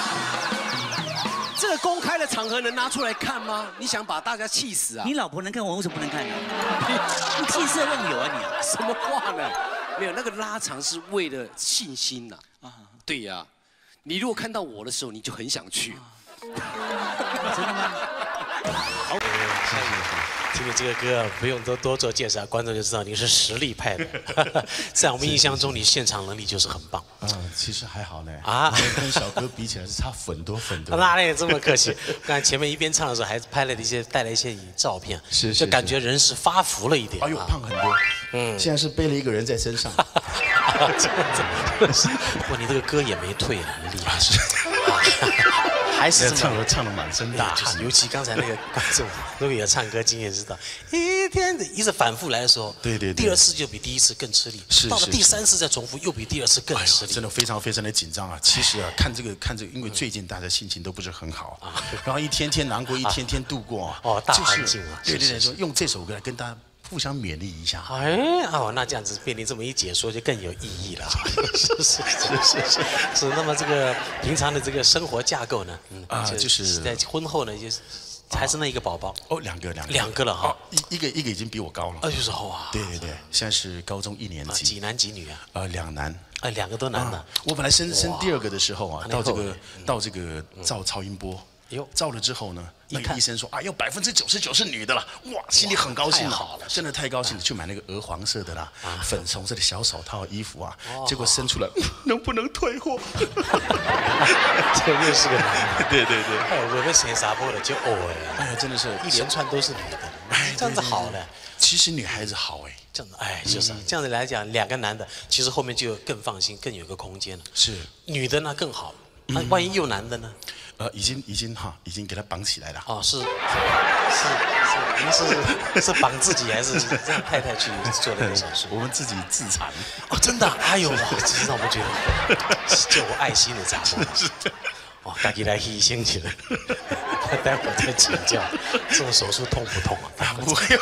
[SPEAKER 13] 这个公开的场合能拿出来看吗？你想把大家气死啊？
[SPEAKER 7] 你老婆能看，我为什么不能看呢？你气色忘友啊你！
[SPEAKER 13] 什么话呢？没有，那个拉长是为了信心呐。啊，对呀。你如果看到我的时候，你就很想去。
[SPEAKER 7] 真的吗？
[SPEAKER 2] 好，谢谢。听你这个歌不用多多做介绍，观众就知道你是实力派的。在我们印象中，你现场能力就是很棒。
[SPEAKER 14] 嗯，其实还好呢。
[SPEAKER 2] 啊，
[SPEAKER 14] 跟小哥比起来是差很多很多。
[SPEAKER 2] 哪里这么客气？刚才前面一边唱的时候，还拍了一些带了一些照片，
[SPEAKER 14] 是
[SPEAKER 2] 就感觉人是发福了一点。
[SPEAKER 14] 哎呦，胖很多。嗯，现在是背了一个人在身上。
[SPEAKER 2] 这样子。不，你这个歌也没退，很厉害。是。还是
[SPEAKER 14] 唱的唱的满身大汗，
[SPEAKER 2] 尤其刚才那个观众，如果有唱歌经验知道，一天的一直反复来的时候，
[SPEAKER 14] 对对，
[SPEAKER 2] 第二次就比第一次更吃力，
[SPEAKER 14] 是
[SPEAKER 2] 到了第三次再重复，又比第二次更吃力，
[SPEAKER 14] 真的非常非常的紧张啊！其实啊，看这个看这个，因为最近大家心情都不是很好啊，然后一天天难过，一天天度过，
[SPEAKER 2] 哦，大环境啊，
[SPEAKER 14] 对对对，说用这首歌来跟大家互相勉励一下。
[SPEAKER 2] 哎，哦，那这样子被你这么一解说，就更有意义了。是是是是是是。那么这个平常的这个生活架构呢？嗯
[SPEAKER 14] 啊，就是
[SPEAKER 2] 在婚后呢，就是还是那一个宝宝。
[SPEAKER 14] 哦，两个两个
[SPEAKER 2] 两个了哈。
[SPEAKER 14] 一一个一个已经比我高了。
[SPEAKER 2] 啊，就是哇。
[SPEAKER 14] 对对对，现在是高中一年级。
[SPEAKER 2] 几男几女啊？
[SPEAKER 14] 呃，两男。
[SPEAKER 2] 哎，两个都男的。
[SPEAKER 14] 我本来生生第二个的时候啊，到这个到这个照超音波。照了之后呢，那个医生说啊，有百分之九十九是女的了，哇，心里很高兴了，真的太高兴了，去买那个鹅黄色的啦，粉红色的小手套衣服啊，结果生出来能不能退货？
[SPEAKER 2] 这又是个男的，
[SPEAKER 14] 对对对，
[SPEAKER 2] 哎，我们写啥播的就哦
[SPEAKER 14] 哎，哎，真的是
[SPEAKER 2] 一连串都是女的，哎，这样子好了，
[SPEAKER 14] 其实女孩子好哎，
[SPEAKER 2] 这样子哎，就是这样子来讲，两个男的，其实后面就更放心，更有个空间了。
[SPEAKER 14] 是，
[SPEAKER 2] 女的呢更好，那万一有男的呢？
[SPEAKER 14] 呃，已经已经哈，已经给他绑起来了。
[SPEAKER 2] 哦，是是是，您是是绑自己还是让太太去做那个手术？
[SPEAKER 14] 我们自己自残。
[SPEAKER 2] 哦，真的？哎呦，这是让我们觉得就有爱心的家伙。哦，自己来牺牲去了。待会儿再请教，这种手术痛不痛啊？
[SPEAKER 14] 不会。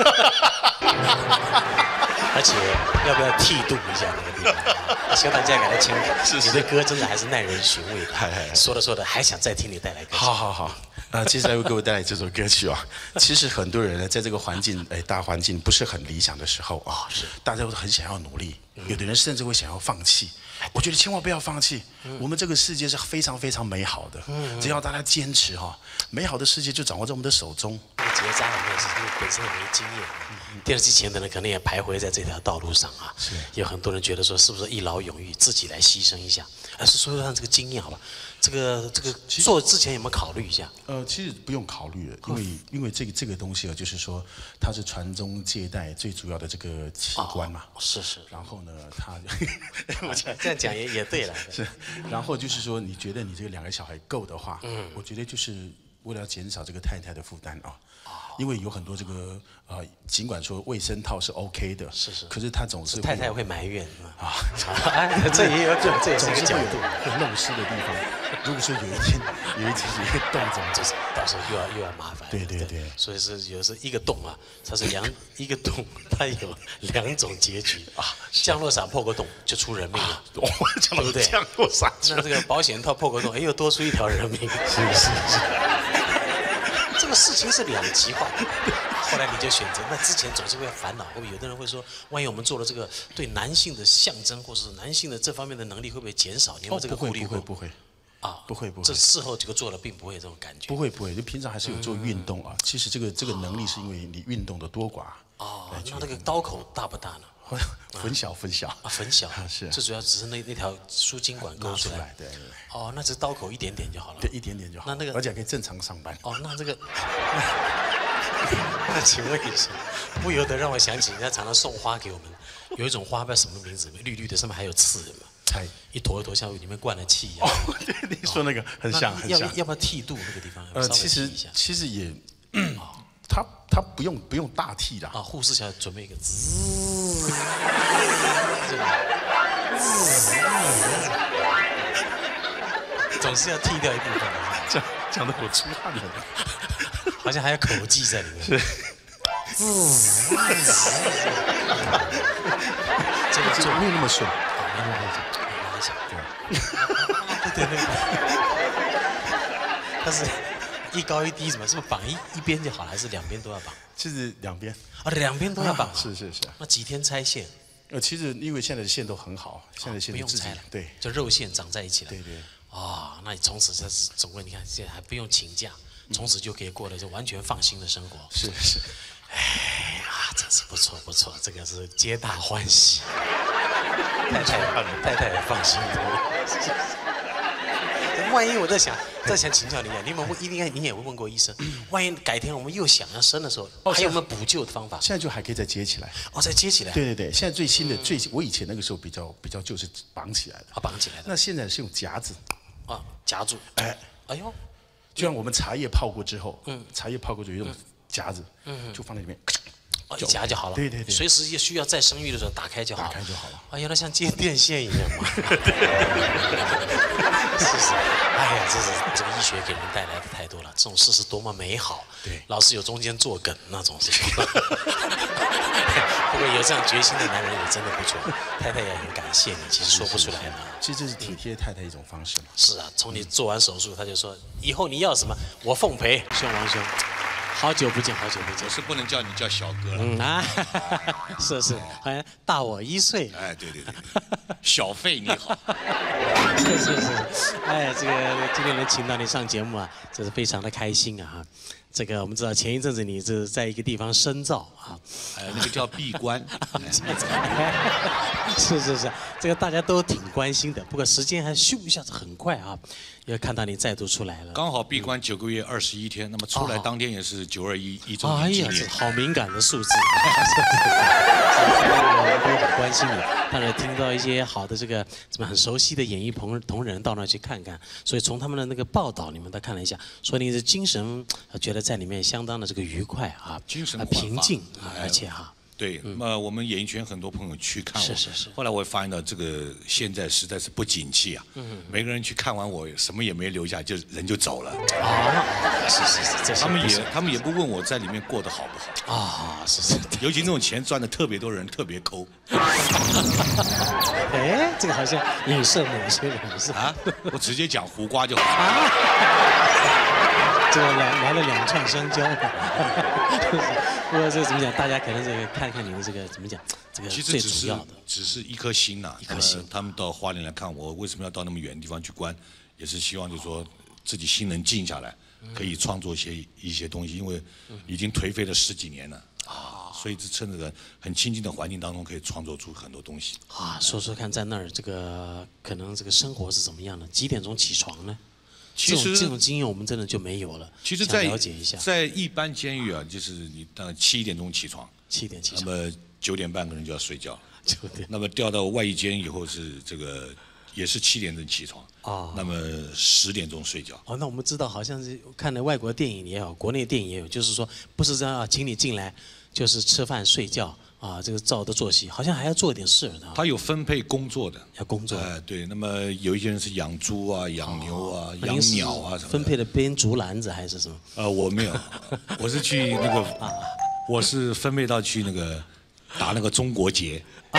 [SPEAKER 2] 而且要不要剃度一下那个地方？希望大家给他清楚，你的歌真的还是耐人寻味的。说着说着，还想再听你带来歌曲。
[SPEAKER 14] 好好好，啊，接下来为各位带来这首歌曲啊。其实很多人呢，在这个环境，哎，大环境不是很理想的时候啊，是大家都很想要努力，有的人甚至会想要放弃。我觉得千万不要放弃，我们这个世界是非常非常美好的，只要大家坚持哈，美好的世界就掌握在我们的手中。
[SPEAKER 2] 结扎的那是因为本身也没经验，电视机前的人可能也徘徊在这条道路上啊。是，有很多人觉得说，是不是一劳永逸，自己来牺牲一下？而是说让这个经验好吧？这个这个做之前有没有考虑一下？
[SPEAKER 14] 呃，其实不用考虑了，因为因为这个这个东西啊，就是说它是传宗接代最主要的这个器官嘛。
[SPEAKER 2] 是是。
[SPEAKER 14] 然后呢，它
[SPEAKER 2] 我这样讲也也对了。
[SPEAKER 14] 是，然后就是说，你觉得你这个两个小孩够的话，嗯，我觉得就是为了减少这个太太的负担啊。因为有很多这个呃，尽管说卫生套是 OK 的，
[SPEAKER 2] 是是，
[SPEAKER 14] 可是他总是
[SPEAKER 2] 太太会埋怨啊，这也有这这也是一个角度，
[SPEAKER 14] 会漏湿的地方。如果说有一天有一天有一个洞，怎么
[SPEAKER 2] 就是到时候又要又要麻烦。
[SPEAKER 14] 对对对，
[SPEAKER 2] 所以是有时候一个洞啊，它是两一个洞，它有两种结局啊。降落伞破个洞就出人命了，
[SPEAKER 14] 对不对？降落伞，
[SPEAKER 2] 那这个保险套破个洞，哎，又多出一条人命。
[SPEAKER 14] 是是是。
[SPEAKER 2] 这个事情是两极化的，后来你就选择。那之前总是会烦恼，会不会有的人会说，万一我们做了这个对男性的象征，或是男性的这方面的能力会不会减少？你有没有这个顾虑？
[SPEAKER 14] 不会不会不会，
[SPEAKER 2] 啊，
[SPEAKER 14] 不会不会。
[SPEAKER 2] 这事后这个做了，并不会有这种感觉。
[SPEAKER 14] 不会不会，就平常还是有做运动啊。其实这个这个能力是因为你运动的多寡。
[SPEAKER 2] 哦，那那个刀口大不大呢？
[SPEAKER 14] 很小很小
[SPEAKER 2] 啊，很小。
[SPEAKER 14] 是。
[SPEAKER 2] 这主要只是那那条输精管勾出来。
[SPEAKER 14] 对对。
[SPEAKER 2] 哦，那这刀口一点点就好了。
[SPEAKER 14] 对，一点点就好。
[SPEAKER 2] 那那个，
[SPEAKER 14] 而且可以正常上班。
[SPEAKER 2] 哦，那这个，那请问一下，不由得让我想起人家常常送花给我们，有一种花不知道什么名字，绿绿的，上面还有刺的嘛。
[SPEAKER 14] 才
[SPEAKER 2] 一坨一坨像里面灌了气一样。
[SPEAKER 14] 哦，对，你说那个很像很像。
[SPEAKER 2] 要要不要剃度那个地方？
[SPEAKER 14] 呃，其实其实也，他他不用不用大剃的。
[SPEAKER 2] 啊，护士小姐准备一个滋，总是要剃掉一部分的。
[SPEAKER 14] 讲讲的我出汗了，
[SPEAKER 2] 好像还有口技在里面。是。
[SPEAKER 14] 这个就没有那么顺。
[SPEAKER 2] 对对对，它是一高一低，怎么是不是绑一一边就好了，还是两边都要绑？
[SPEAKER 14] 其实两边
[SPEAKER 2] 啊，两边都要绑。
[SPEAKER 14] 是是是。
[SPEAKER 2] 那几天拆线？
[SPEAKER 14] 呃，其实因为现在的线都很好，现在的线
[SPEAKER 2] 不用拆了，
[SPEAKER 14] 对，
[SPEAKER 2] 就肉线长在一起了。
[SPEAKER 14] 对对。
[SPEAKER 2] 啊，那你从此就是总归你看，现在还不用请假，从此就可以过了就完全放心的生活。
[SPEAKER 14] 是是。
[SPEAKER 2] 哎呀，真是不错不错，这个是皆大欢喜。太太太太也放心了。万一我在想，再想请教你啊，你有没有问？应该你也问过医生，万一改天我们又想要生的时候，还有没有补救的方法？
[SPEAKER 14] 现在就还可以再接起来。
[SPEAKER 2] 哦，再接起来。
[SPEAKER 14] 对对对，现在最新的最，我以前那个时候比较比较就是绑起来的。
[SPEAKER 2] 啊，绑起来的。
[SPEAKER 14] 那现在是用夹子。
[SPEAKER 2] 啊，夹住。
[SPEAKER 14] 哎，
[SPEAKER 2] 哎呦，
[SPEAKER 14] 就像我们茶叶泡过之后，嗯，茶叶泡过之后用夹子，嗯，就放在里面。
[SPEAKER 2] 一夹就好了，
[SPEAKER 14] 对对对，
[SPEAKER 2] 随时需要再生育的时候打开就好了，
[SPEAKER 14] 打开就好了。
[SPEAKER 2] 啊，原来像接电线一样嘛。是是，哎呀，这是这个医学给人带来的太多了，这种事是多么美好。
[SPEAKER 14] 对，
[SPEAKER 2] 老是有中间作梗那种事情。不过有这样决心的男人也真的不错，太太也很感谢你，其实说不出来呢。
[SPEAKER 14] 其实这是体贴太太一种方式嘛。
[SPEAKER 2] 是啊，从你做完手术，他就说以后你要什么，我奉陪。兄王兄。好久不见，好久不见。
[SPEAKER 15] 我是不能叫你叫小哥了。
[SPEAKER 2] 嗯啊，是是，好像大我一岁。
[SPEAKER 15] 哎，对对对，小费你好。
[SPEAKER 2] 是是是，哎，这个今天能请到你上节目啊，这是非常的开心啊。这个我们知道前一阵子你是在一个地方深造啊，
[SPEAKER 15] 哎，那个叫闭关。
[SPEAKER 2] 是是是，这个大家都挺关心的，不过时间还咻一下子很快啊。又看到你再度出来了，
[SPEAKER 15] 刚好闭关九个月二十一天，那么出来当天也是九二一一周年纪念。
[SPEAKER 2] 哎呀，好敏感的数字，我们都很关心你。当然听到一些好的这个怎么很熟悉的演艺同同仁到那去看看，所以从他们的那个报道，你们都看了一下，说你的精神觉得在里面相当的这个愉快啊，
[SPEAKER 15] 精神
[SPEAKER 2] 平静啊，而且哈。
[SPEAKER 15] 对，那么我们演艺圈很多朋友去看我，
[SPEAKER 2] 是是是。
[SPEAKER 15] 后来我发现到这个现在实在是不景气啊，嗯，每个人去看完我，什么也没留下，就人就走了。
[SPEAKER 2] 啊，是是是，这
[SPEAKER 15] 他们也他们也不问我在里面过得好不好。
[SPEAKER 2] 啊，是是。
[SPEAKER 15] 尤其那种钱赚的特别多人特别抠。
[SPEAKER 2] 哎，这个好像影射某些人是
[SPEAKER 15] 啊，我直接讲胡瓜就好。
[SPEAKER 2] 啊，这个来来了两串香蕉。不过这怎么讲？大家可能这个看看你的这个怎么讲？这个最主要的，
[SPEAKER 15] 只是一颗心呐，
[SPEAKER 2] 一颗心。
[SPEAKER 15] 他们到花莲来看我，为什么要到那么远的地方去观？也是希望就是说自己心能静下来，可以创作一些一些东西，因为已经颓废了十几年了啊，所以趁着很清静的环境当中，可以创作出很多东西
[SPEAKER 2] 啊。说说看，在那儿这个可能这个生活是怎么样的？几点钟起床呢？
[SPEAKER 15] 其实
[SPEAKER 2] 这种经验我们真的就没有了。
[SPEAKER 15] 其实在，
[SPEAKER 2] 了解一下，
[SPEAKER 15] 在一般监狱啊，就是你大概七点钟起床，
[SPEAKER 2] 七点起床，
[SPEAKER 15] 那么九点半可能就要睡觉。
[SPEAKER 2] 九点。
[SPEAKER 15] 那么调到外役监以后是这个，也是七点钟起床啊，那么十点钟睡觉。
[SPEAKER 2] 哦，那我们知道，好像是看的外国电影也有，国内电影也有，就是说不是这样啊，请你进来就是吃饭睡觉。啊，这个照的作息，好像还要做一点事的。
[SPEAKER 15] 他有分配工作的，
[SPEAKER 2] 要工作。
[SPEAKER 15] 哎，对，那么有一些人是养猪啊、养牛啊、养鸟啊什么。
[SPEAKER 2] 分配的编竹篮子还是什么？
[SPEAKER 15] 呃，我没有，我是去那个，我是分配到去那个打那个中国结。啊，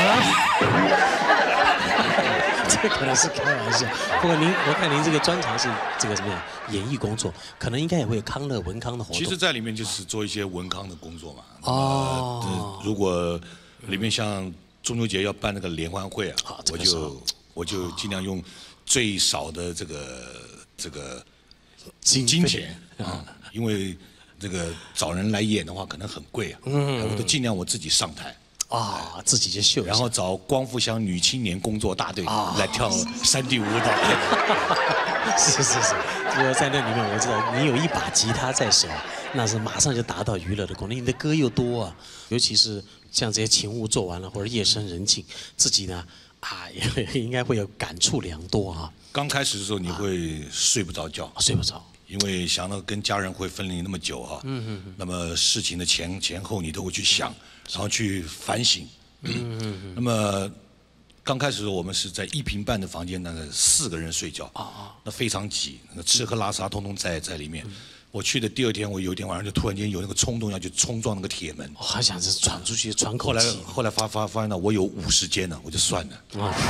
[SPEAKER 2] 这可能是开玩笑。不过您，我看您这个专长是这个怎么样？演艺工作，可能应该也会有康乐文康的活动。
[SPEAKER 15] 其实，在里面就是做一些文康的工作嘛。
[SPEAKER 2] 哦。
[SPEAKER 15] 如果里面像中秋节要办那个联欢会啊，我就我就尽量用最少的这个这个
[SPEAKER 2] 金
[SPEAKER 15] 金钱啊，因为这个找人来演的话可能很贵啊，
[SPEAKER 2] 嗯
[SPEAKER 15] 我都尽量我自己上台。
[SPEAKER 2] 啊，自己就秀，
[SPEAKER 15] 然后找光复乡女青年工作大队来跳山地舞蹈。
[SPEAKER 2] 是是是，这个在那里面我知道你有一把吉他在手，那是马上就达到娱乐的功能。你的歌又多啊，尤其是像这些勤务做完了或者夜深人静，自己呢啊也应该会有感触良多啊。
[SPEAKER 15] 刚开始的时候你会睡不着觉，
[SPEAKER 2] 睡不着。
[SPEAKER 15] 因为想到跟家人会分离那么久哈，嗯嗯嗯，那么事情的前前后你都会去想，然后去反省，嗯嗯嗯。那么刚开始我们是在一平半的房间，那个四个人睡觉，啊啊，那非常挤，那吃喝拉撒通通在在里面。我去的第二天，我有一天晚上就突然间有那个冲动要去冲撞那个铁门，
[SPEAKER 2] 还想着闯出去喘口
[SPEAKER 15] 后来
[SPEAKER 2] 气。
[SPEAKER 15] 后来发发发现到我有五十间呢，我就算了。啊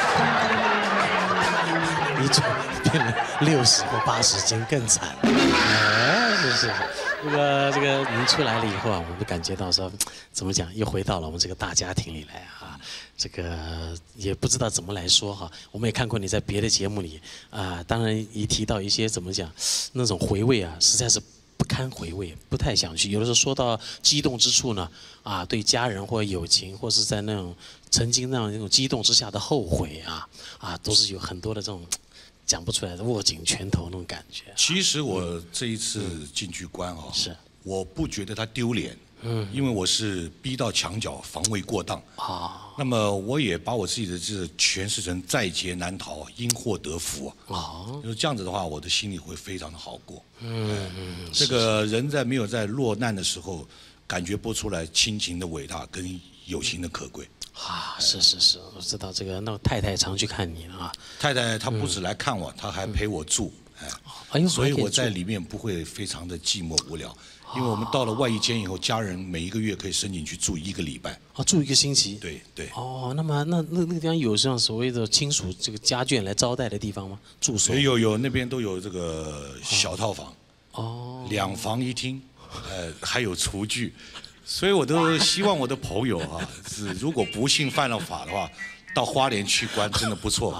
[SPEAKER 2] 你转变了六十或八十间更惨，哎，是是是，这个这个您出来了以后啊，我们感觉到说，怎么讲，又回到了我们这个大家庭里来啊，这个也不知道怎么来说哈。我们也看过你在别的节目里啊，当然一提到一些怎么讲，那种回味啊，实在是不堪回味，不太想去。有的时候说到激动之处呢，啊，对家人或友情，或是在那种曾经那样那种激动之下的后悔啊，啊，都是有很多的这种。讲不出来的握紧拳头那种感觉。
[SPEAKER 15] 其实我这一次进去关啊，是我不觉得他丢脸，嗯，因为我是逼到墙角，防卫过当啊。那么我也把我自己的这诠释成在劫难逃，因祸得福啊。就是这样子的话，我的心里会非常的好过。嗯嗯，这个人在没有在落难的时候，感觉不出来亲情的伟大跟友情的可贵。
[SPEAKER 2] 啊，是是是，我知道这个。那太太常去看你了啊。
[SPEAKER 15] 太太她不止来看我，她还陪我住，哎，所以我在里面不会非常的寂寞无聊，因为我们到了外役监以后，家人每一个月可以申请去住一个礼拜。
[SPEAKER 2] 哦，住一个星期。
[SPEAKER 15] 对对。
[SPEAKER 2] 哦，那么那那那个地方有像所谓的亲属这个家眷来招待的地方吗？住所？
[SPEAKER 15] 有有，那边都有这个小套房。哦。两房一厅，呃，还有厨具。所以我都希望我的朋友啊，是如果不幸犯了法的话，到花莲去关真的不错。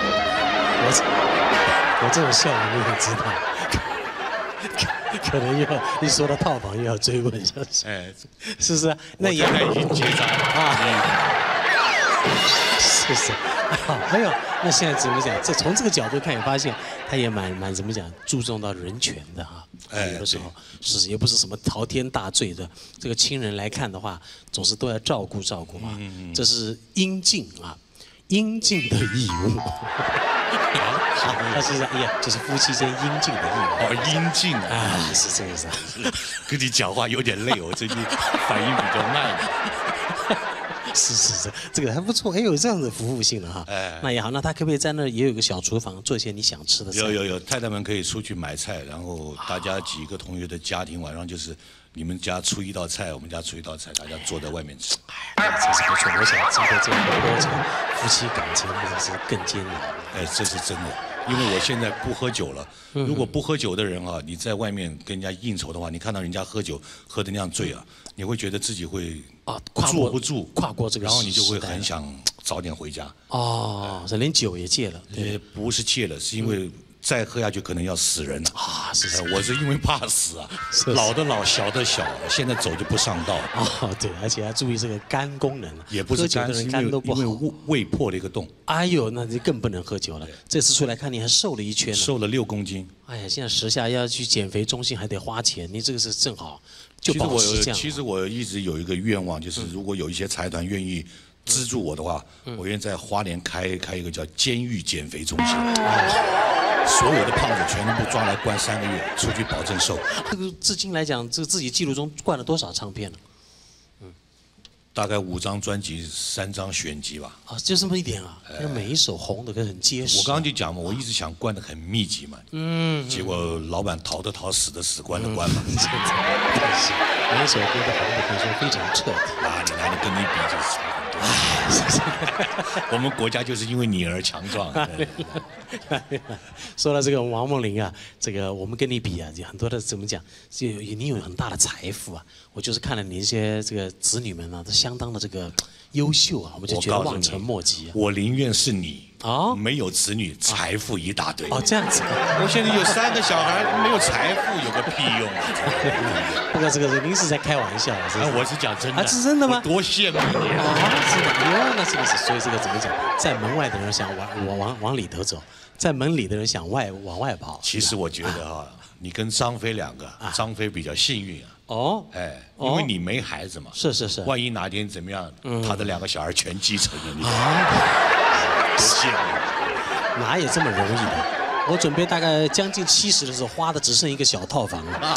[SPEAKER 2] 我我这种笑容你也知道，可能又要一说到套房又要追问下去。哎，是不是？那也
[SPEAKER 15] 已经结扎
[SPEAKER 2] 啊。是是。还有，那现在怎么讲？这从这个角度看，也发现他也蛮蛮怎么讲，注重到人权的哈。哎，有的时候是也不是什么滔天大罪的，这个亲人来看的话，总是都要照顾照顾嘛。嗯嗯。这是应尽啊，应尽的义务。啊，他是哎呀，就是夫妻间应尽的义务。
[SPEAKER 15] 哦，应尽
[SPEAKER 2] 啊，是这个意思。
[SPEAKER 15] 跟你讲话有点累，我最近反应比较慢。
[SPEAKER 2] 是是是，这个还不错，还有这样的服务性的哈。哎，那也好，那他可不可以在那也有个小厨房，做一些你想吃的菜？
[SPEAKER 15] 有有有，太太们可以出去买菜，然后大家几个同学的家庭晚上就是你们家出一道菜，我们家出一道菜，大家坐在外面吃。
[SPEAKER 2] 哎，这是不错，我想经过这样的过程，夫妻感情真的是更坚牢。
[SPEAKER 15] 哎，这是真的。因为我现在不喝酒了，如果不喝酒的人啊，你在外面跟人家应酬的话，你看到人家喝酒喝得那样醉啊，你会觉得自己会啊坐不住，
[SPEAKER 2] 跨过这个，
[SPEAKER 15] 然后你就会很想早点回家。
[SPEAKER 2] 哦，这连酒也戒了？
[SPEAKER 15] 也不是戒了，是因为再喝下去可能要死人了啊！是是，我是因为怕死啊，老的老，小的小，现在走就不上道。
[SPEAKER 2] 哦，对，而且还注意这个肝功能，
[SPEAKER 15] 也不是肝，是因为因为胃胃破了一个洞。
[SPEAKER 2] 哎呦，那就更不能喝酒了。这次出来看你还瘦了一圈，
[SPEAKER 15] 瘦了六公斤。
[SPEAKER 2] 哎呀，现在时下要去减肥中心还得花钱，你这个是正好就保持这样。
[SPEAKER 15] 其实我一直有一个愿望，就是如果有一些财团愿意资助我的话，我愿意在花莲开开一个叫监狱减肥中心。所有的胖子全部抓来关三个月，出去保证瘦。
[SPEAKER 2] 这个至今来讲，这自己记录中灌了多少唱片呢？
[SPEAKER 15] 嗯，大概五张专辑，三张选集吧。
[SPEAKER 2] 啊，就这么一点啊？那每一首红的跟很结实。
[SPEAKER 15] 我刚刚就讲嘛，我一直想灌得很密集嘛。嗯。结果老板逃的逃，死的死，关的关嘛。
[SPEAKER 2] 真是，每一首歌都红的可以说非常彻底。
[SPEAKER 15] 哪里哪里跟你比就是差很多。 我们国家就是因为你而强壮。
[SPEAKER 2] 说到这个王梦玲啊，这个我们跟你比啊，有很多的怎么讲，就你有很大的财富啊。我就是看了你一些这个子女们呢，都相当的这个优秀啊，我们就觉得望尘莫及啊。
[SPEAKER 15] 我宁愿是你。
[SPEAKER 2] 哦，
[SPEAKER 15] 没有子女，财富一大堆。
[SPEAKER 2] 哦，这样子。
[SPEAKER 15] 我现在有三个小孩，没有财富有个屁用啊！
[SPEAKER 2] 不过这个您是在开玩笑啊？
[SPEAKER 15] 我是讲真的。
[SPEAKER 2] 啊，是真的吗？
[SPEAKER 15] 多羡慕你
[SPEAKER 2] 啊！是的，哟，那这个是，所以这个怎么讲？在门外的人想往往往往里头走，在门里的人想外往外跑。
[SPEAKER 15] 其实我觉得哈，你跟张飞两个，张飞比较幸运啊。
[SPEAKER 2] 哦，
[SPEAKER 15] 哎，因为你没孩子嘛。
[SPEAKER 2] 是是是。
[SPEAKER 15] 万一哪天怎么样，他的两个小孩全继承了，你啊。 多羡慕，
[SPEAKER 2] 哪有这么容易的？我准备大概将近七十的时候，花的只剩一个小套房了。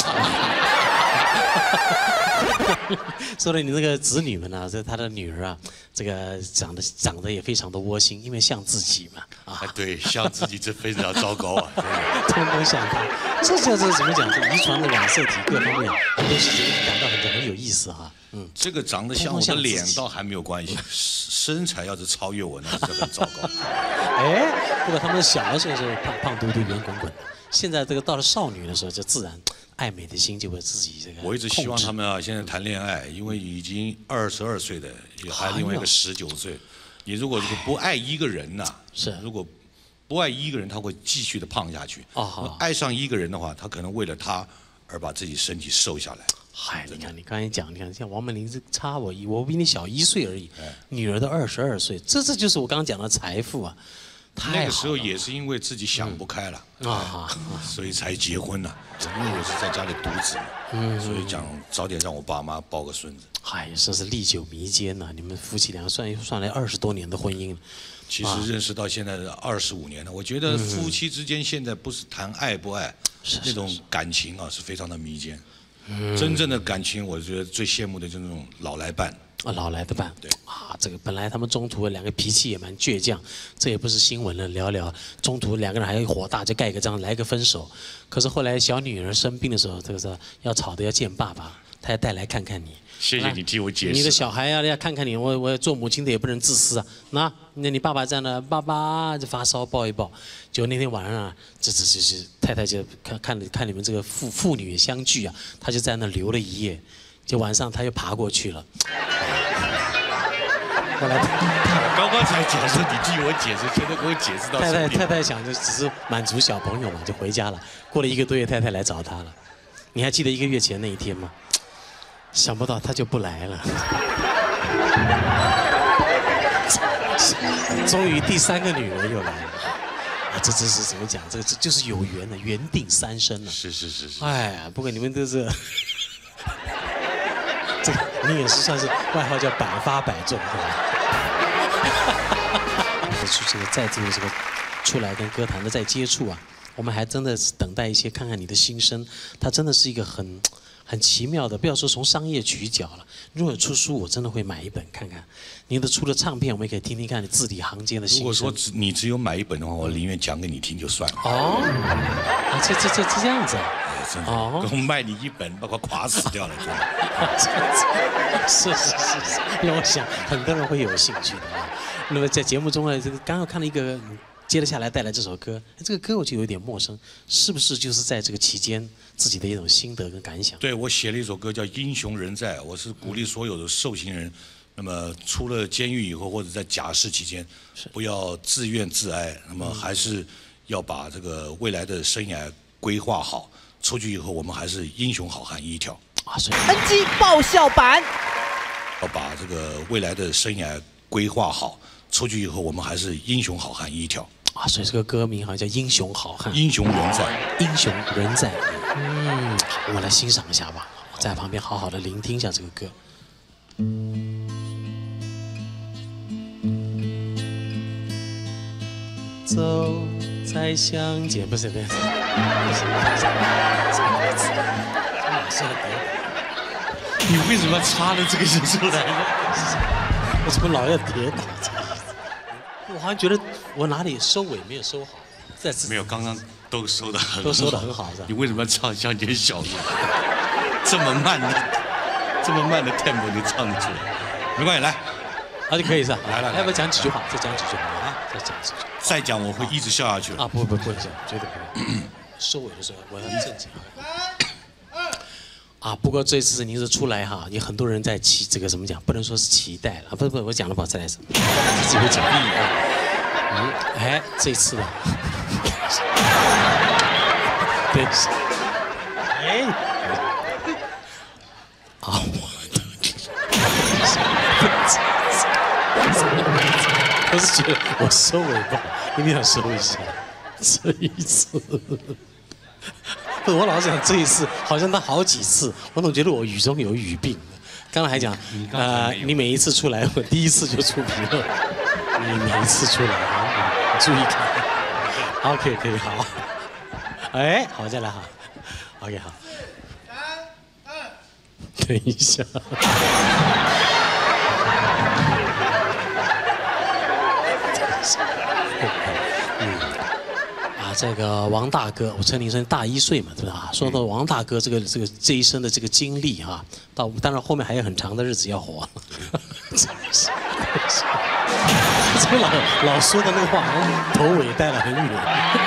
[SPEAKER 2] 说的你那个子女们呢、啊，这他的女儿啊，这个长得长得也非常的窝心，因为像自己嘛。
[SPEAKER 15] 啊，对，像自己这非常糟糕啊，
[SPEAKER 2] 通通像他。这叫做怎么讲？遗传的染色体各方面都是感到很很有意思哈、啊。嗯，
[SPEAKER 15] 这个长得像我的脸倒还没有关系，身材要是超越我，那是很糟糕。
[SPEAKER 2] 哎，不过他们小的时候是胖胖嘟嘟、圆滚滚的，现在这个到了少女的时候，就自然爱美的心就会自己这个。
[SPEAKER 15] 我一直希望他们啊，现在谈恋爱，因为已经二十二岁的，还另外一个十九岁。你如果如果不爱一个人呐、啊，
[SPEAKER 2] 是
[SPEAKER 15] 如果不爱一个人，他会继续的胖下去。
[SPEAKER 2] 哦，
[SPEAKER 15] 爱上一个人的话，他可能为了他而把自己身体瘦下来。
[SPEAKER 2] 嗨，你看，你刚才讲，你看，像王梦玲是差我一，我比你小一岁而已，女儿都二十二岁，这这就是我刚刚讲的财富啊，太
[SPEAKER 15] 那个时候也是因为自己想不开了啊，所以才结婚了。因为我是在家里独子，嗯，所以讲早点让我爸妈抱个孙子。
[SPEAKER 2] 嗨，真是历久弥坚呐！你们夫妻俩算算来二十多年的婚姻，
[SPEAKER 15] 其实认识到现在的二十五年了，我觉得夫妻之间现在不是谈爱不爱，那种感情啊是非常的弥坚。 嗯、真正的感情，我觉得最羡慕的就是那种老来伴
[SPEAKER 2] 啊，老来的伴。
[SPEAKER 15] 对
[SPEAKER 2] 啊，这个本来他们中途两个脾气也蛮倔强，这也不是新闻了，聊聊中途两个人还火大，就盖个章来个分手。可是后来小女儿生病的时候，这个是要吵的要见爸爸，他要带来看看你。
[SPEAKER 15] 谢谢你替我解释。
[SPEAKER 2] 你的小孩呀、啊，要看看你，我我做母亲的也不能自私啊。那那你爸爸在那，爸爸就发烧抱一抱。就那天晚上啊，这这这是太太就看看看你们这个父父女相聚啊，他就在那留了一夜。就晚上他又爬过去了。后来
[SPEAKER 15] 我刚刚才讲说你替我解释，现在给我解释到
[SPEAKER 2] 太太太太想就只是满足小朋友嘛，就回家了。过了一个多月，太太来找他了。你还记得一个月前那一天吗？想不到他就不来了。终于第三个女儿又来了。啊，这这是怎么讲？这这就是有缘的，缘定三生了。
[SPEAKER 15] 是是是是。
[SPEAKER 2] 哎呀，不过你们都是。这个你也是算是外号叫百发百中，是吧？出这个再次这个出来跟歌坛的再接触啊，我们还真的是等待一些看看你的心声。它真的是一个很很奇妙的，不要说从商业取角了。如果有出书，我真的会买一本看看。您的出的唱片，我们也可以听听看你字里行间的心声。
[SPEAKER 15] 如果说只你只有买一本的话，我宁愿讲给你听就算了。
[SPEAKER 2] 哦，啊，这这这这这样子啊。
[SPEAKER 15] 哦，跟我卖你一本，把我垮死掉了，真的。
[SPEAKER 2] 是是是是，因为我想很多人会有兴趣的啊。那么在节目中呢，这个刚刚看了一个，接着下来带来这首歌，这个歌我就有点陌生，是不是就是在这个期间自己的一种心得跟感想？
[SPEAKER 15] 对，我写了一首歌叫《英雄人在》，我是鼓励所有的受刑人，那么出了监狱以后或者在假释期间，不要自怨自哀，那么还是要把这个未来的生涯规划好。出去以后，我们还是英雄好汉一条。
[SPEAKER 2] 啊，所以
[SPEAKER 16] N G 爆笑版，
[SPEAKER 15] 要把这个未来的生涯规划好。出去以后，我们还是英雄好汉一条。
[SPEAKER 2] 啊，所以这个歌名好像叫《英雄好汉》。
[SPEAKER 15] 英雄人在，
[SPEAKER 2] 英雄人在。嗯，我们来欣赏一下吧，在旁边好好的聆听一下这个歌。走在乡间，不是不是，不是，
[SPEAKER 15] 你为什么插了这个就出来呢？
[SPEAKER 2] 我怎么老要跌倒？我好像觉得我哪里收尾没有收好。再次
[SPEAKER 15] 没有，刚刚都收的很好，
[SPEAKER 2] 都收的很好，是吧？
[SPEAKER 15] 你为什么要唱乡间小路？这么慢的，这么慢的 tempo 你唱得出来？没关系，来。
[SPEAKER 2] 啊，就可以是吧？
[SPEAKER 15] 来了，
[SPEAKER 2] 要不要讲几句话？再讲几句话啊！再讲几句。
[SPEAKER 15] 再讲我会一直笑下去
[SPEAKER 2] 啊！不不不会讲，绝对不会。收尾的时候我要正经。啊，不过这次您是出来哈，有很多人在期这个怎么讲？不能说是期待了，不不，我讲了吧，再来一次，自己会讲利益啊。嗯，哎，这次呢，对，哎，啊，我我是觉得我收尾吧，一定要收一下，这一次。我老是想这一次，好像他好几次，我总觉得我语中有语病。刚才还讲，呃，你每一次出来，我第一次就出皮了。你每一次出来啊，你注意看。好，可以可以，好。哎，好，再来哈。OK， 好。等一下。嗯。这个王大哥，我称您声大一岁嘛，对吧？说到王大哥这个这个这一生的这个经历哈，到当然后面还有很长的日子要活。怎么老老说的那个话，头尾带了很远。